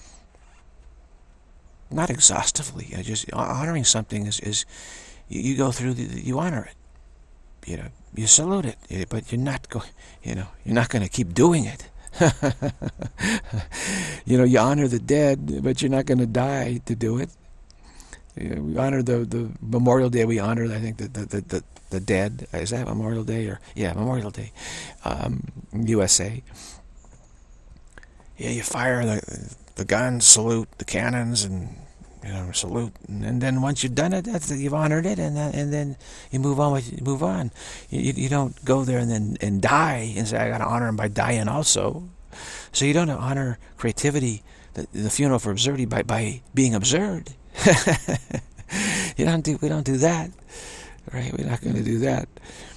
not exhaustively. You know, just honoring something is is you, you go through the, you honor it, you know, you salute it, but you're not going, you know, you're not going to keep doing it. You know, you honor the dead, but you're not going to die to do it. You know, we honor the the Memorial Day. We honor, I think, the the the, the, the dead. Is that Memorial Day or yeah, Memorial Day, um, U S A. Yeah, you fire the the guns, salute the cannons, and you know, salute, and, and then once you've done it, that's you've honored it, and then, and then you move on. With, move on. You, you you don't go there and then and die and say I got to honor him by dying also. So you don't honor creativity, the, the funeral for absurdity, by by being absurd. You don't do. We don't do that, right? We're not going to do that.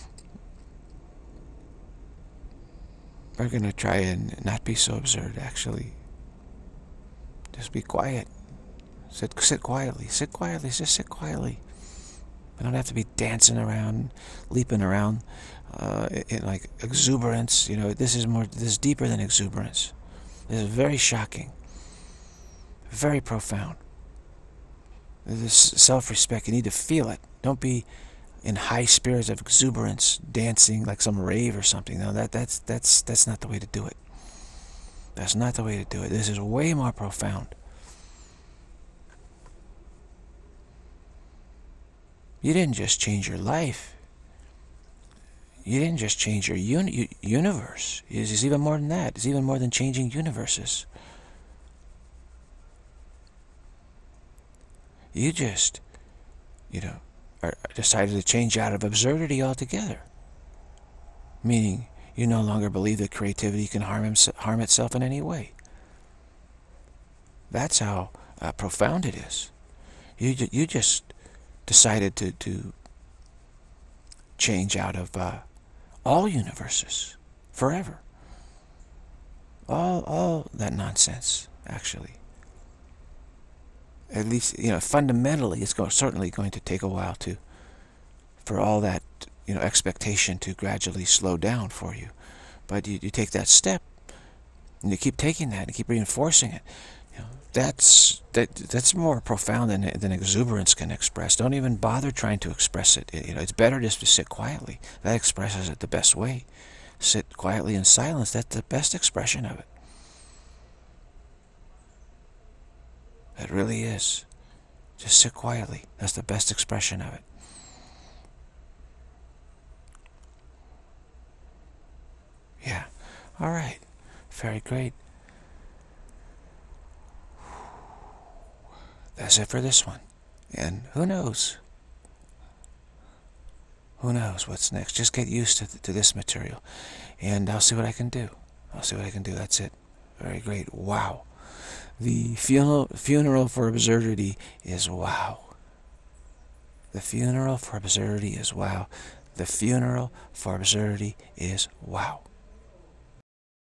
We're going to try and not be so absurd. Actually, just be quiet. Sit, sit quietly. Sit quietly. Just sit quietly. We don't have to be dancing around, leaping around, uh, in like exuberance. You know, this is more. This is deeper than exuberance. This is very shocking. Very profound. This self-respect. You need to feel it. Don't be in high spirits of exuberance, dancing like some rave or something. No, that that's that's that's not the way to do it. That's not the way to do it. This is way more profound. You didn't just change your life. You didn't just change your uni universe. It's even more than that. It's even more than changing universes. You just, you know, are, decided to change out of absurdity altogether. Meaning, you no longer believe that creativity can harm, him, harm itself in any way. That's how uh, profound it is. You, you just decided to, to change out of uh, all universes forever. All, all that nonsense, actually. At least, you know, fundamentally, it's go certainly going to take a while to, for all that, you know, expectation to gradually slow down for you. But you, you take that step, and you keep taking that, and keep reinforcing it. You know, that's that that's more profound than than exuberance can express. Don't even bother trying to express it. You know, it's better just to sit quietly. That expresses it the best way. Sit quietly in silence. That's the best expression of it. It really is. Just sit quietly. That's the best expression of it. Yeah. All right. Very great. That's it for this one. And who knows? Who knows what's next? Just get used to, th to this material. And I'll see what I can do. I'll see what I can do. That's it. Very great. Wow. The funeral, funeral for absurdity is wow. The funeral for absurdity is wow. The funeral for absurdity is wow.